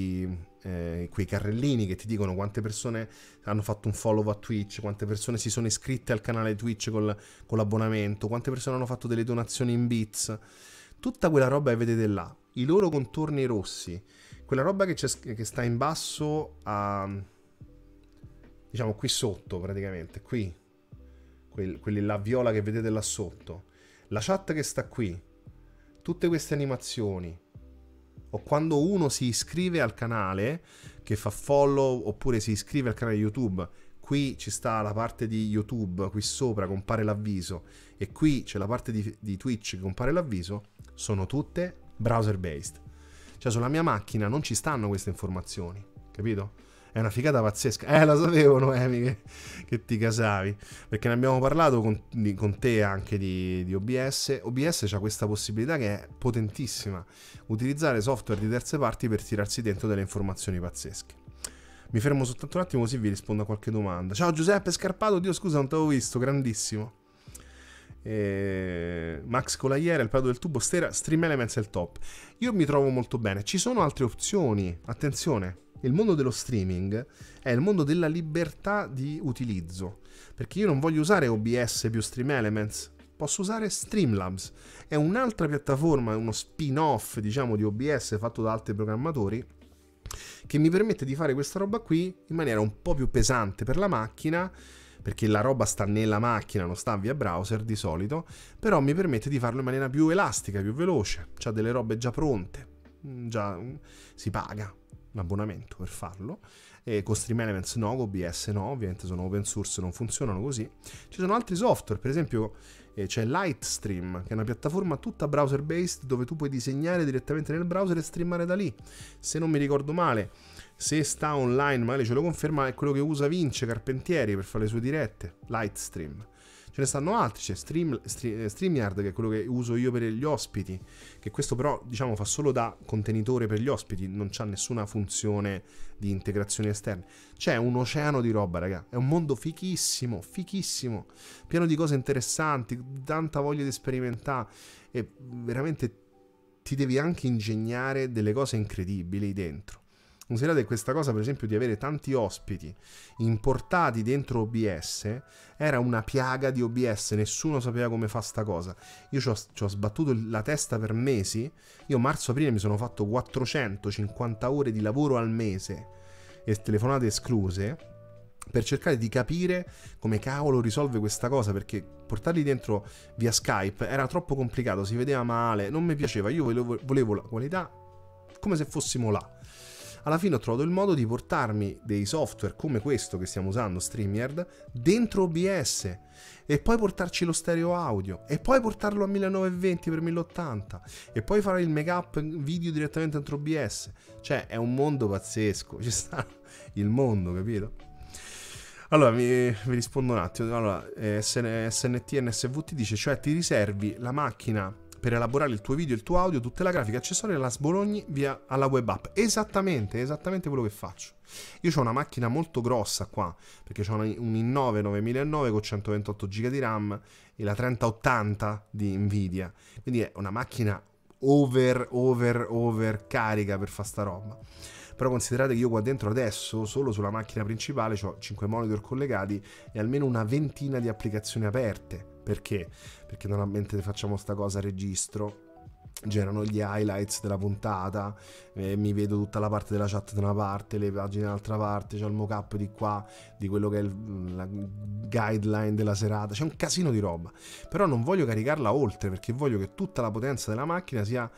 quei carrellini che ti dicono quante persone hanno fatto un follow a Twitch, quante persone si sono iscritte al canale Twitch con l'abbonamento, quante persone hanno fatto delle donazioni in bits. Tutta quella roba che vedete là, i loro contorni rossi, quella roba che sta in basso a, diciamo qui sotto praticamente, qui, quelli là viola che vedete là sotto, la chat che sta qui, tutte queste animazioni, o quando uno si iscrive al canale, che fa follow oppure si iscrive al canale YouTube, qui ci sta la parte di YouTube, qui sopra compare l'avviso e qui c'è la parte di Twitch che compare l'avviso, sono tutte browser based. Cioè sulla mia macchina non ci stanno queste informazioni, capito? È una figata pazzesca. La sapevo Noemi che ti casavi, perché ne abbiamo parlato con te anche di OBS. OBS c'ha questa possibilità che è potentissima, utilizzare software di terze parti per tirarsi dentro delle informazioni pazzesche. Mi fermo soltanto un attimo così vi rispondo a qualche domanda. Ciao Giuseppe Scarpato, Dio scusa non ti avevo visto, grandissimo. Max Colaiera, il prato del tubo, Stream Elements è il top. Io mi trovo molto bene. Ci sono altre opzioni, attenzione. Il mondo dello streaming è il mondo della libertà di utilizzo, perché io non voglio usare OBS più Stream Elements, posso usare Streamlabs, è un'altra piattaforma, uno spin-off diciamo di OBS fatto da altri programmatori che mi permette di fare questa roba qui in maniera un po' più pesante per la macchina, perché la roba sta nella macchina, non sta via browser di solito, però mi permette di farlo in maniera più elastica, più veloce, c'ha delle robe già pronte, già si paga un abbonamento per farlo, e con Stream Elements no, con OBS no, ovviamente sono open source, non funzionano così. Ci sono altri software, per esempio c'è Lightstream, che è una piattaforma tutta browser based dove tu puoi disegnare direttamente nel browser e streamare da lì. Se non mi ricordo male, se sta online, magari ce lo conferma, è quello che usa Vince Carpentieri per fare le sue dirette, Lightstream. Ce ne stanno altri, c'è StreamYard che è quello che uso io per gli ospiti, che questo però diciamo fa solo da contenitore per gli ospiti, non c'ha nessuna funzione di integrazioni esterne. C'è un oceano di roba, raga, è un mondo fichissimo, fichissimo, pieno di cose interessanti, tanta voglia di sperimentare e veramente ti devi anche ingegnare delle cose incredibili dentro. Considerate questa cosa, per esempio, di avere tanti ospiti importati dentro OBS era una piaga di OBS, nessuno sapeva come fa sta cosa. Io ci ho sbattuto la testa per mesi. Io marzo-aprile mi sono fatto 450 ore di lavoro al mese e telefonate escluse per cercare di capire come cavolo risolve questa cosa, perché portarli dentro via Skype era troppo complicato, si vedeva male, non mi piaceva. Io volevo la qualità come se fossimo là. Alla fine ho trovato il modo di portarmi dei software come questo che stiamo usando, StreamYard, dentro OBS e poi portarci lo stereo audio e poi portarlo a 1920x1080 e poi fare il make-up video direttamente dentro OBS. Cioè è un mondo pazzesco, ci sta il mondo, capito? Allora vi rispondo un attimo. Allora SNT NSVT dice, cioè ti riservi la macchina per elaborare il tuo video, il tuo audio, tutte le grafiche accessorie la sbologni via alla web app. Esattamente quello che faccio. Io ho una macchina molto grossa qua, perché ho un i9 9009 con 128 GB di RAM e la 3080 di Nvidia, quindi è una macchina over carica per fare sta roba. Però considerate che io qua dentro adesso, solo sulla macchina principale, ho 5 monitor collegati e almeno una ventina di applicazioni aperte. Perché? Perché normalmente facciamo sta cosa, registro, generano gli highlights della puntata, mi vedo tutta la parte della chat da una parte, le pagine dall'altra parte, c'ho il mock-up di qua, di quello che è la guideline della serata, c'è un casino di roba. Però non voglio caricarla oltre, perché voglio che tutta la potenza della macchina sia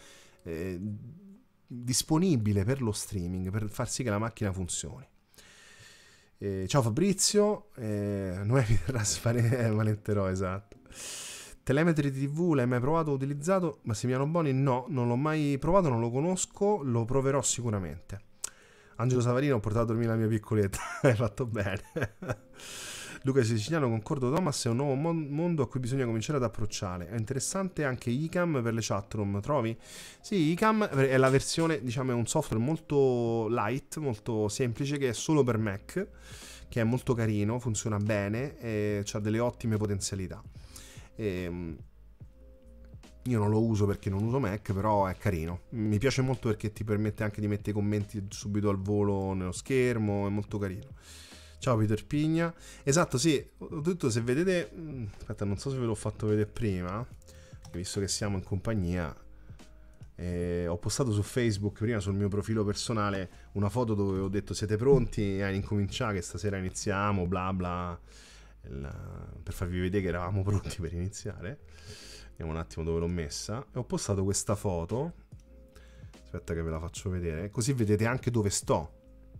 disponibile per lo streaming, per far sì che la macchina funzioni. Ciao Fabrizio, Noemi Valenterò, esatto. Telemetry TV l'hai mai provato o utilizzato? Massimiliano Boni no, non l'ho mai provato, non lo conosco, lo proverò sicuramente. Angelo Savarino, ho portato a dormire la mia piccoletta. Hai fatto bene. Luca Siciliano, concordo Thomas, è un nuovo mondo a cui bisogna cominciare ad approcciare. È interessante anche ICAM per le chatroom, trovi? Sì, ICAM è la versione, diciamo, è un software molto light, molto semplice, che è solo per Mac, che è molto carino, funziona bene e ha delle ottime potenzialità. Io non lo uso perché non uso Mac, però è carino, mi piace molto perché ti permette anche di mettere i commenti subito al volo nello schermo, è molto carino. Ciao Peter Pigna. Esatto, sì, ho detto, se vedete, aspetta, non so se ve l'ho fatto vedere prima, visto che siamo in compagnia, ho postato su Facebook prima, sul mio profilo personale, una foto dove ho detto siete pronti a incominciare, che stasera iniziamo, bla bla, per farvi vedere che eravamo pronti per iniziare. Vediamo un attimo dove l'ho messa, e ho postato questa foto, aspetta che ve la faccio vedere, così vedete anche dove sto.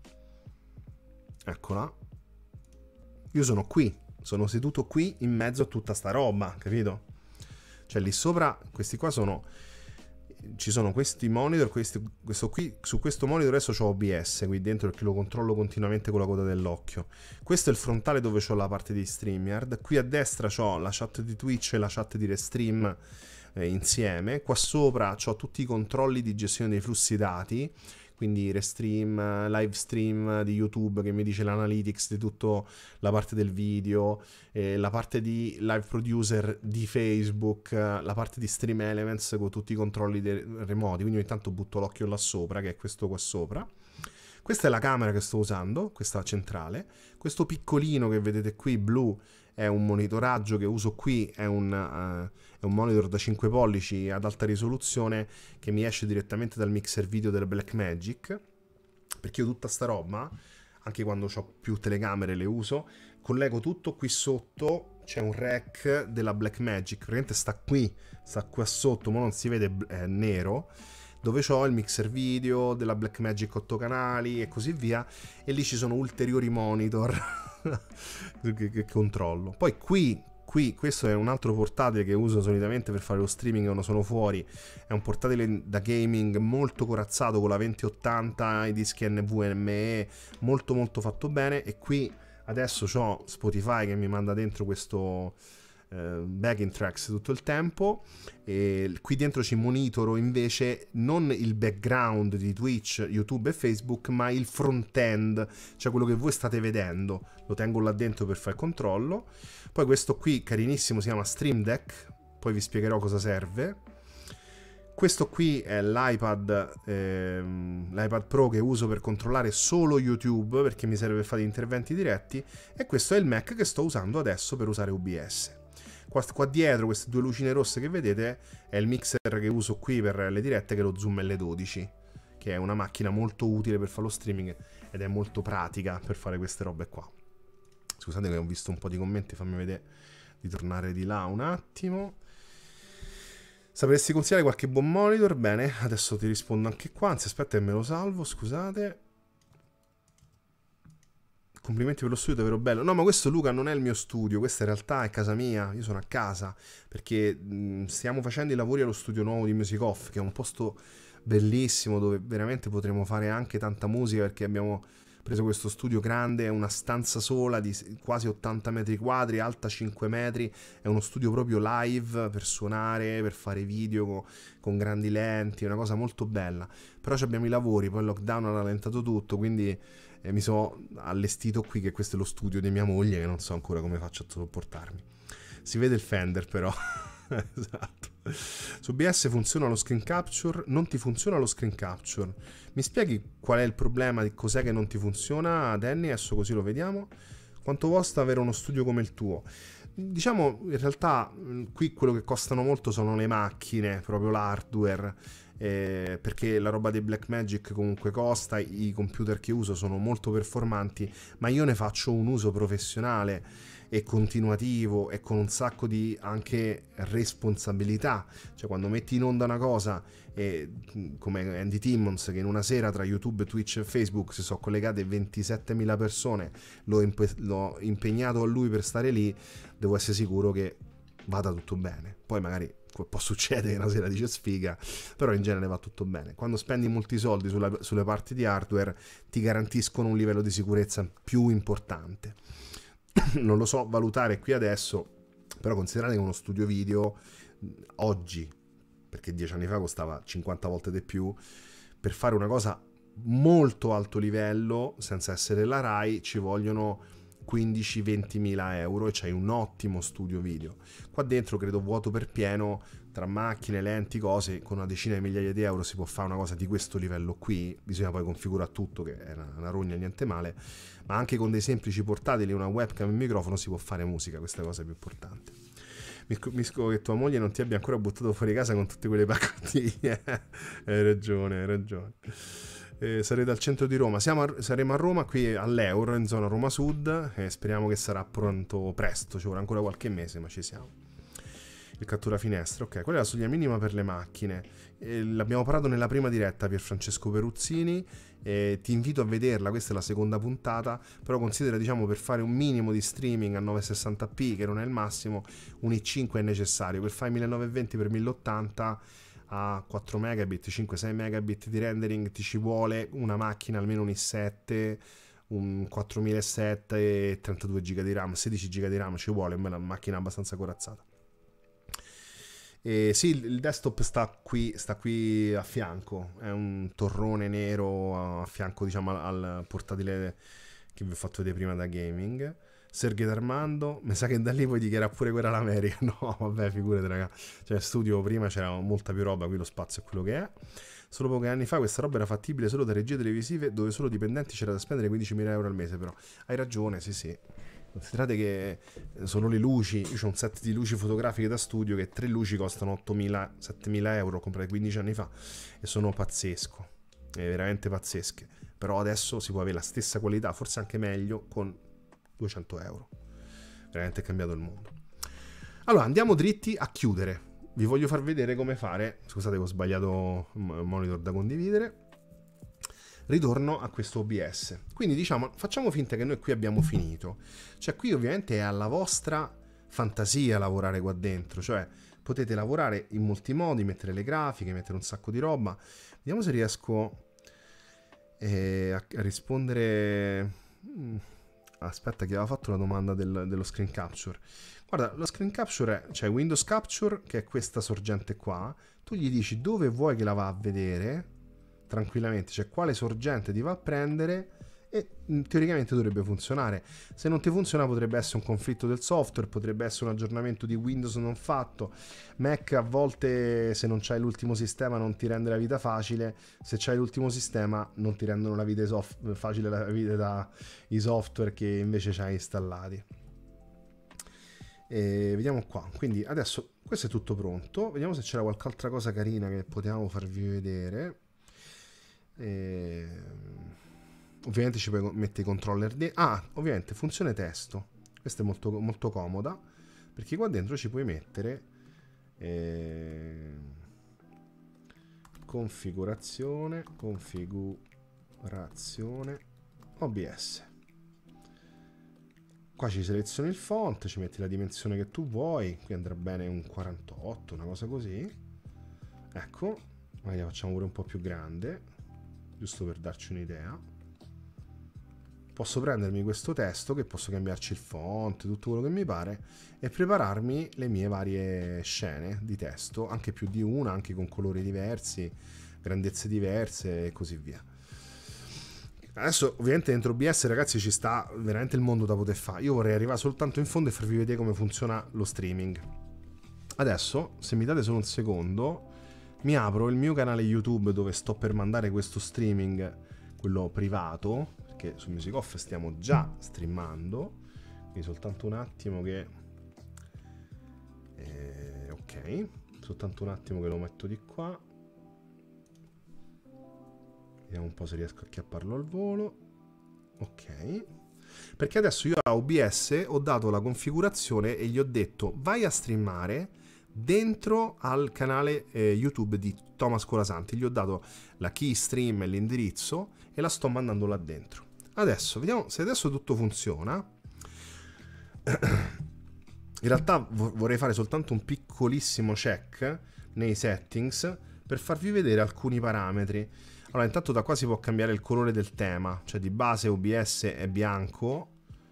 Eccola. Io sono qui, sono seduto qui in mezzo a tutta sta roba, capito? Cioè lì sopra, questi qua sono, ci sono questi monitor, questo qui, su questo monitor adesso c'ho OBS qui dentro perché lo controllo continuamente con la coda dell'occhio. Questo è il frontale dove c'ho la parte di StreamYard, qui a destra c'ho la chat di Twitch e la chat di Restream insieme, qua sopra c'ho tutti i controlli di gestione dei flussi dati, quindi Restream, live stream di YouTube che mi dice l'analytics di tutta la parte del video, la parte di live producer di Facebook, la parte di Stream Elements con tutti i controlli remoti, quindi ogni tanto butto l'occhio là sopra, che è questo qua sopra. Questa è la camera che sto usando, questa centrale. Questo piccolino che vedete qui, blu, è un monitoraggio che uso qui, è un monitor da 5 pollici ad alta risoluzione che mi esce direttamente dal mixer video della Blackmagic, perché io tutta sta roba, anche quando ho più telecamere le uso, collego tutto qui sotto, c'è un rack della Blackmagic, praticamente sta qua sotto, ma non si vede, è nero, dove ho il mixer video della Blackmagic 8 canali e così via, e lì ci sono ulteriori monitor che controllo. Poi qui questo è un altro portatile che uso solitamente per fare lo streaming quando sono fuori, è un portatile da gaming molto corazzato con la 2080, i dischi NVMe, molto fatto bene, e qui adesso ho Spotify che mi manda dentro questo backing tracks tutto il tempo, e qui dentro ci monitoro invece non il background di Twitch, YouTube e Facebook, ma il front-end, cioè quello che voi state vedendo, lo tengo là dentro per fare il controllo. Poi questo qui carinissimo si chiama Stream Deck, poi vi spiegherò cosa serve. Questo qui è l'iPad Pro che uso per controllare solo YouTube, perché mi serve per fare interventi diretti, e questo è il Mac che sto usando adesso per usare OBS. Qua dietro, queste due lucine rosse che vedete, è il mixer che uso qui per le dirette, che è lo Zoom L12, che è una macchina molto utile per fare lo streaming ed è molto pratica per fare queste robe qua. Scusate che ho visto un po' di commenti, fammi vedere di tornare di là un attimo. Sapresti consigliare qualche buon monitor? Bene, adesso ti rispondo anche qua, anzi aspetta che me lo salvo, scusate. Complimenti per lo studio, davvero bello. No, ma questo, Luca, non è il mio studio, questa in realtà è casa mia, io sono a casa, perché stiamo facendo i lavori allo studio nuovo di Music Off, che è un posto bellissimo dove veramente potremo fare anche tanta musica, perché abbiamo Ho preso questo studio grande, è una stanza sola di quasi 80 metri quadri, alta 5 metri, è uno studio proprio live per suonare, per fare video con grandi lenti, è una cosa molto bella. Però abbiamo i lavori, poi il lockdown ha rallentato tutto, quindi mi sono allestito qui, che questo è lo studio di mia moglie, che non so ancora come faccio a sopportarmi. Si vede il Fender però. Esatto. Su OBS funziona lo screen capture, non ti funziona lo screen capture. Mi spieghi qual è il problema, di cos'è che non ti funziona, Danny? Adesso così lo vediamo. Quanto costa avere uno studio come il tuo? Diciamo, in realtà qui quello che costano molto sono le macchine, proprio l'hardware, perché la roba dei Blackmagic comunque costa, i computer che uso sono molto performanti, ma io ne faccio un uso professionale e continuativo e con un sacco di anche responsabilità. Cioè, quando metti in onda una cosa, come Andy Timmons, che in una sera tra YouTube, Twitch e Facebook si sono collegate 27.000 persone, l'ho impegnato a lui per stare lì, devo essere sicuro che vada tutto bene. Poi magari può succedere che una sera dice sfiga, però in genere va tutto bene. Quando spendi molti soldi sulle parti di hardware, ti garantiscono un livello di sicurezza più importante. Non lo so valutare qui adesso, però considerate che uno studio video oggi, perché 10 anni fa costava 50 volte di più, per fare una cosa molto alto livello senza essere la Rai ci vogliono 15-20 mila euro e c'hai un ottimo studio video. Qua dentro credo vuoto per pieno, tra macchine, lenti, cose, con una decina di migliaia di euro si può fare una cosa di questo livello qui. Bisogna poi configurare tutto, che è una rogna, niente male, ma anche con dei semplici portatili, una webcam e un microfono si può fare musica. Questa è la cosa più importante. Mi capisco che tua moglie non ti abbia ancora buttato fuori casa con tutte quelle paccottiglie. Hai ragione, hai ragione. Sarete al centro di Roma. Saremo a Roma, qui all'Euro, in zona Roma Sud, e speriamo che sarà pronto presto. Ci vorrà ancora qualche mese, ma ci siamo. Il cattura finestra, ok. Quella è la soglia minima per le macchine. L'abbiamo parlato nella prima diretta, Pierfrancesco Peruzzini. Ti invito a vederla, questa è la seconda puntata. Però considera, diciamo, per fare un minimo di streaming a 960p, che non è il massimo, un i5 è necessario. Per fare 1920x1080 a 4 megabit, 5-6 megabit di rendering ti ci vuole una macchina, almeno un i7, un 4007 e 32 giga di RAM, 16 giga di RAM ci vuole, una macchina abbastanza corazzata. Sì, il desktop sta qui a fianco, è un torrone nero a fianco, diciamo, al portatile che vi ho fatto vedere prima da gaming. Sergei Armando, mi sa che da lì puoi dichiarare pure quella l'America. No, vabbè, figurati, raga. Cioè, studio prima c'era molta più roba, qui lo spazio è quello che è. Solo pochi anni fa questa roba era fattibile solo da regie televisive, dove solo dipendenti c'era da spendere 15.000 euro al mese, però. Hai ragione, sì, sì. Considerate che sono le luci, io ho un set di luci fotografiche da studio che 3 luci costano 8.000-7.000 euro, comprate 15 anni fa, e sono pazzesco, è veramente pazzesche. Però adesso si può avere la stessa qualità, forse anche meglio, con 200 euro. Veramente è cambiato il mondo. Allora, andiamo dritti a chiudere. Vi voglio far vedere come fare. Scusate che ho sbagliato il monitor da condividere. Ritorno a questo OBS. Quindi, diciamo, facciamo finta che noi qui abbiamo finito. Cioè, qui ovviamente è alla vostra fantasia lavorare qua dentro. Cioè, potete lavorare in molti modi, mettere le grafiche, mettere un sacco di roba. Vediamo se riesco a rispondere. Aspetta, che aveva fatto la domanda dello screen capture. Guarda, lo screen capture c'è Windows Capture, che è questa sorgente qua. Tu gli dici dove vuoi che la va a vedere tranquillamente, cioè quale sorgente ti va a prendere, e teoricamente dovrebbe funzionare. Se non ti funziona potrebbe essere un conflitto del software, potrebbe essere un aggiornamento di Windows non fatto. Mac a volte, se non c'hai l'ultimo sistema, non ti rende la vita facile. Se c'hai l'ultimo sistema non ti rendono la vita facile la vita dai software che invece c'hai installati. E vediamo qua. Quindi adesso questo è tutto pronto. Vediamo se c'era qualche altra cosa carina che potevamo farvi vedere. Ovviamente ci puoi mettere i controller ovviamente funzione testo. Questa è molto, molto comoda, perché qua dentro ci puoi mettere configurazione OBS. Qua ci selezioni il font, ci metti la dimensione che tu vuoi. Qui andrà bene un 48, una cosa così. Ecco, magari la facciamo pure un po' più grande, giusto per darci un'idea. posso prendermi questo testo, che posso cambiarci il font, tutto quello che mi pare, e prepararmi le mie varie scene di testo, anche più di una, anche con colori diversi, grandezze diverse e così via. Adesso ovviamente dentro OBS, ragazzi, ci sta veramente il mondo da poter fare. Io vorrei arrivare soltanto in fondo e farvi vedere come funziona lo streaming. Adesso, se mi date solo un secondo, mi apro il mio canale YouTube dove sto per mandare questo streaming, quello privato, perché su Music Off stiamo già streamando, quindi soltanto un attimo che ok, soltanto un attimo che lo metto di qua, vediamo un po' se riesco a acchiapparlo al volo. Ok, perché adesso io a OBS ho dato la configurazione e gli ho detto vai a streamare dentro al canale YouTube di Thomas Colasanti. Gli ho dato la key stream e l'indirizzo e la sto mandando là dentro. Adesso vediamo se adesso tutto funziona. In realtà vorrei fare soltanto un piccolissimo check nei settings per farvi vedere alcuni parametri. Allora, intanto da qua si può cambiare il colore del tema, cioè di base OBS è bianco,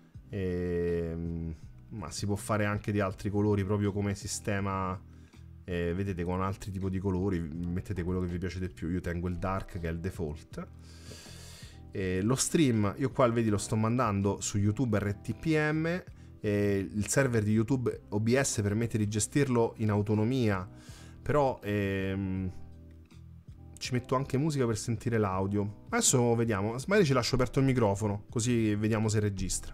ma si può fare anche di altri colori proprio come sistema, vedete, con altri tipi di colori, mettete quello che vi piace di più. Io tengo il dark che è il default. Lo stream, io qua vedi lo sto mandando su YouTube RTPM, il server di YouTube OBS permette di gestirlo in autonomia, però ci metto anche musica per sentire l'audio. Adesso vediamo, magari ci lascio aperto il microfono così vediamo se registra.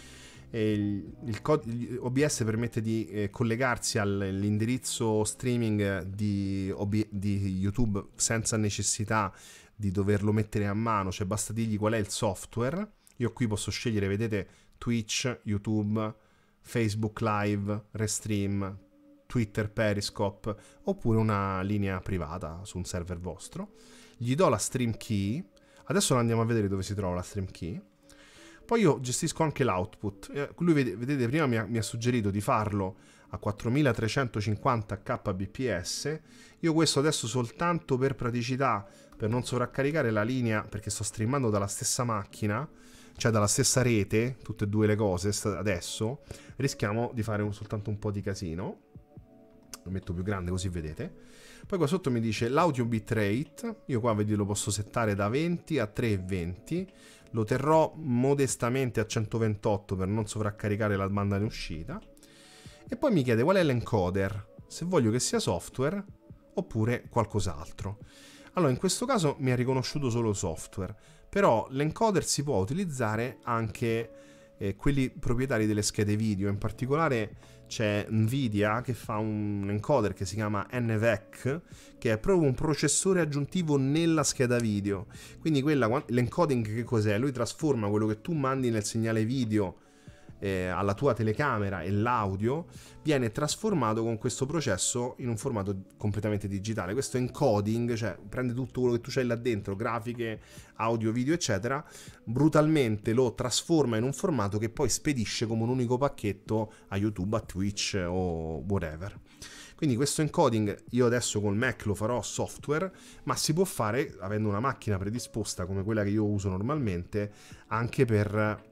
OBS permette di collegarsi all'indirizzo streaming di YouTube senza necessità di doverlo mettere a mano, cioè basta dirgli qual è il software. Io qui posso scegliere, vedete, Twitch, YouTube, Facebook Live, Restream, Twitter, Periscope, oppure una linea privata su un server vostro. Gli do la stream key. Adesso andiamo a vedere dove si trova la stream key. Poi io gestisco anche l'output. Lui, vedete, prima mi ha suggerito di farlo a 4350 kbps. Io questo adesso soltanto per praticità, per non sovraccaricare la linea, perché sto streamando dalla stessa macchina, cioè dalla stessa rete, tutte e due le cose adesso, rischiamo di fare soltanto un po' di casino. Lo metto più grande così vedete. Poi qua sotto mi dice l'audio bitrate. Io qua vedi lo posso settare da 20 a 3,20. Lo terrò modestamente a 128 per non sovraccaricare la banda in uscita. E poi mi chiede qual è l'encoder, se voglio che sia software oppure qualcos'altro. Allora in questo caso mi ha riconosciuto solo software, però l'encoder si può utilizzare anche quelli proprietari delle schede video. In particolare c'è Nvidia che fa un encoder che si chiama NVEC, che è proprio un processore aggiuntivo nella scheda video. Quindi l'encoding che cos'è? Lui trasforma quello che tu mandi nel segnale video alla tua telecamera e l'audio viene trasformato con questo processo in un formato completamente digitale. Questo encoding, cioè prende tutto quello che tu c'hai là dentro, grafiche, audio, video eccetera, brutalmente lo trasforma in un formato che poi spedisce come un unico pacchetto a YouTube, a Twitch o whatever. Quindi questo encoding io adesso col Mac lo farò software, ma si può fare, avendo una macchina predisposta come quella che io uso normalmente, anche per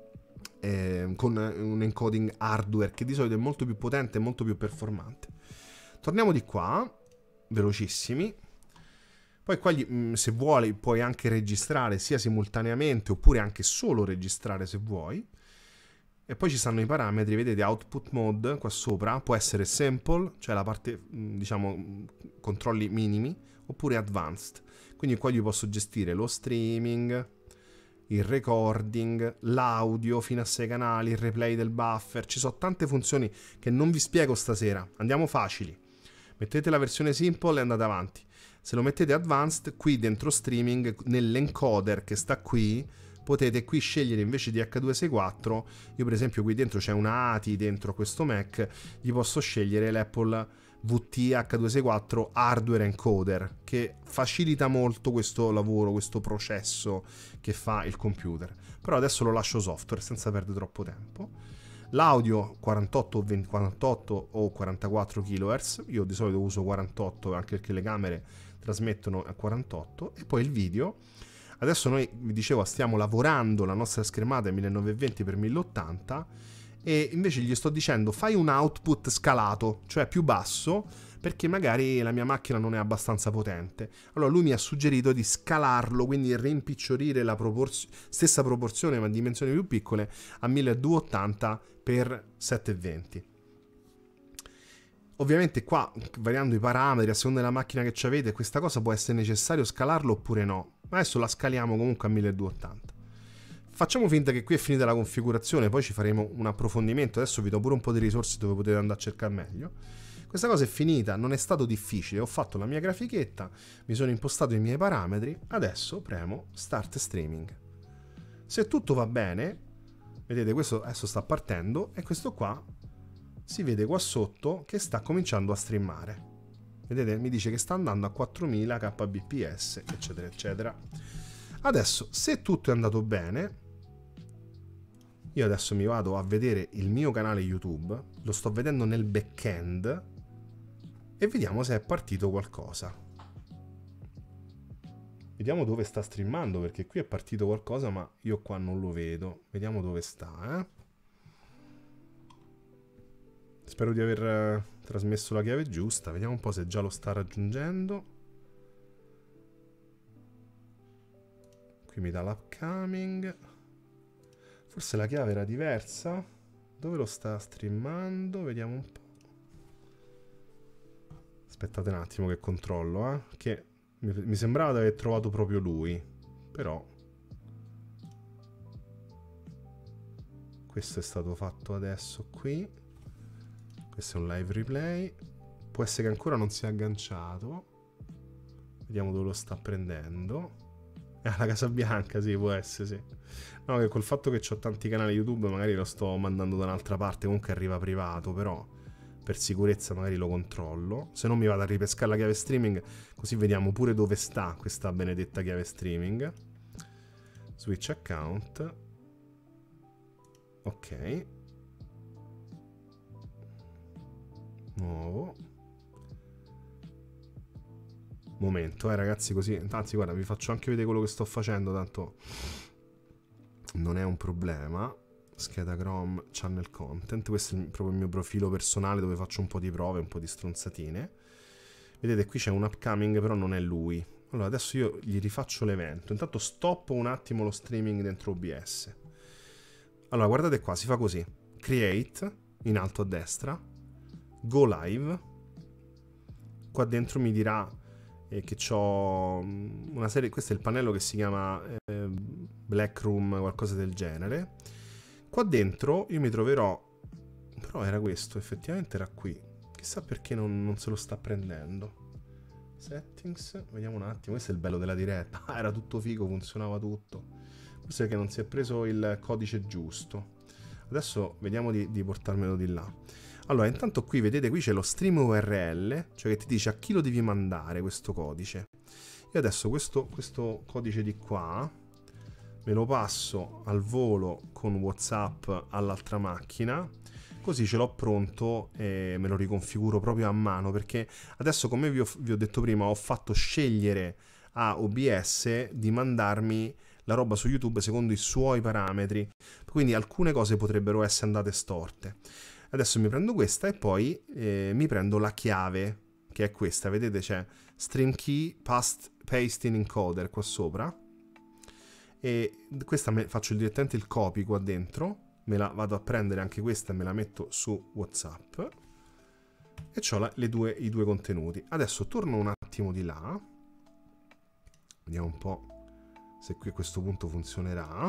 con un encoding hardware che di solito è molto più potente e molto più performante. Torniamo di qua, velocissimi. Poi qua se vuoi puoi anche registrare sia simultaneamente oppure anche solo registrare se vuoi. E poi ci stanno i parametri, vedete, output mode qua sopra, può essere sample, cioè la parte, diciamo, controlli minimi, oppure advanced. Quindi qua gli posso gestire lo streaming, il recording, l'audio fino a 6 canali, il replay del buffer. Ci sono tante funzioni che non vi spiego stasera. Andiamo facili. Mettete la versione simple e andate avanti. Se lo mettete advanced, qui dentro streaming, nell'encoder che sta qui, potete qui scegliere invece di H264. Io per esempio qui dentro c'è una ATI dentro questo Mac, gli posso scegliere l'Apple VT H264 Hardware Encoder, che facilita molto questo lavoro, questo processo che fa il computer. Però adesso lo lascio software senza perdere troppo tempo. L'audio 48 o 44 kHz, io di solito uso 48 anche perché le camere trasmettono a 48, e poi il video. Adesso noi, vi dicevo, stiamo lavorando la nostra schermata 1920x1080 e invece gli sto dicendo fai un output scalato, cioè più basso, perché magari la mia macchina non è abbastanza potente. Allora lui mi ha suggerito di scalarlo, quindi rimpicciolire la stessa proporzione ma dimensioni più piccole a 1280x720. Ovviamente qua, variando i parametri a seconda della macchina che avete, questa cosa può essere necessario scalarlo oppure no. Adesso la scaliamo comunque a 1280. Facciamo finta che qui è finita la configurazione, poi ci faremo un approfondimento. Adesso vi do pure un po' di risorse dove potete andare a cercare meglio. Questa cosa è finita, non è stato difficile, ho fatto la mia grafichetta, mi sono impostato i miei parametri, adesso premo Start Streaming. Se tutto va bene, vedete questo adesso sta partendo e questo qua si vede qua sotto che sta cominciando a streamare. Vedete? Mi dice che sta andando a 4000 kbps, eccetera, eccetera. Adesso, se tutto è andato bene, io adesso mi vado a vedere il mio canale YouTube, lo sto vedendo nel back-end e vediamo se è partito qualcosa. Vediamo dove sta streamando, perché qui è partito qualcosa, ma io qua non lo vedo. Vediamo dove sta, eh. Spero di aver trasmesso la chiave giusta. Vediamo un po' se già lo sta raggiungendo. Qui mi dà l'upcoming. Forse la chiave era diversa. Dove lo sta streamando? Vediamo un po'. Aspettate un attimo che controllo, che mi sembrava di aver trovato proprio lui. Però questo è stato fatto adesso qui. Questo è un live replay. Può essere che ancora non sia agganciato. Vediamo dove lo sta prendendo. La Casa Bianca, sì, può essere, sì. No, che col fatto che ho tanti canali YouTube magari lo sto mandando da un'altra parte. Comunque arriva privato, però per sicurezza magari lo controllo. Se no mi vado a ripescare la chiave streaming, così vediamo pure dove sta questa benedetta chiave streaming. Switch account. Ok. Nuovo. Momento, ragazzi, così. Anzi, guarda, vi faccio anche vedere quello che sto facendo, tanto non è un problema. Scheda Chrome, Channel Content. Questo è proprio il mio profilo personale dove faccio un po' di prove, un po' di stronzatine. Vedete, qui c'è un upcoming, però non è lui. Allora, adesso io gli rifaccio l'evento. Intanto stoppo un attimo lo streaming dentro OBS. Allora, guardate qua, si fa così. Create, in alto a destra. Go live. Qua dentro mi dirà che ho una serie. Questo è il pannello che si chiama Black Room, qualcosa del genere. Qua dentro io mi troverò. Però era questo, effettivamente era qui. Chissà perché non se lo sta prendendo. Settings, vediamo un attimo. Questo è il bello della diretta. Era tutto figo, funzionava tutto. Forse perché non si è preso il codice giusto. Adesso vediamo di portarmelo di là. Allora, intanto qui, vedete, qui c'è lo stream URL, cioè che ti dice a chi lo devi mandare questo codice. Io adesso questo codice di qua me lo passo al volo con WhatsApp all'altra macchina, così ce l'ho pronto e me lo riconfiguro proprio a mano, perché adesso, come vi ho detto prima, ho fatto scegliere a OBS di mandarmi la roba su YouTube secondo i suoi parametri, quindi alcune cose potrebbero essere andate storte. Adesso mi prendo questa e poi mi prendo la chiave, che è questa, vedete c'è Stream Key Paste in Encoder qua sopra, e questa faccio direttamente il copy qua dentro, me la vado a prendere anche questa e me la metto su WhatsApp e ho i due contenuti. Adesso torno un attimo di là, vediamo un po' se qui a questo punto funzionerà.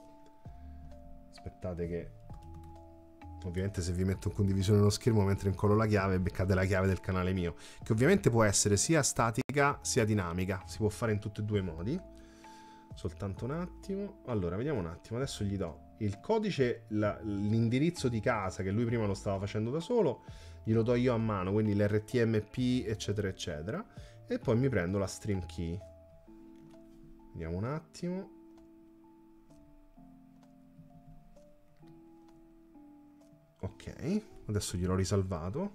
Aspettate che ovviamente se vi metto in condivisione lo schermo mentre incollo la chiave, beccate la chiave del canale mio, che ovviamente può essere sia statica sia dinamica, si può fare in tutti e due i modi. Soltanto un attimo. Allora, vediamo un attimo. Adesso gli do il codice, l'indirizzo di casa, che lui prima lo stava facendo da solo, glielo do io a mano, quindi l'RTMP, eccetera, eccetera. E poi mi prendo la stream key. Vediamo un attimo. Ok, adesso gliel'ho risalvato.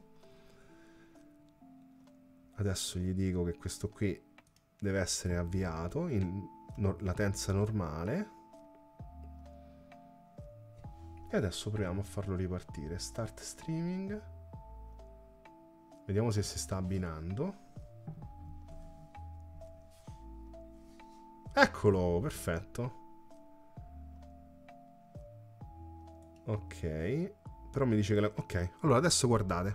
Adesso gli dico che questo qui deve essere avviato latenza normale. E adesso proviamo a farlo ripartire. Start streaming. Vediamo se si sta abbinando. Eccolo, perfetto. Ok. Però mi dice che... Ok, allora adesso guardate.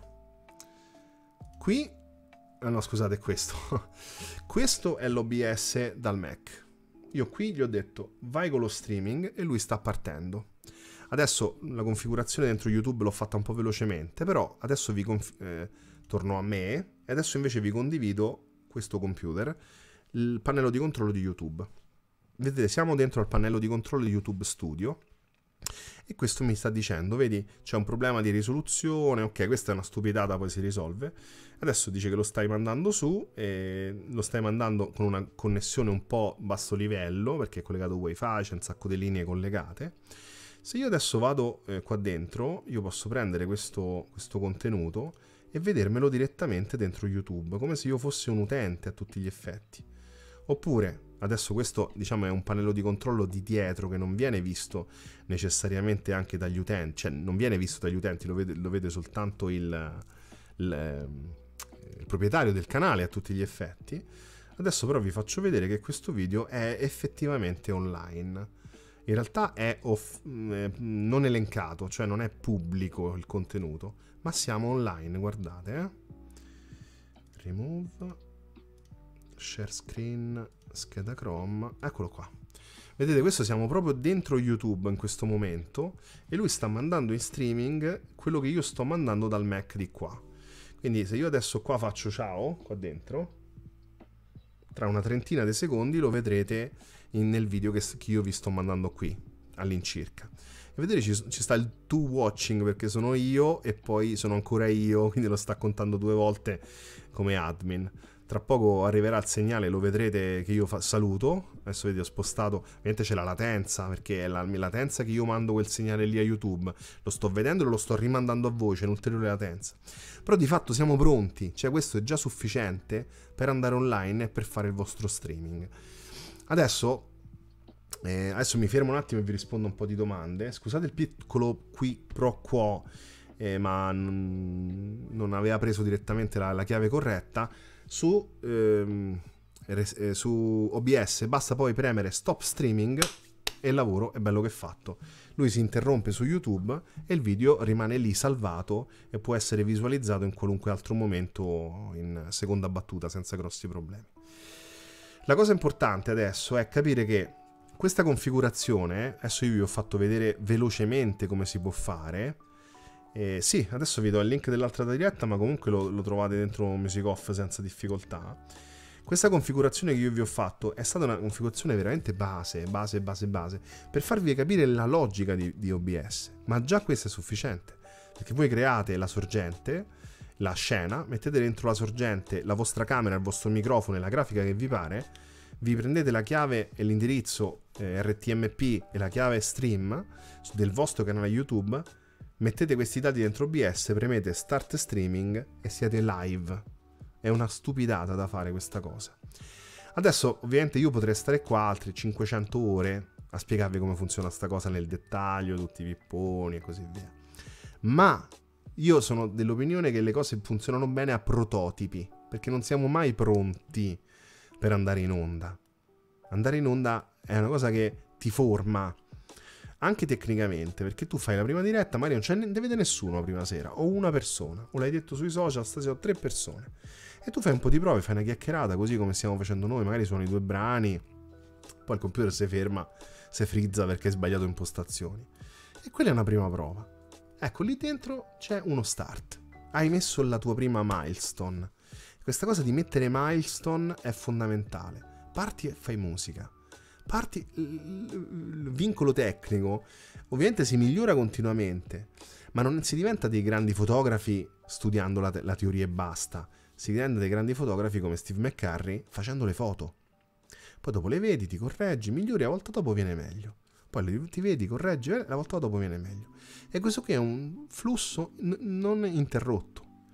Qui... no, scusate, è questo. Questo è l'OBS dal Mac. Io qui gli ho detto vai con lo streaming e lui sta partendo. Adesso la configurazione dentro YouTube l'ho fatta un po' velocemente, però adesso torno a me e adesso invece vi condivido questo computer, il pannello di controllo di YouTube. Vedete, siamo dentro al pannello di controllo di YouTube Studio e questo mi sta dicendo, vedi, c'è un problema di risoluzione, ok, questa è una stupidata, poi si risolve. Adesso dice che lo stai mandando su e lo stai mandando con una connessione un po' basso livello, perché è collegato wifi, c'è un sacco di linee collegate. Se io adesso vado qua dentro, io posso prendere questo contenuto e vedermelo direttamente dentro YouTube, come se io fossi un utente a tutti gli effetti. Oppure, adesso questo diciamo è un pannello di controllo di dietro che non viene visto necessariamente anche dagli utenti, cioè non viene visto dagli utenti, lo vede soltanto il proprietario del canale a tutti gli effetti. Adesso però vi faccio vedere che questo video è effettivamente online. In realtà è non elencato, cioè non è pubblico il contenuto, ma siamo online, guardate. Remove, share screen, scheda Chrome, eccolo qua. Vedete, questo siamo proprio dentro YouTube in questo momento e lui sta mandando in streaming quello che io sto mandando dal Mac di qua. Quindi se io adesso qua faccio ciao, qua dentro, tra una trentina di secondi lo vedrete nel video che io vi sto mandando qui, all'incirca. E vedete ci sta il to watching perché sono io e poi sono ancora io, quindi lo sta contando 2 volte come admin. Tra poco arriverà il segnale, lo vedrete che io saluto. Adesso vedete, ho spostato, ovviamente c'è la latenza, perché è la latenza che io mando quel segnale lì a YouTube. Lo sto vedendo e lo sto rimandando a voi, c'è un'ulteriore latenza. Però di fatto siamo pronti, cioè questo è già sufficiente per andare online e per fare il vostro streaming. Adesso mi fermo un attimo e vi rispondo un po' di domande. Scusate il piccolo qui pro quo, ma non aveva preso direttamente la chiave corretta. Su OBS basta poi premere stop streaming e il lavoro è bello che è fatto. Lui si interrompe su YouTube e il video rimane lì salvato e può essere visualizzato in qualunque altro momento in seconda battuta senza grossi problemi. La cosa importante adesso è capire che questa configurazione, adesso io vi ho fatto vedere velocemente come si può fare. Sì, adesso vi do il link dell'altra diretta, ma comunque lo trovate dentro Music Off senza difficoltà. Questa configurazione che io vi ho fatto è stata una configurazione veramente base, per farvi capire la logica di OBS, ma già questa è sufficiente, perché voi create la sorgente, la scena, mettete dentro la sorgente la vostra camera, il vostro microfono e la grafica che vi pare, vi prendete la chiave e l'indirizzo RTMP e la chiave stream del vostro canale YouTube, mettete questi dati dentro OBS, premete start streaming e siete live. È una stupidata da fare questa cosa. Adesso ovviamente io potrei stare qua altre 500 ore a spiegarvi come funziona sta cosa nel dettaglio, tutti i pipponi e così via. Ma io sono dell'opinione che le cose funzionano bene a prototipi, perché non siamo mai pronti per andare in onda. Andare in onda è una cosa che ti forma anche tecnicamente, perché tu fai la prima diretta, magari non ne vede nessuno la prima sera, o una persona, o l'hai detto sui social, stasera ho 3 persone, e tu fai un po' di prove, fai una chiacchierata così come stiamo facendo noi, magari suoni 2 brani, poi il computer si ferma, si frizza perché hai sbagliato impostazioni, e quella è una prima prova. Ecco, lì dentro c'è uno start, hai messo la tua prima milestone. Questa cosa di mettere milestone è fondamentale. Parti e fai musica. Parti, il vincolo tecnico ovviamente si migliora continuamente, ma non si diventa dei grandi fotografi studiando la teoria e basta. Si diventa dei grandi fotografi come Steve McCurry facendo le foto. Poi dopo le vedi, ti correggi, migliori, a volta dopo viene meglio. Poi ti vedi, correggi, la volta dopo viene meglio. E questo qui è un flusso non interrotto.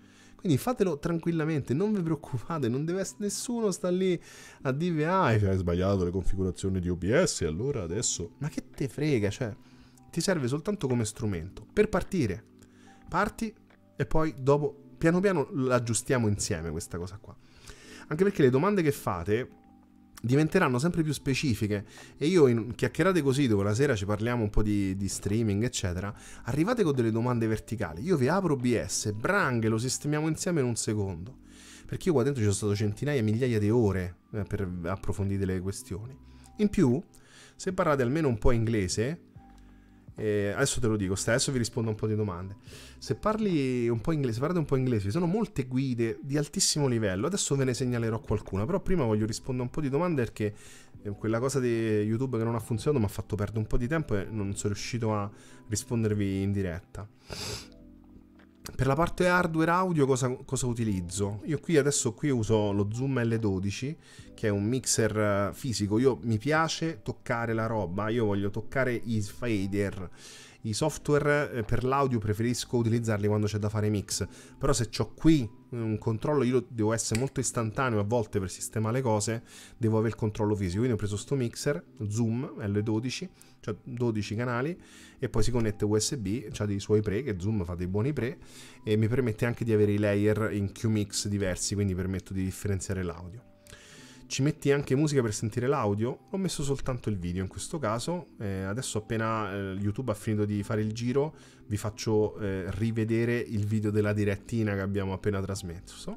Quindi fatelo tranquillamente, non vi preoccupate, non deve essere nessuno sta lì a dirvi hai sbagliato le configurazioni di OBS, allora adesso... Ma che te frega, cioè, ti serve soltanto come strumento per partire. Parti e poi dopo piano piano l'aggiustiamo insieme questa cosa qua. Anche perché le domande che fate diventeranno sempre più specifiche e io in chiacchierate così dove la sera ci parliamo un po' di streaming eccetera, arrivate con delle domande verticali, io vi apro OBS, brang, lo sistemiamo insieme in un secondo, perché io qua dentro ci sono stato centinaia e migliaia di ore per approfondire le questioni. In più, se parlate almeno un po' inglese, adesso te lo dico, adesso vi rispondo a un po' di domande. Se parli un po' inglese, parlate un po' inglese, ci sono molte guide di altissimo livello, adesso ve ne segnalerò qualcuna, però prima voglio rispondere a un po' di domande perché quella cosa di YouTube che non ha funzionato mi ha fatto perdere un po' di tempo e non sono riuscito a rispondervi in diretta. Per la parte hardware audio cosa utilizzo? Io adesso uso lo Zoom L12 che è un mixer fisico. Mi piace toccare la roba, io voglio toccare i fader. I software per l'audio preferisco utilizzarli quando c'è da fare mix, però se ho qui un controllo io devo essere molto istantaneo a volte per sistemare le cose, devo avere il controllo fisico, quindi ho preso sto mixer Zoom L12, cioè 12 canali e poi si connette USB, c'ha dei suoi pre, che Zoom fa dei buoni pre e mi permette anche di avere i layer in QMix diversi, quindi permetto di differenziare l'audio. Ci metti anche musica per sentire l'audio? Ho messo soltanto il video in questo caso. Adesso appena YouTube ha finito di fare il giro vi faccio rivedere il video della direttina che abbiamo appena trasmesso.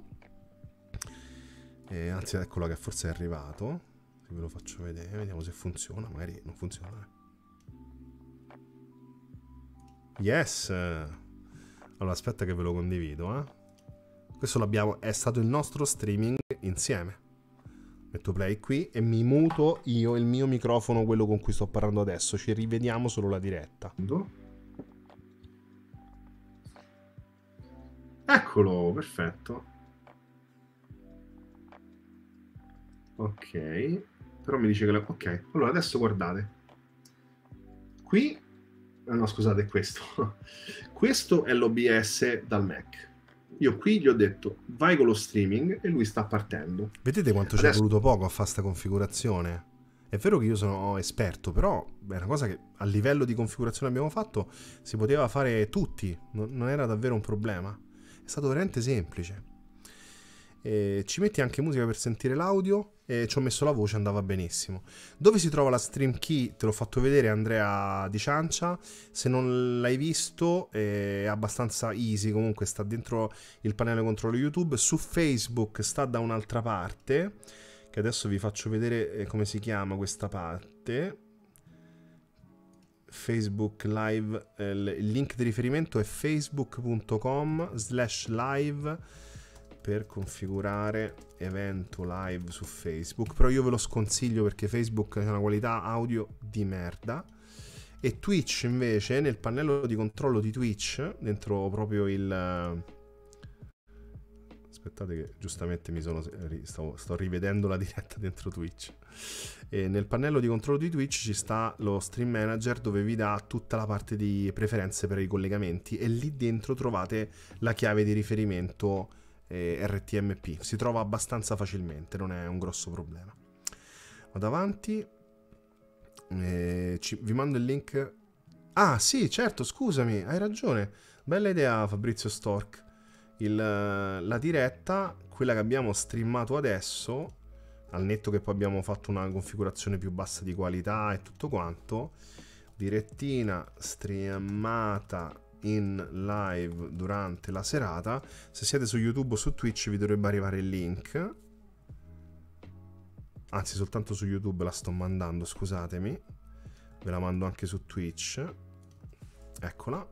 Anzi, eccolo che forse è arrivato. Ve lo faccio vedere, vediamo se funziona. Magari non funziona. Yes! Allora aspetta che ve lo condivido. Questo è stato il nostro streaming insieme. Metto play qui e mi muto io il mio microfono, quello con cui sto parlando adesso. Ci rivediamo solo la diretta. Eccolo, perfetto. Ok, però mi dice che... Ok, allora adesso guardate. Qui... No, scusate, è questo. Questo è l'OBS dal Mac. Io qui gli ho detto vai con lo streaming e lui sta partendo. Vedete quanto ci è voluto poco a fare sta configurazione? È vero che io sono esperto, però è una cosa che a livello di configurazione abbiamo fatto si poteva fare tutti, non era davvero un problema. È stato veramente semplice. Ci metti anche musica per sentire l'audio e ci ho messo la voce, andava benissimo. Dove si trova la stream key? Te l'ho fatto vedere Andrea Di Ciancia. Se non l'hai visto è abbastanza easy, comunque sta dentro il pannello controllo YouTube. Su Facebook sta da un'altra parte, che adesso vi faccio vedere come si chiama questa parte. Facebook Live, il link di riferimento è facebook.com/live per configurare evento live su Facebook, però io ve lo sconsiglio perché Facebook ha una qualità audio di merda. E Twitch invece, nel pannello di controllo di Twitch, dentro proprio il... Aspettate che giustamente sto rivedendo la diretta dentro Twitch. E nel pannello di controllo di Twitch ci sta lo Stream Manager dove vi dà tutta la parte di preferenze per i collegamenti e lì dentro trovate la chiave di riferimento RTMP. Si trova abbastanza facilmente, non è un grosso problema. Vado avanti. Vi mando il link. Ah sì, certo, scusami, hai ragione. Bella idea, Fabrizio Stork. La diretta, quella che abbiamo streamato adesso, al netto che poi abbiamo fatto una configurazione più bassa di qualità e tutto quanto, direttina streamata in live durante la serata. Se siete su YouTube o su Twitch vi dovrebbe arrivare il link, anzi soltanto su YouTube la sto mandando, scusatemi, ve la mando anche su Twitch, eccola.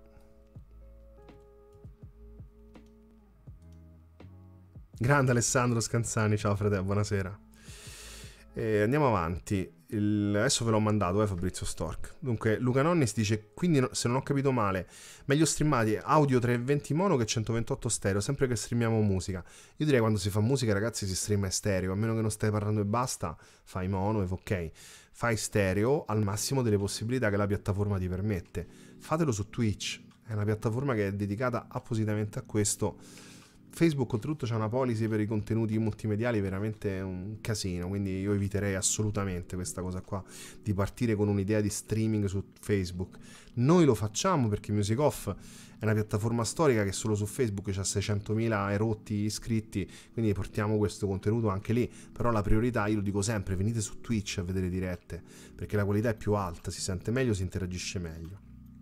Grande Alessandro Scanzani, ciao fratello, buonasera. Andiamo avanti. Adesso ve l'ho mandato, Fabrizio Stork. Dunque, Luca Nonnis dice: quindi, se non ho capito male, meglio streamati audio 320 mono che 128 stereo, sempre che streamiamo musica. Io direi quando si fa musica, ragazzi, si streama stereo, a meno che non stai parlando e basta, fai mono e ok. Fai stereo al massimo delle possibilità che la piattaforma ti permette. Fatelo su Twitch, è una piattaforma che è dedicata appositamente a questo Facebook oltretutto c'è una policy per i contenuti multimediali veramente un casino, quindi io eviterei assolutamente questa cosa qua, di partire con un'idea di streaming su Facebook. Noi lo facciamo perché Music Off è una piattaforma storica che solo su Facebook ha 600.000 erotti iscritti, quindi portiamo questo contenuto anche lì, però la priorità, io lo dico sempre, venite su Twitch a vedere dirette, perché la qualità è più alta, si sente meglio, si interagisce meglio.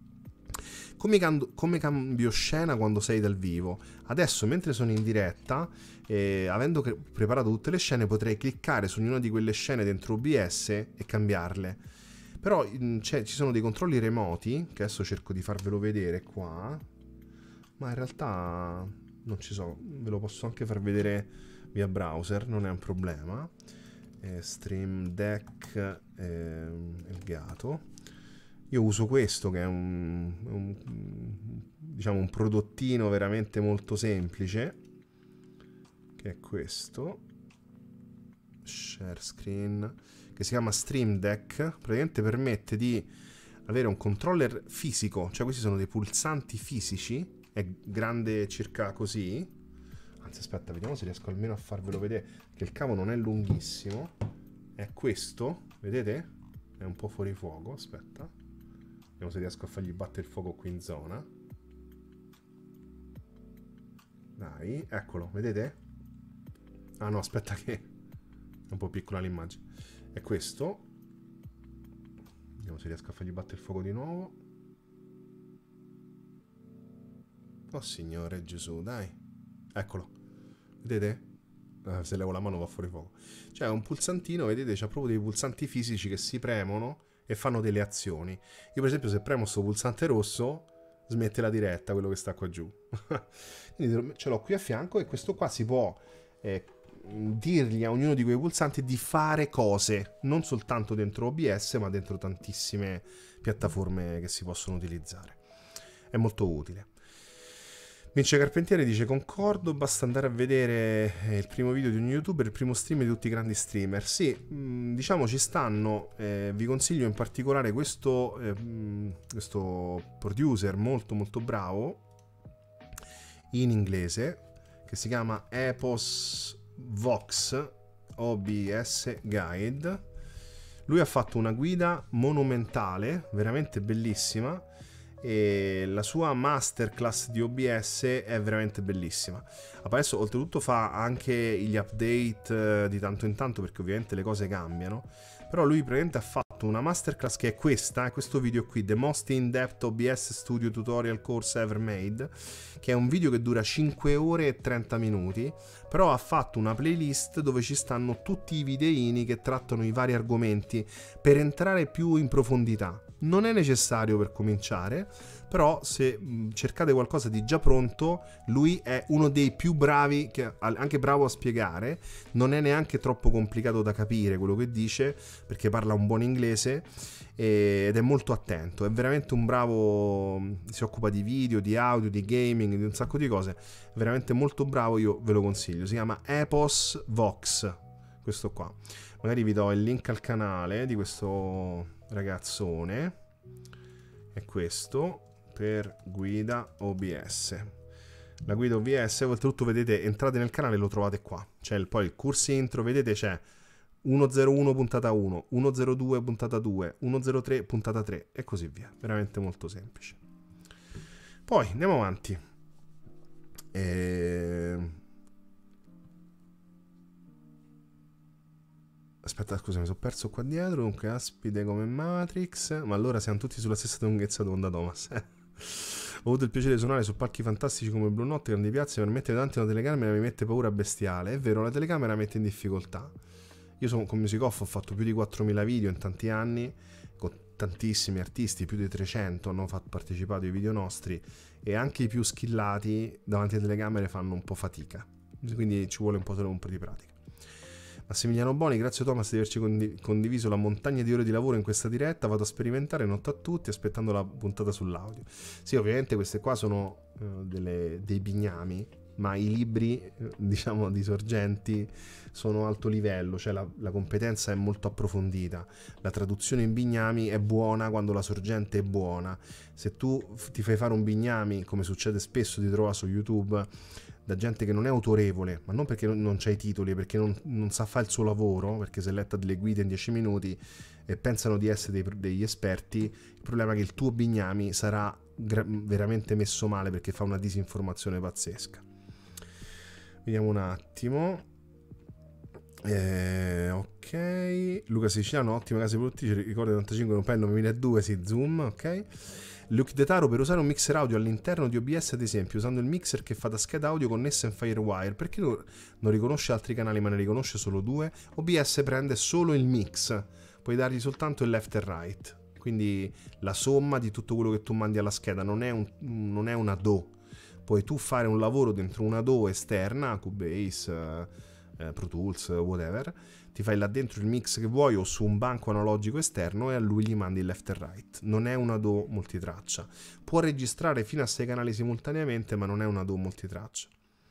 Come cambio scena quando sei dal vivo? Adesso, mentre sono in diretta, avendo preparato tutte le scene, potrei cliccare su ognuna di quelle scene dentro OBS e cambiarle. Però ci sono dei controlli remoti, che adesso cerco di farvelo vedere qua, ma in realtà non ci sono. Ve lo posso anche far vedere via browser, non è un problema. Stream Deck Elgato. Io uso questo che è diciamo un prodottino veramente molto semplice, che è questo, share screen, che si chiama Stream Deck. Praticamente permette di avere un controller fisico, cioè questi sono dei pulsanti fisici, è grande circa così, anzi aspetta, vediamo se riesco almeno a farvelo vedere, che il cavo non è lunghissimo, è questo, vedete? È un po' fuori fuoco, aspetta. Vediamo se riesco a fargli battere il fuoco qui in zona. Dai, eccolo, vedete? Ah no, aspetta che è un po' piccola l'immagine. È questo. Vediamo se riesco a fargli battere il fuoco di nuovo. Oh Signore Gesù, dai. Eccolo. Vedete? Se levo la mano va fuori fuoco. Cioè è un pulsantino, vedete? C'ha proprio dei pulsanti fisici che si premono e fanno delle azioni. Io per esempio se premo sto pulsante rosso smette la diretta, quello che sta qua giù. Quindi ce l'ho qui a fianco e questo qua si può dirgli a ognuno di quei pulsanti di fare cose, non soltanto dentro OBS ma dentro tantissime piattaforme che si possono utilizzare. È molto utile. Vince Carpentiere dice: concordo, basta andare a vedere il primo video di un youtuber, il primo stream di tutti i grandi streamer. Sì, diciamo ci stanno, vi consiglio in particolare questo producer molto molto bravo in inglese che si chiama Epos Vox OBS Guide. Lui ha fatto una guida monumentale, veramente bellissima, e la sua masterclass di OBS è veramente bellissima. Adesso oltretutto fa anche gli update di tanto in tanto, perché ovviamente le cose cambiano, però lui praticamente ha fatto una masterclass che è questo video qui, The Most In-Depth OBS Studio Tutorial Course Ever Made, che è un video che dura 5 ore e 30 minuti, però ha fatto una playlist dove ci stanno tutti i videini che trattano i vari argomenti per entrare più in profondità. Non è necessario per cominciare, però se cercate qualcosa di già pronto, lui è uno dei più bravi, anche bravo a spiegare, non è neanche troppo complicato da capire quello che dice, perché parla un buon inglese ed è molto attento, è veramente un bravo, si occupa di video, di audio, di gaming, di un sacco di cose, è veramente molto bravo, io ve lo consiglio, si chiama Epos Vox, questo qua. Magari vi do il link al canale di questo ragazzone, è questo, per guida OBS. La guida OBS, oltretutto vedete, entrate nel canale e lo trovate qua, c'è poi il corso intro, vedete c'è 101 puntata 1, 102 puntata 2, 103 puntata 3 e così via, veramente molto semplice. Poi andiamo avanti. Aspetta, scusa, mi sono perso qua dietro. Dunque, aspide come Matrix. Ma allora siamo tutti sulla stessa lunghezza d'onda, Thomas. Ho avuto il piacere di suonare su palchi fantastici come Blue Notte, grandi piazze. Per mettere davanti una telecamera mi mette paura bestiale. È vero, la telecamera mette in difficoltà. Io con Music Off ho fatto più di 4.000 video in tanti anni, con tantissimi artisti, più di 300 hanno partecipato ai video nostri, e anche i più skillati davanti alle telecamere fanno un po' fatica. Quindi ci vuole un po' di pratica. Massimiliano Boni, grazie Thomas di averci condiviso la montagna di ore di lavoro in questa diretta, vado a sperimentare, notte a tutti, aspettando la puntata sull'audio. Sì, ovviamente queste qua sono dei bignami, ma i libri, diciamo, di Sorgenti sono alto livello, cioè la competenza è molto approfondita, la traduzione in bignami è buona quando la sorgente è buona. Se tu ti fai fare un bignami, come succede spesso, ti trova su YouTube da gente che non è autorevole, ma non perché non c'ha i titoli, perché non sa fare il suo lavoro, perché si è letta delle guide in 10 minuti e pensano di essere degli esperti. Il problema è che il tuo Bignami sarà veramente messo male perché fa una disinformazione pazzesca. Vediamo un attimo. Ok, Luca Siciliano, ottima casa produttrice, ricorda 85 un penno 2002, sì, Zoom, ok. Luke De Taro, per usare un mixer audio all'interno di OBS ad esempio, usando il mixer che fa da scheda audio connessa in Firewire, perché non riconosce altri canali ma ne riconosce solo 2? OBS prende solo il mix, puoi dargli soltanto il left e right, quindi la somma di tutto quello che tu mandi alla scheda non è una DAW. Puoi tu fare un lavoro dentro una DAW esterna, Cubase, Pro Tools, whatever, ti fai là dentro il mix che vuoi o su un banco analogico esterno e a lui gli mandi il left e right. Non è una DAW multitraccia. Può registrare fino a 6 canali simultaneamente, ma non è una DAW multitraccia.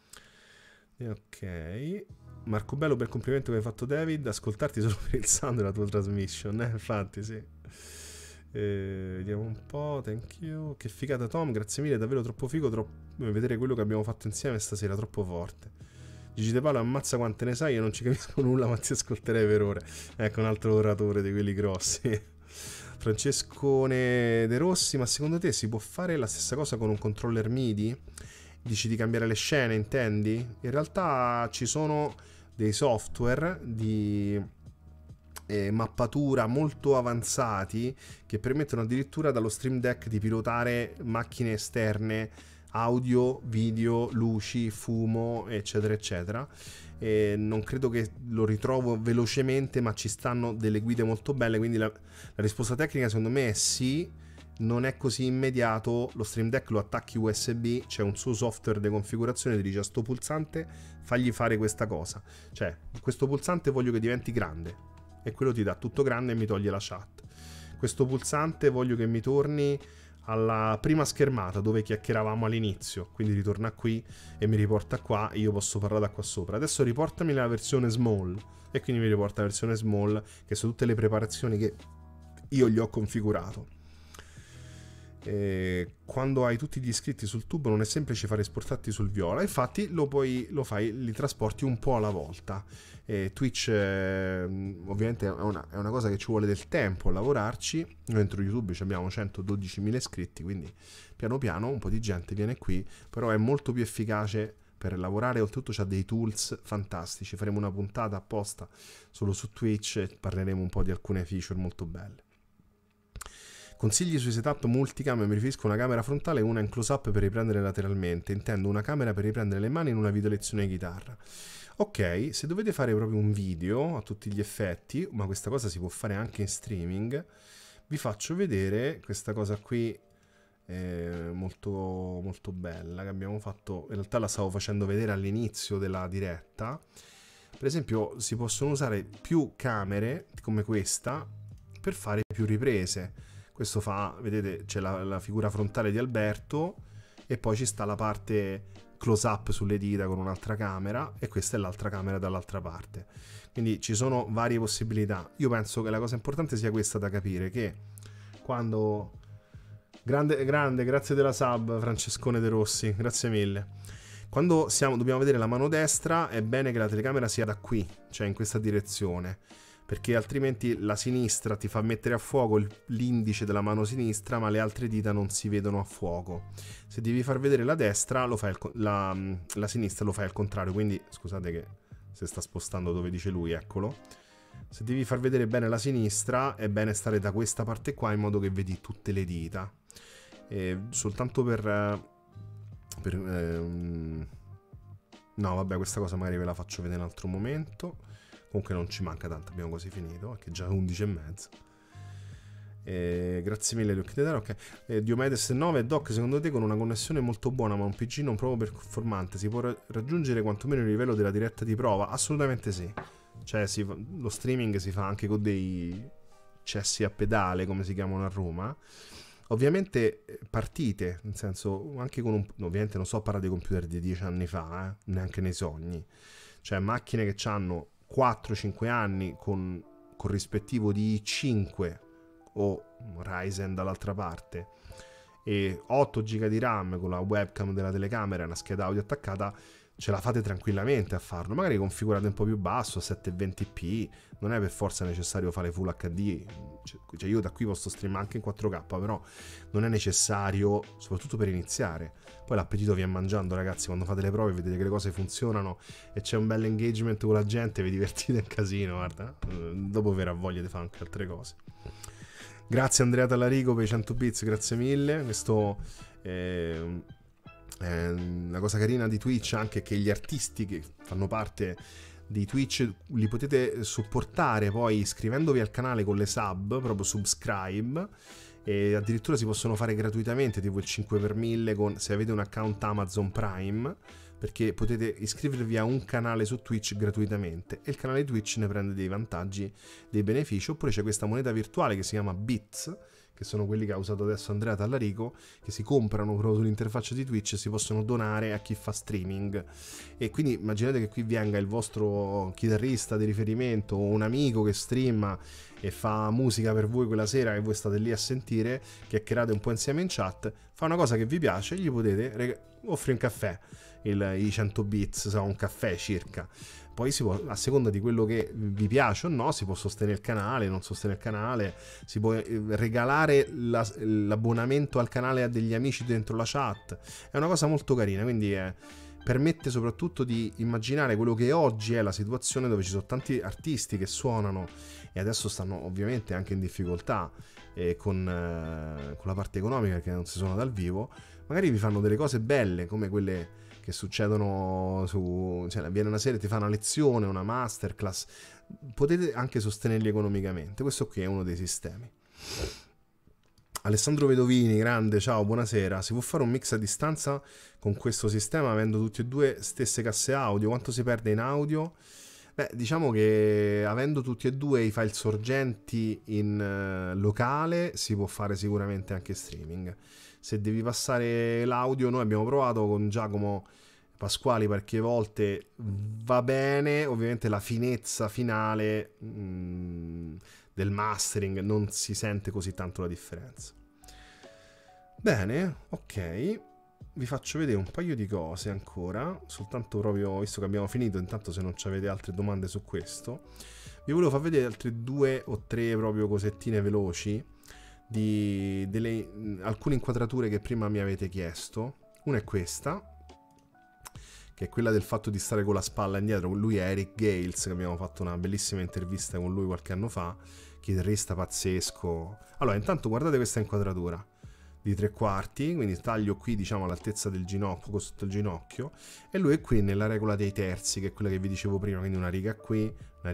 Ok. Marco Bello, per complimento che hai fatto David, ascoltarti solo per il sound della tua transmission, infatti sì. Vediamo un po', thank you. Che figata Tom, grazie mille, davvero troppo figo vedere quello che abbiamo fatto insieme stasera, troppo forte. Gigi De Paolo, ammazza quante ne sai, io non ci capisco nulla ma ti ascolterei per ore. Ecco un altro oratore di quelli grossi. Francescone De Rossi, ma secondo te si può fare la stessa cosa con un controller MIDI? Dici di cambiare le scene, intendi? In realtà ci sono dei software di mappatura molto avanzati che permettono addirittura dallo Stream Deck di pilotare macchine esterne, audio, video, luci, fumo, eccetera eccetera. Non credo che lo ritrovo velocemente, ma ci stanno delle guide molto belle, quindi la risposta tecnica secondo me è sì. Non è così immediato. Lo Stream Deck lo attacchi USB, c'è un suo software di configurazione, ti dice a sto pulsante fagli fare questa cosa, cioè questo pulsante voglio che diventi grande, e quello ti dà tutto grande e mi toglie la chat. Questo pulsante voglio che mi torni alla prima schermata dove chiacchieravamo all'inizio, quindi ritorna qui e mi riporta qua, e io posso parlare da qua sopra. Adesso riportami la versione small, e quindi mi riporta la versione small, che sono tutte le preparazioni che io gli ho configurato. Quando hai tutti gli iscritti sul tubo non è semplice fare esportarti sul Viola, infatti li trasporti un po' alla volta. Twitch ovviamente è una cosa che ci vuole del tempo a lavorarci. Noi dentro YouTube abbiamo 112.000 iscritti, quindi piano piano un po' di gente viene qui, però è molto più efficace per lavorare. Oltretutto c'ha dei tools fantastici, faremo una puntata apposta solo su Twitch e parleremo un po' di alcune feature molto belle. Consigli sui setup multicam, mi riferisco a una camera frontale e una in close-up per riprendere lateralmente. Intendo una camera per riprendere le mani in una video lezione di chitarra. Ok, se dovete fare proprio un video a tutti gli effetti, ma questa cosa si può fare anche in streaming, vi faccio vedere questa cosa qui molto, molto bella che abbiamo fatto. In realtà la stavo facendo vedere all'inizio della diretta. Per esempio si possono usare più camere come questa per fare più riprese. Questo fa, vedete, c'è la figura frontale di Alberto e poi ci sta la parte close up sulle dita con un'altra camera, e questa è l'altra camera dall'altra parte. Quindi ci sono varie possibilità. Io penso che la cosa importante sia questa da capire, che quando... Grande, grazie della sub Francescone De Rossi, grazie mille. Quando dobbiamo vedere la mano destra, è bene che la telecamera sia da qui, cioè in questa direzione, perché altrimenti la sinistra ti fa mettere a fuoco l'indice della mano sinistra, ma le altre dita non si vedono a fuoco. Se devi far vedere la destra, la sinistra lo fai al contrario. Quindi scusate che si sta spostando dove dice lui, eccolo. Se devi far vedere bene la sinistra, è bene stare da questa parte qua, in modo che vedi tutte le dita. Soltanto no, vabbè, questa cosa magari ve la faccio vedere in un altro momento. Comunque non ci manca tanto, abbiamo quasi finito, che è già 11:30. Grazie mille Luke De Taro, ok. Diomedes 9, Doc, secondo te con una connessione molto buona ma un PC non proprio performante si può raggiungere quantomeno il livello della diretta di prova? Assolutamente sì. Cioè lo streaming si fa anche con dei cessi a pedale, come si chiamano a Roma. Ovviamente partite, nel senso, anche con ovviamente non so parlare di computer di 10 anni fa, neanche nei sogni. Cioè macchine che hanno 4-5 anni con corrispettivo di i5 o Ryzen dall'altra parte, e 8 giga di RAM con la webcam della telecamera e una scheda audio attaccata, ce la fate tranquillamente a farlo. Magari configurate un po' più basso, a 720p, non è per forza necessario fare Full HD, cioè io da qui posso streamare anche in 4K, però non è necessario, soprattutto per iniziare. Poi l'appetito viene mangiando, ragazzi, quando fate le prove vedete che le cose funzionano e c'è un bel engagement con la gente, vi divertite un casino, guarda, dopo verrà voglia di fare anche altre cose. Grazie Andrea Tallarico per i 100 bits, grazie mille. Questo una cosa carina di Twitch anche che gli artisti che fanno parte di Twitch li potete supportare poi iscrivendovi al canale con le sub, proprio subscribe, e addirittura si possono fare gratuitamente, tipo il 5 per 1000 se avete un account Amazon Prime, perché potete iscrivervi a un canale su Twitch gratuitamente e il canale Twitch ne prende dei vantaggi, dei benefici. Oppure c'è questa moneta virtuale che si chiama Bits, che sono quelli che ha usato adesso Andrea Tallarico, che si comprano proprio sull'interfaccia di Twitch e si possono donare a chi fa streaming. E quindi immaginate che qui venga il vostro chitarrista di riferimento o un amico che streama e fa musica per voi quella sera e voi state lì a sentire, chiacchierate un po' insieme in chat, fa una cosa che vi piace, gli potete offrire un caffè, i 100 bits, un caffè circa. Poi si può, a seconda di quello che vi piace o no, si può sostenere il canale, non sostenere il canale, si può regalare l'abbonamento al canale a degli amici dentro la chat. È una cosa molto carina, quindi permette soprattutto di immaginare quello che oggi è la situazione, dove ci sono tanti artisti che suonano e adesso stanno ovviamente anche in difficoltà con la parte economica, perché non si suona dal vivo. Magari vi fanno delle cose belle come quelle che succedono cioè viene una serie, ti fa una lezione, una masterclass, potete anche sostenerli economicamente. Questo qui è uno dei sistemi. Alessandro Vedovini, grande, ciao, buonasera. Si può fare un mix a distanza con questo sistema avendo tutte e due stesse casse audio? Quanto si perde in audio? Beh, diciamo che avendo tutti e due i file sorgenti in locale si può fare sicuramente anche streaming. Se devi passare l'audio, noi abbiamo provato con Giacomo Pasquali parecchie volte, va bene, ovviamente la finezza finale del mastering non si sente così tanto la differenza. Bene, ok, vi faccio vedere un paio di cose ancora, soltanto proprio visto che abbiamo finito, intanto se non avete altre domande su questo, vi volevo far vedere altre 2 o 3 proprio cosettine veloci di alcune inquadrature che prima mi avete chiesto. Una è questa, che è quella del fatto di stare con la spalla indietro. Lui è Eric Gales, che abbiamo fatto una bellissima intervista con lui qualche anno fa, chitarrista pazzesco. Allora, intanto guardate questa inquadratura di 3/4, quindi taglio qui diciamo all'altezza del ginocchio, sotto il ginocchio, e lui è qui nella regola dei terzi, che è quella che vi dicevo prima, quindi una riga qui,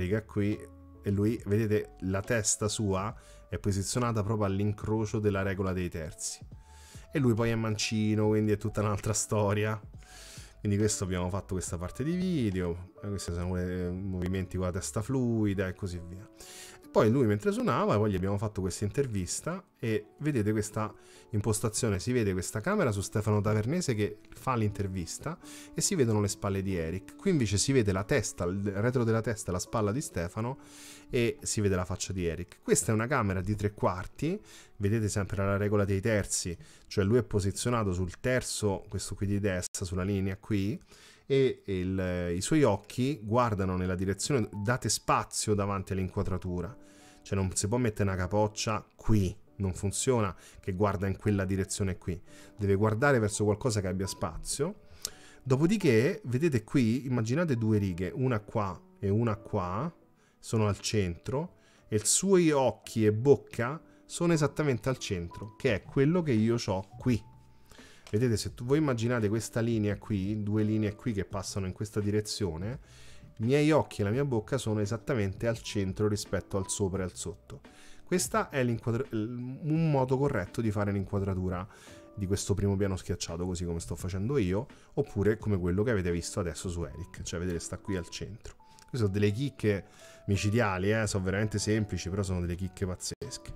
e lui, vedete, la testa sua è posizionata proprio all'incrocio della regola dei terzi. E lui poi è mancino, quindi è tutta un'altra storia. Quindi questo, abbiamo fatto questa parte di video, questi sono i movimenti con la testa fluida e così via. E poi lui mentre suonava, poi gli abbiamo fatto questa intervista e vedete questa impostazione, si vede questa camera su Stefano Tavernese che fa l'intervista e si vedono le spalle di Eric. Qui invece si vede la testa, il retro della testa, la spalla di Stefano, e si vede la faccia di Eric. Questa è una camera di 3/4, vedete sempre la regola dei terzi, cioè lui è posizionato sul terzo, questo qui di destra, sulla linea qui, e i suoi occhi guardano nella direzione, date spazio davanti all'inquadratura, cioè non si può mettere una capoccia qui, non funziona che guarda in quella direzione qui, deve guardare verso qualcosa che abbia spazio. Dopodiché vedete qui, immaginate 2 righe, una qua e una qua, sono al centro, e i suoi occhi e bocca sono esattamente al centro, che è quello che io ho qui. Vedete, se voi immaginate questa linea qui, 2 linee qui che passano in questa direzione, i miei occhi e la mia bocca sono esattamente al centro rispetto al sopra e al sotto. Questo è un modo corretto di fare l'inquadratura di questo primo piano schiacciato, così come sto facendo io, oppure come quello che avete visto adesso su Eric, cioè vedete sta qui al centro. Queste sono delle chicche micidiali, sono veramente semplici, però sono delle chicche pazzesche.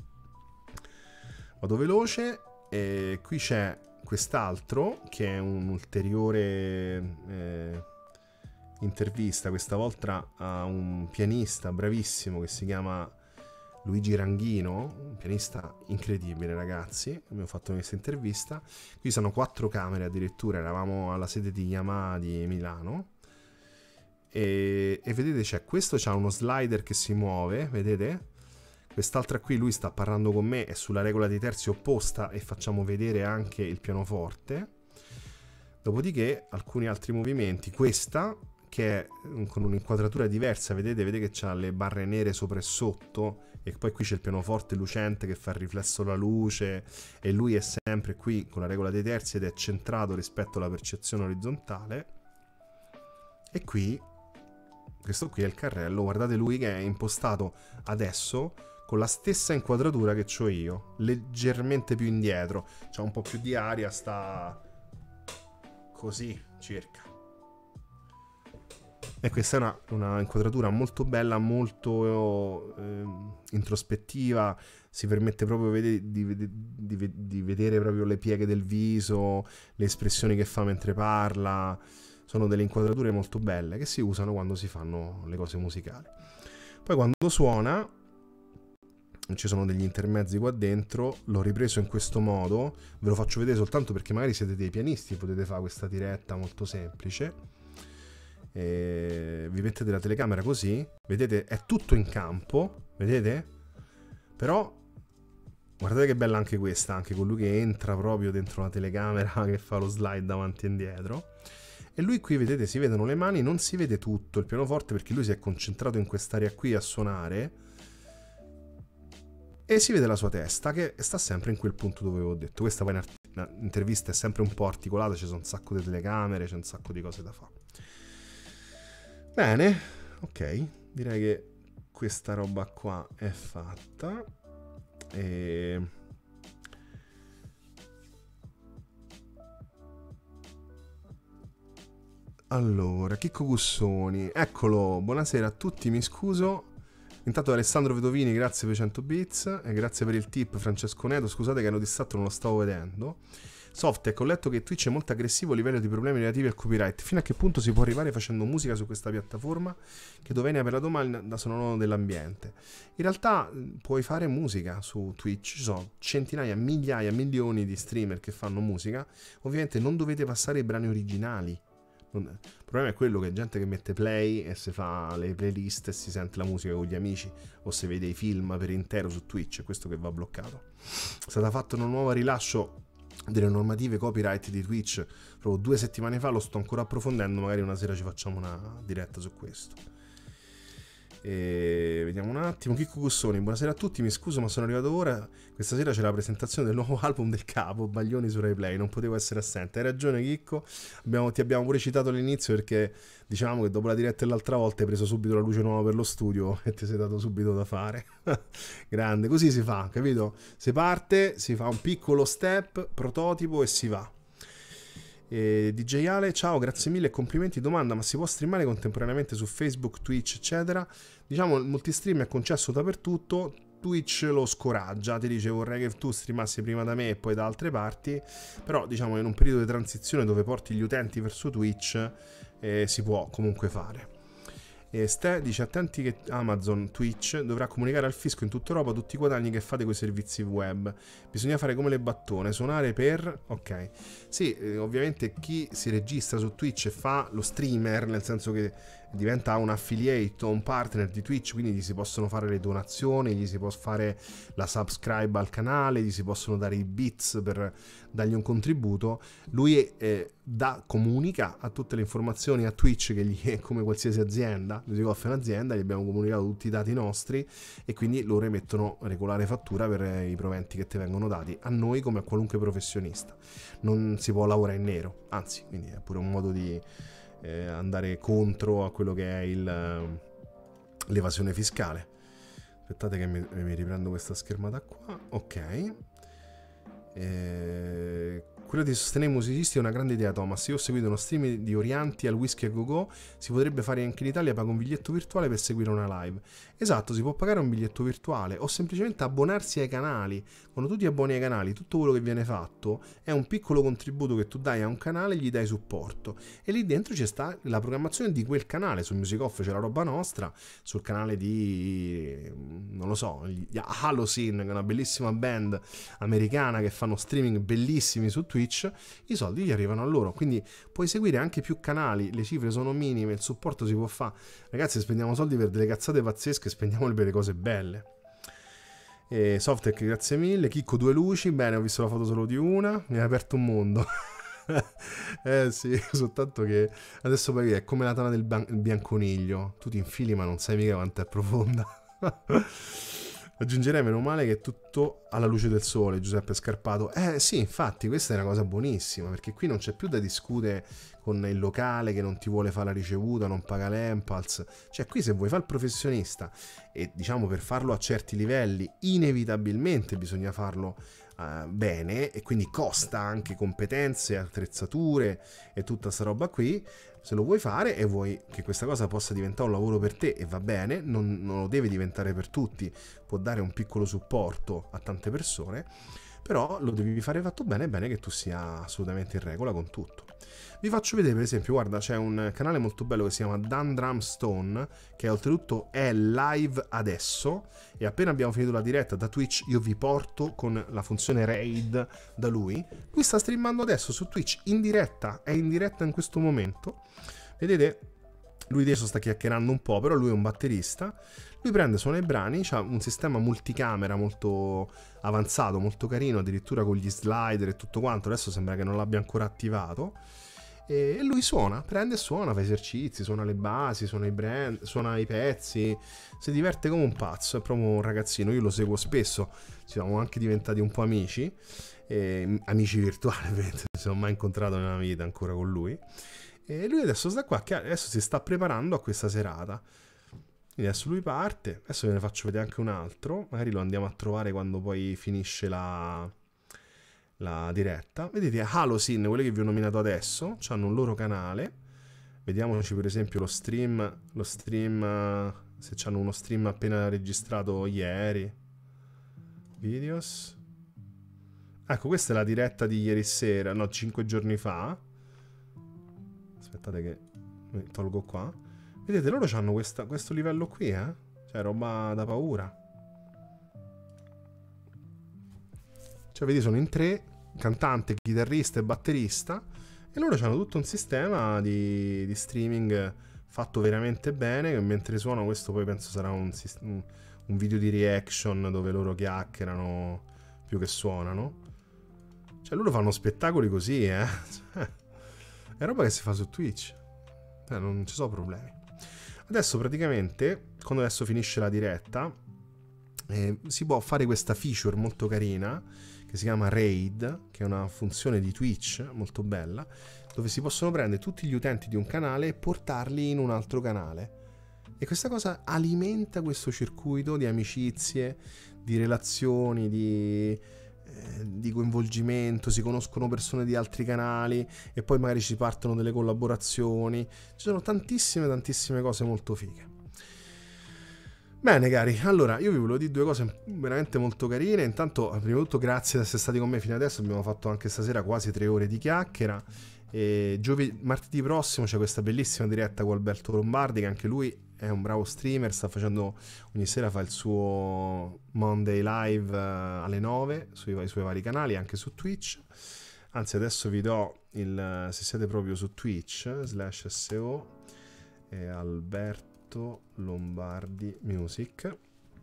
Vado veloce, e qui c'è quest'altro che è un'ulteriore intervista, questa volta a un pianista bravissimo che si chiama Luigi Ranghino, un pianista incredibile, ragazzi. Abbiamo fatto questa intervista. Qui sono 4 camere addirittura, eravamo alla sede di Yamaha di Milano. E vedete, c'è questo, c'ha uno slider che si muove, vedete? Quest'altra qui, lui sta parlando con me, è sulla regola dei terzi opposta e facciamo vedere anche il pianoforte. Dopodiché alcuni altri movimenti, questa che è con un'inquadratura diversa, vedete che c'ha le barre nere sopra e sotto, e poi qui c'è il pianoforte lucente che fa il riflesso alla luce, e lui è sempre qui con la regola dei terzi ed è centrato rispetto alla percezione orizzontale. E qui, questo qui è il carrello, guardate lui che è impostato adesso con la stessa inquadratura che c'ho io, leggermente più indietro, c'ha un po' più di aria, sta così circa. E questa è una inquadratura molto bella, molto introspettiva, si permette proprio di vedere proprio le pieghe del viso, le espressioni che fa mentre parla. Sono delle inquadrature molto belle che si usano quando si fanno le cose musicali. Poi quando suona, ci sono degli intermezzi qua dentro, l'ho ripreso in questo modo, ve lo faccio vedere soltanto perché magari siete dei pianisti, potete fare questa diretta molto semplice. Vi mettete la telecamera così, vedete, è tutto in campo, vedete? Però guardate che bella anche questa, anche con lui che entra proprio dentro la telecamera, che fa lo slide davanti e indietro. E lui qui, vedete, si vedono le mani, non si vede tutto il pianoforte perché lui si è concentrato in quest'area qui a suonare, e si vede la sua testa che sta sempre in quel punto dove avevo detto. Questa poi l'intervista è sempre un po' articolata, ci sono un sacco di telecamere, c'è un sacco di cose da fare. Bene, ok, direi che questa roba qua è fatta. Allora, Chicco Gussoni, eccolo, buonasera a tutti, mi scuso. Intanto Alessandro Vedovini, grazie per 100 bits e grazie per il tip Francesco Neto, scusate che ero distratto, non lo stavo vedendo. Softec, ho letto che Twitch è molto aggressivo a livello di problemi relativi al copyright. Fino a che punto si può arrivare facendo musica su questa piattaforma che dovenia per la domanda sonoro dell'ambiente? In realtà puoi fare musica su Twitch, ci sono centinaia, migliaia, milioni di streamer che fanno musica. Ovviamente non dovete passare i brani originali. Il problema è quello che gente che mette play e si fa le playlist e si sente la musica con gli amici o se vede i film per intero su Twitch, è questo che va bloccato. È stata fatta una nuova rilascio delle normative copyright di Twitch proprio 2 settimane fa, lo sto ancora approfondendo, magari una sera ci facciamo una diretta su questo. E vediamo un attimo. Chicco Gussoni, buonasera a tutti, mi scuso ma sono arrivato ora, questa sera c'è la presentazione del nuovo album del Capo, Baglioni su Rai Play, non potevo essere assente. Hai ragione Chicco, ti abbiamo pure citato all'inizio perché diciamo che dopo la diretta dell'altra volta hai preso subito la luce nuova per lo studio e ti sei dato subito da fare. Grande, così si fa, capito? Si parte, si fa un piccolo step, prototipo e si va. DJ Ale, ciao, grazie mille e complimenti. Domanda, ma si può streamare contemporaneamente su Facebook, Twitch eccetera? Diciamo il multistream è concesso dappertutto, Twitch lo scoraggia, ti dice vorrei che tu streamassi prima da me e poi da altre parti, però diciamo in un periodo di transizione dove porti gli utenti verso Twitch si può comunque fare. Ste dice attenti che Amazon Twitch dovrà comunicare al fisco in tutta Europa tutti i guadagni che fate con i servizi web. Bisogna fare come le battone, suonare per... ok. Sì, ovviamente chi si registra su Twitch e fa lo streamer, nel senso che diventa un affiliate o un partner di Twitch, quindi gli si possono fare le donazioni, gli si può fare la subscribe al canale, gli si possono dare i bits per dargli un contributo. Lui comunica a tutte le informazioni a Twitch, che gli è come qualsiasi azienda. Music Off è un'azienda, gli abbiamo comunicato tutti i dati nostri e quindi loro emettono regolare fattura per i proventi che ti vengono dati a noi come a qualunque professionista. Non si può lavorare in nero, anzi, quindi è pure un modo di andare contro a quello che è l'evasione fiscale. Aspettate che mi riprendo questa schermata qua. Ok, Quella di sostenere i musicisti è una grande idea, Thomas. Io ho seguito uno stream di Orianti al Whisky a Go-Go. Si potrebbe fare anche in Italia, paga un biglietto virtuale per seguire una live. Esatto, si può pagare un biglietto virtuale o semplicemente abbonarsi ai canali. Quando tu ti abboni ai canali, tutto quello che viene fatto è un piccolo contributo che tu dai a un canale e gli dai supporto. E lì dentro ci sta la programmazione di quel canale. Su Music Off c'è la roba nostra, sul canale di, non lo so, gli Halocene, che è una bellissima band americana che fanno streaming bellissimi su Twitch. I soldi gli arrivano a loro, quindi puoi seguire anche più canali, le cifre sono minime, il supporto si può fare. Ragazzi, spendiamo soldi per delle cazzate pazzesche, spendiamoli per le cose belle. Softec, grazie mille. Chicco, 2 luci, bene, ho visto la foto solo di una, mi ha aperto un mondo. Sì, soltanto che adesso poi è come la tana del bianconiglio, tu ti infili ma non sai mica quanto è profonda. Aggiungerei, meno male che è tutto alla luce del sole, Giuseppe Scarpato. Sì, infatti questa è una cosa buonissima, perché qui non c'è più da discutere con il locale che non ti vuole fare la ricevuta, non paga l'Empals. Cioè qui se vuoi fare il professionista, e diciamo per farlo a certi livelli inevitabilmente bisogna farlo bene, e quindi costa anche competenze, attrezzature e tutta sta roba qui. Se lo vuoi fare e vuoi che questa cosa possa diventare un lavoro per te, e va bene, non lo deve diventare per tutti, può dare un piccolo supporto a tante persone, però lo devi fare fatto bene, è bene che tu sia assolutamente in regola con tutto. Vi faccio vedere, per esempio, guarda, c'è un canale molto bello che si chiama Dan Drumstone, che oltretutto è live adesso, e appena abbiamo finito la diretta da Twitch io vi porto con la funzione raid da lui. Lui sta streamando adesso su Twitch in diretta, è in diretta in questo momento, vedete? Lui adesso sta chiacchierando un po', però lui è un batterista. Lui prende, suona i brani, ha un sistema multicamera molto avanzato, molto carino, addirittura con gli slider e tutto quanto. Adesso sembra che non l'abbia ancora attivato. E lui suona, prende e suona, fa esercizi, suona le basi, suona i brand, suona i pezzi, si diverte come un pazzo, è proprio un ragazzino. Io lo seguo spesso, siamo anche diventati un po' amici, amici virtuali, ovviamente, non ci ho mai incontrato nella vita ancora con lui. E lui adesso sta qua, che adesso si sta preparando a questa serata. Quindi adesso lui parte, adesso ve ne faccio vedere anche un altro, magari lo andiamo a trovare quando poi finisce la diretta. Vedete, Halocene, quelli che vi ho nominato adesso, hanno un loro canale. Vediamoci per esempio lo stream, se hanno uno stream appena registrato ieri. Videos. Ecco, questa è la diretta di ieri sera, no, 5 giorni fa. Aspettate che mi tolgo qua. Vedete, loro hanno questo livello qui, cioè roba da paura. Cioè, vedi, sono in 3, cantante, chitarrista e batterista, e loro hanno tutto un sistema di streaming fatto veramente bene, che mentre suonano, questo poi penso sarà un video di reaction dove loro chiacchierano più che suonano. Cioè, loro fanno spettacoli così, è roba che si fa su Twitch. Non ci sono problemi. Adesso praticamente, quando adesso finisce la diretta, si può fare questa feature molto carina che si chiama Raid, che è una funzione di Twitch molto bella, dove si possono prendere tutti gli utenti di un canale e portarli in un altro canale. E questa cosa alimenta questo circuito di amicizie, di relazioni, di coinvolgimento. Si conoscono persone di altri canali e poi magari ci partono delle collaborazioni. Ci sono tantissime cose molto fighe. Bene cari, allora io vi volevo dire 2 cose veramente molto carine. Intanto, prima di tutto, grazie di essere stati con me fino adesso. Abbiamo fatto anche stasera quasi 3 ore di chiacchiera. E martedì prossimo c'è questa bellissima diretta con Alberto Lombardi, che anche lui è un bravo streamer, sta facendo, ogni sera fa il suo Monday Live alle 9 sui suoi vari canali, anche su Twitch. Anzi, adesso vi do se siete proprio su Twitch /SEO Alberto Lombardi Music,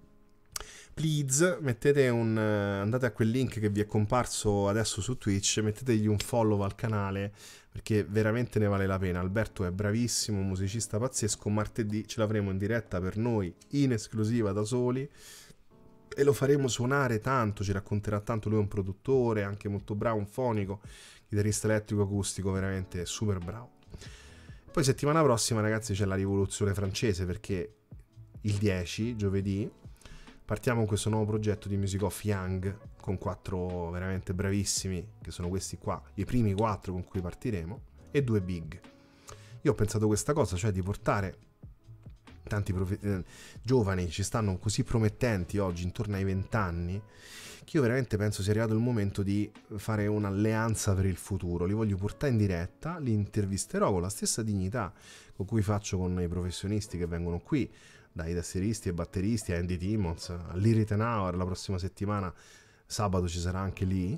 please mettete andate a quel link che vi è comparso adesso su Twitch, mettetegli un follow al canale, perché veramente ne vale la pena. Alberto è bravissimo, un musicista pazzesco. Martedì ce l'avremo in diretta per noi, in esclusiva, da soli, e lo faremo suonare tanto, ci racconterà tanto. Lui è un produttore anche molto bravo, un fonico, chitarrista elettrico acustico, veramente super bravo. Poi settimana prossima, ragazzi, c'è la rivoluzione francese, perché il 10, giovedì, partiamo con questo nuovo progetto di Music Off Young, con 4 veramente bravissimi, che sono questi qua, i primi 4 con cui partiremo, e 2 big. Io ho pensato questa cosa, cioè di portare tanti giovani, ci stanno così promettenti oggi, intorno ai 20 anni, che io veramente penso sia arrivato il momento di fare un'alleanza per il futuro. Li voglio portare in diretta, li intervisterò con la stessa dignità con cui faccio con i professionisti che vengono qui, dai tastieristi e batteristi a Andy Timmons, a Lee Ritenour, la prossima settimana, sabato ci sarà anche lì,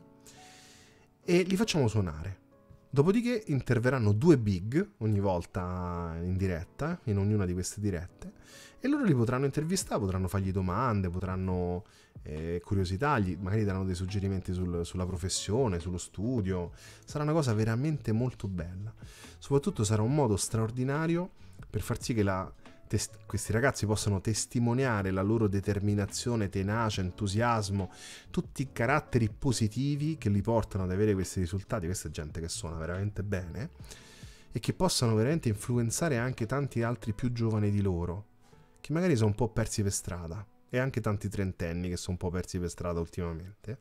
e li facciamo suonare. Dopodiché interverranno 2 big ogni volta in diretta, in ognuna di queste dirette, e loro li potranno intervistare, potranno fargli domande, potranno curiosità, magari daranno dei suggerimenti sulla professione, sullo studio. Sarà una cosa veramente molto bella. Soprattutto sarà un modo straordinario per far sì che questi ragazzi possano testimoniare la loro determinazione, tenacia, entusiasmo, tutti i caratteri positivi che li portano ad avere questi risultati. Questa è gente che suona veramente bene e che possano veramente influenzare anche tanti altri più giovani di loro, che magari sono un po' persi per strada, e anche tanti trentenni che sono un po' persi per strada ultimamente.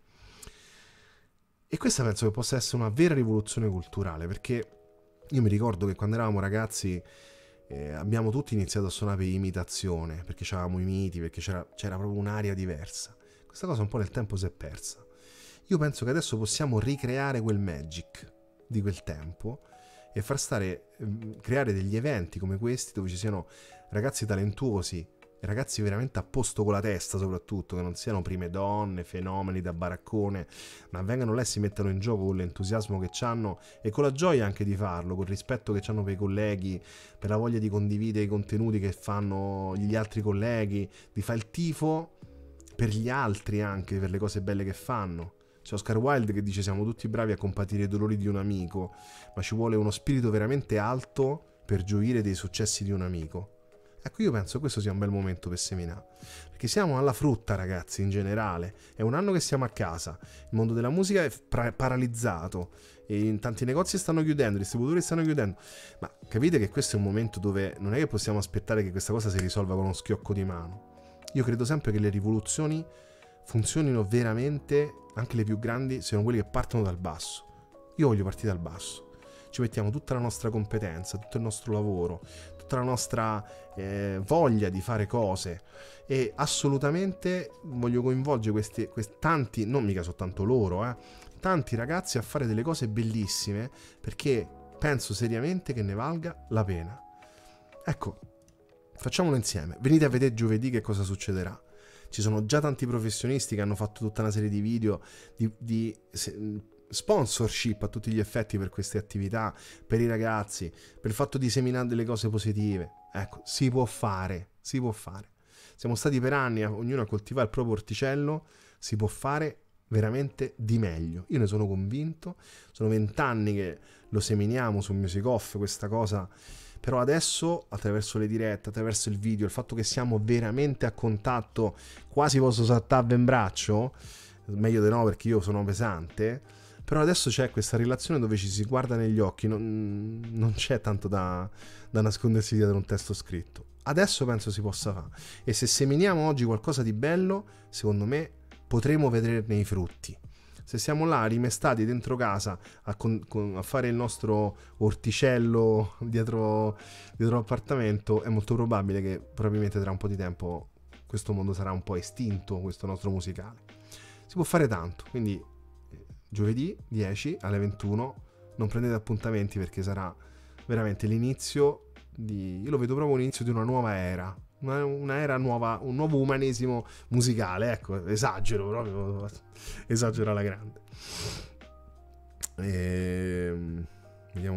E questa penso che possa essere una vera rivoluzione culturale, perché io mi ricordo che quando eravamo ragazzi abbiamo tutti iniziato a suonare per imitazione, perché c'avevamo i miti, perché c'era proprio un'aria diversa. Questa cosa un po' nel tempo si è persa. Io penso che adesso possiamo ricreare quel magic di quel tempo e creare degli eventi come questi dove ci siano ragazzi talentuosi, ragazzi veramente a posto con la testa, soprattutto, che non siano prime donne, fenomeni da baraccone, ma vengano là e si mettano in gioco con l'entusiasmo che hanno e con la gioia anche di farlo, col rispetto che hanno per i colleghi, per la voglia di condividere i contenuti che fanno gli altri colleghi, di fare il tifo per gli altri anche, per le cose belle che fanno. C'è Oscar Wilde che dice: siamo tutti bravi a compatire i dolori di un amico, ma ci vuole uno spirito veramente alto per gioire dei successi di un amico. Ecco, io penso che questo sia un bel momento per seminare, perché siamo alla frutta, ragazzi, in generale. È un anno che siamo a casa, il mondo della musica è paralizzato e in tanti negozi stanno chiudendo, i distributori stanno chiudendo, ma capite che questo è un momento dove non è che possiamo aspettare che questa cosa si risolva con uno schiocco di mano. Io credo sempre che le rivoluzioni funzionino veramente, anche le più grandi, siano quelle che partono dal basso. Io voglio partire dal basso. Ci mettiamo tutta la nostra competenza, tutto il nostro lavoro, tutta la nostra voglia di fare cose, e assolutamente voglio coinvolgere questi tanti, non mica soltanto loro, tanti ragazzi a fare delle cose bellissime, perché penso seriamente che ne valga la pena. Ecco, facciamolo insieme. Venite a vedere giovedì che cosa succederà. Ci sono già tanti professionisti che hanno fatto tutta una serie di video di sponsorship a tutti gli effetti per queste attività, per i ragazzi, per il fatto di seminare delle cose positive. Ecco, si può fare. Siamo stati per anni ognuno a coltivare il proprio orticello, si può fare veramente di meglio. Io ne sono convinto, sono 20 anni che lo seminiamo su Music Off questa cosa, però adesso attraverso le dirette, attraverso il video, il fatto che siamo veramente a contatto, quasi posso saltarvi in braccio, meglio di no perché io sono pesante, però adesso c'è questa relazione dove ci si guarda negli occhi, non c'è tanto da nascondersi dietro un testo scritto. Adesso penso si possa fare, e se seminiamo oggi qualcosa di bello, secondo me potremo vederne i frutti. Se siamo là rimestati dentro casa a fare il nostro orticello dietro l'appartamento, è molto probabile che probabilmente tra un po' di tempo questo mondo sarà un po' estinto, questo nostro musicale. Si può fare tanto, quindi giovedì 10 alle 21 non prendete appuntamenti, perché sarà veramente l'inizio io lo vedo proprio l'inizio di una nuova era, una era nuova, un nuovo umanesimo musicale. Ecco, esagero proprio, esagero alla grande. Vediamo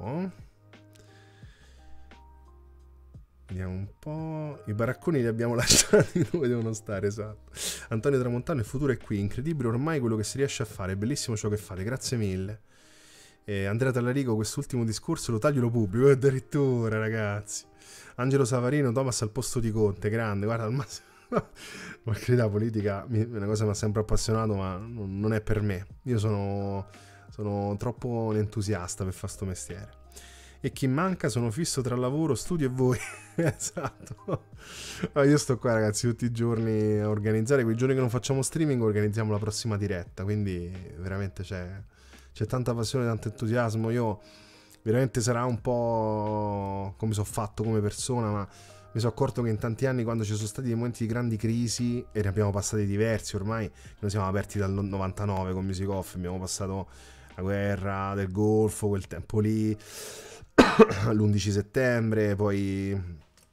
un po'. I baracconi li abbiamo lasciati dove devono stare, esatto. Antonio Tramontano: il futuro è qui, incredibile ormai quello che si riesce a fare, è bellissimo ciò che fate, grazie mille. Andrea Tallarico: quest'ultimo discorso lo taglio e lo pubblico, addirittura, ragazzi. Angelo Savarino: Thomas al posto di Conte, grande, guarda, al massimo. Ma credo la politica è una cosa che mi ha sempre appassionato, ma non è per me. Io sono troppo un entusiasta per fare sto mestiere. E chi manca sono fisso tra lavoro, studio e voi. Esatto. Io sto qua, ragazzi, tutti i giorni a organizzare. Quei giorni che non facciamo streaming organizziamo la prossima diretta, quindi veramente c'è tanta passione, tanto entusiasmo. Io veramente sarà un po' come sono fatto come persona, ma mi sono accorto che in tanti anni, quando ci sono stati dei momenti di grandi crisi, e ne abbiamo passati diversi ormai, noi siamo aperti dal 99 con Music Off, abbiamo passato la guerra del Golfo, quel tempo lì, l'11 settembre, poi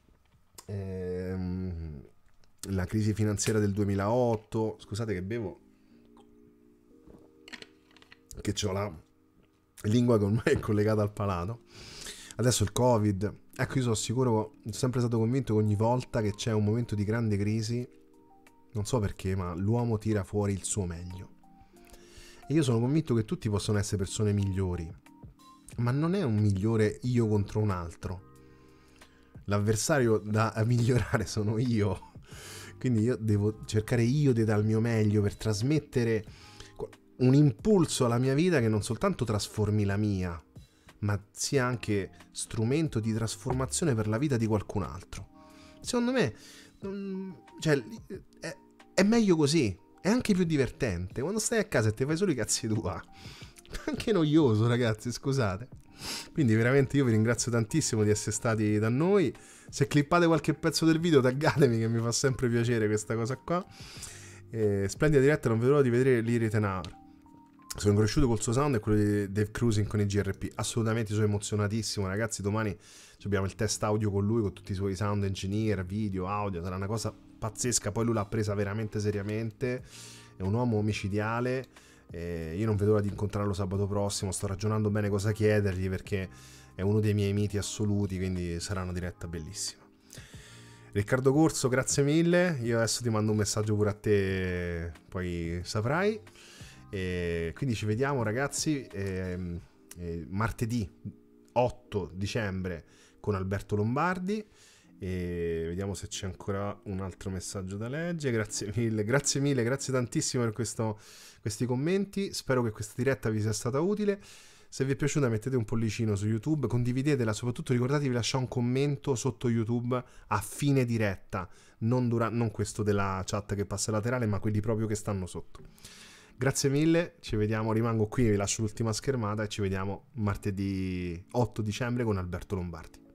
la crisi finanziaria del 2008. Scusate che bevo, che ho la lingua che ormai è collegata al palato. Adesso il Covid. Ecco, io sono sicuro, sono sempre stato convinto che ogni volta che c'è un momento di grande crisi, non so perché, ma l'uomo tira fuori il suo meglio. E io sono convinto che tutti possono essere persone migliori, ma non è un migliore io contro un altro. L'avversario da migliorare sono io. Quindi io devo cercare io di dare il mio meglio per trasmettere un impulso alla mia vita che non soltanto trasformi la mia, ma sia anche strumento di trasformazione per la vita di qualcun altro. Secondo me, cioè, è meglio così, è anche più divertente. Quando stai a casa e ti fai solo i cazzi tua, è anche noioso, ragazzi, scusate. Quindi veramente io vi ringrazio tantissimo di essere stati da noi. Se clippate qualche pezzo del video, taggatemi, che mi fa sempre piacere questa cosa qua. Splendida diretta, non vedo l'ora di vedere Liri Tenar. Sono cresciuto col suo sound e quello di Dave Cruising con i GRP. Assolutamente, sono emozionatissimo, ragazzi. Domani abbiamo il test audio con lui, con tutti i suoi sound engineer, video, audio. Sarà una cosa pazzesca. Poi lui l'ha presa veramente seriamente. È un uomo omicidiale. Io non vedo l'ora di incontrarlo sabato prossimo. Sto ragionando bene cosa chiedergli, perché è uno dei miei miti assoluti. Quindi sarà una diretta bellissima. Riccardo Corso, grazie mille. Io adesso ti mando un messaggio pure a te, poi saprai. E quindi ci vediamo, ragazzi, martedì 8 dicembre con Alberto Lombardi. E vediamo se c'è ancora un altro messaggio da leggere. Grazie mille, grazie tantissimo per questi commenti. Spero che questa diretta vi sia stata utile. Se vi è piaciuta, mettete un pollicino su YouTube, condividetela, soprattutto ricordatevi di lasciare un commento sotto YouTube a fine diretta, non questo della chat che passa laterale, ma quelli proprio che stanno sotto. Grazie mille, ci vediamo, rimango qui, vi lascio l'ultima schermata e ci vediamo martedì 8 dicembre con Alberto Lombardi.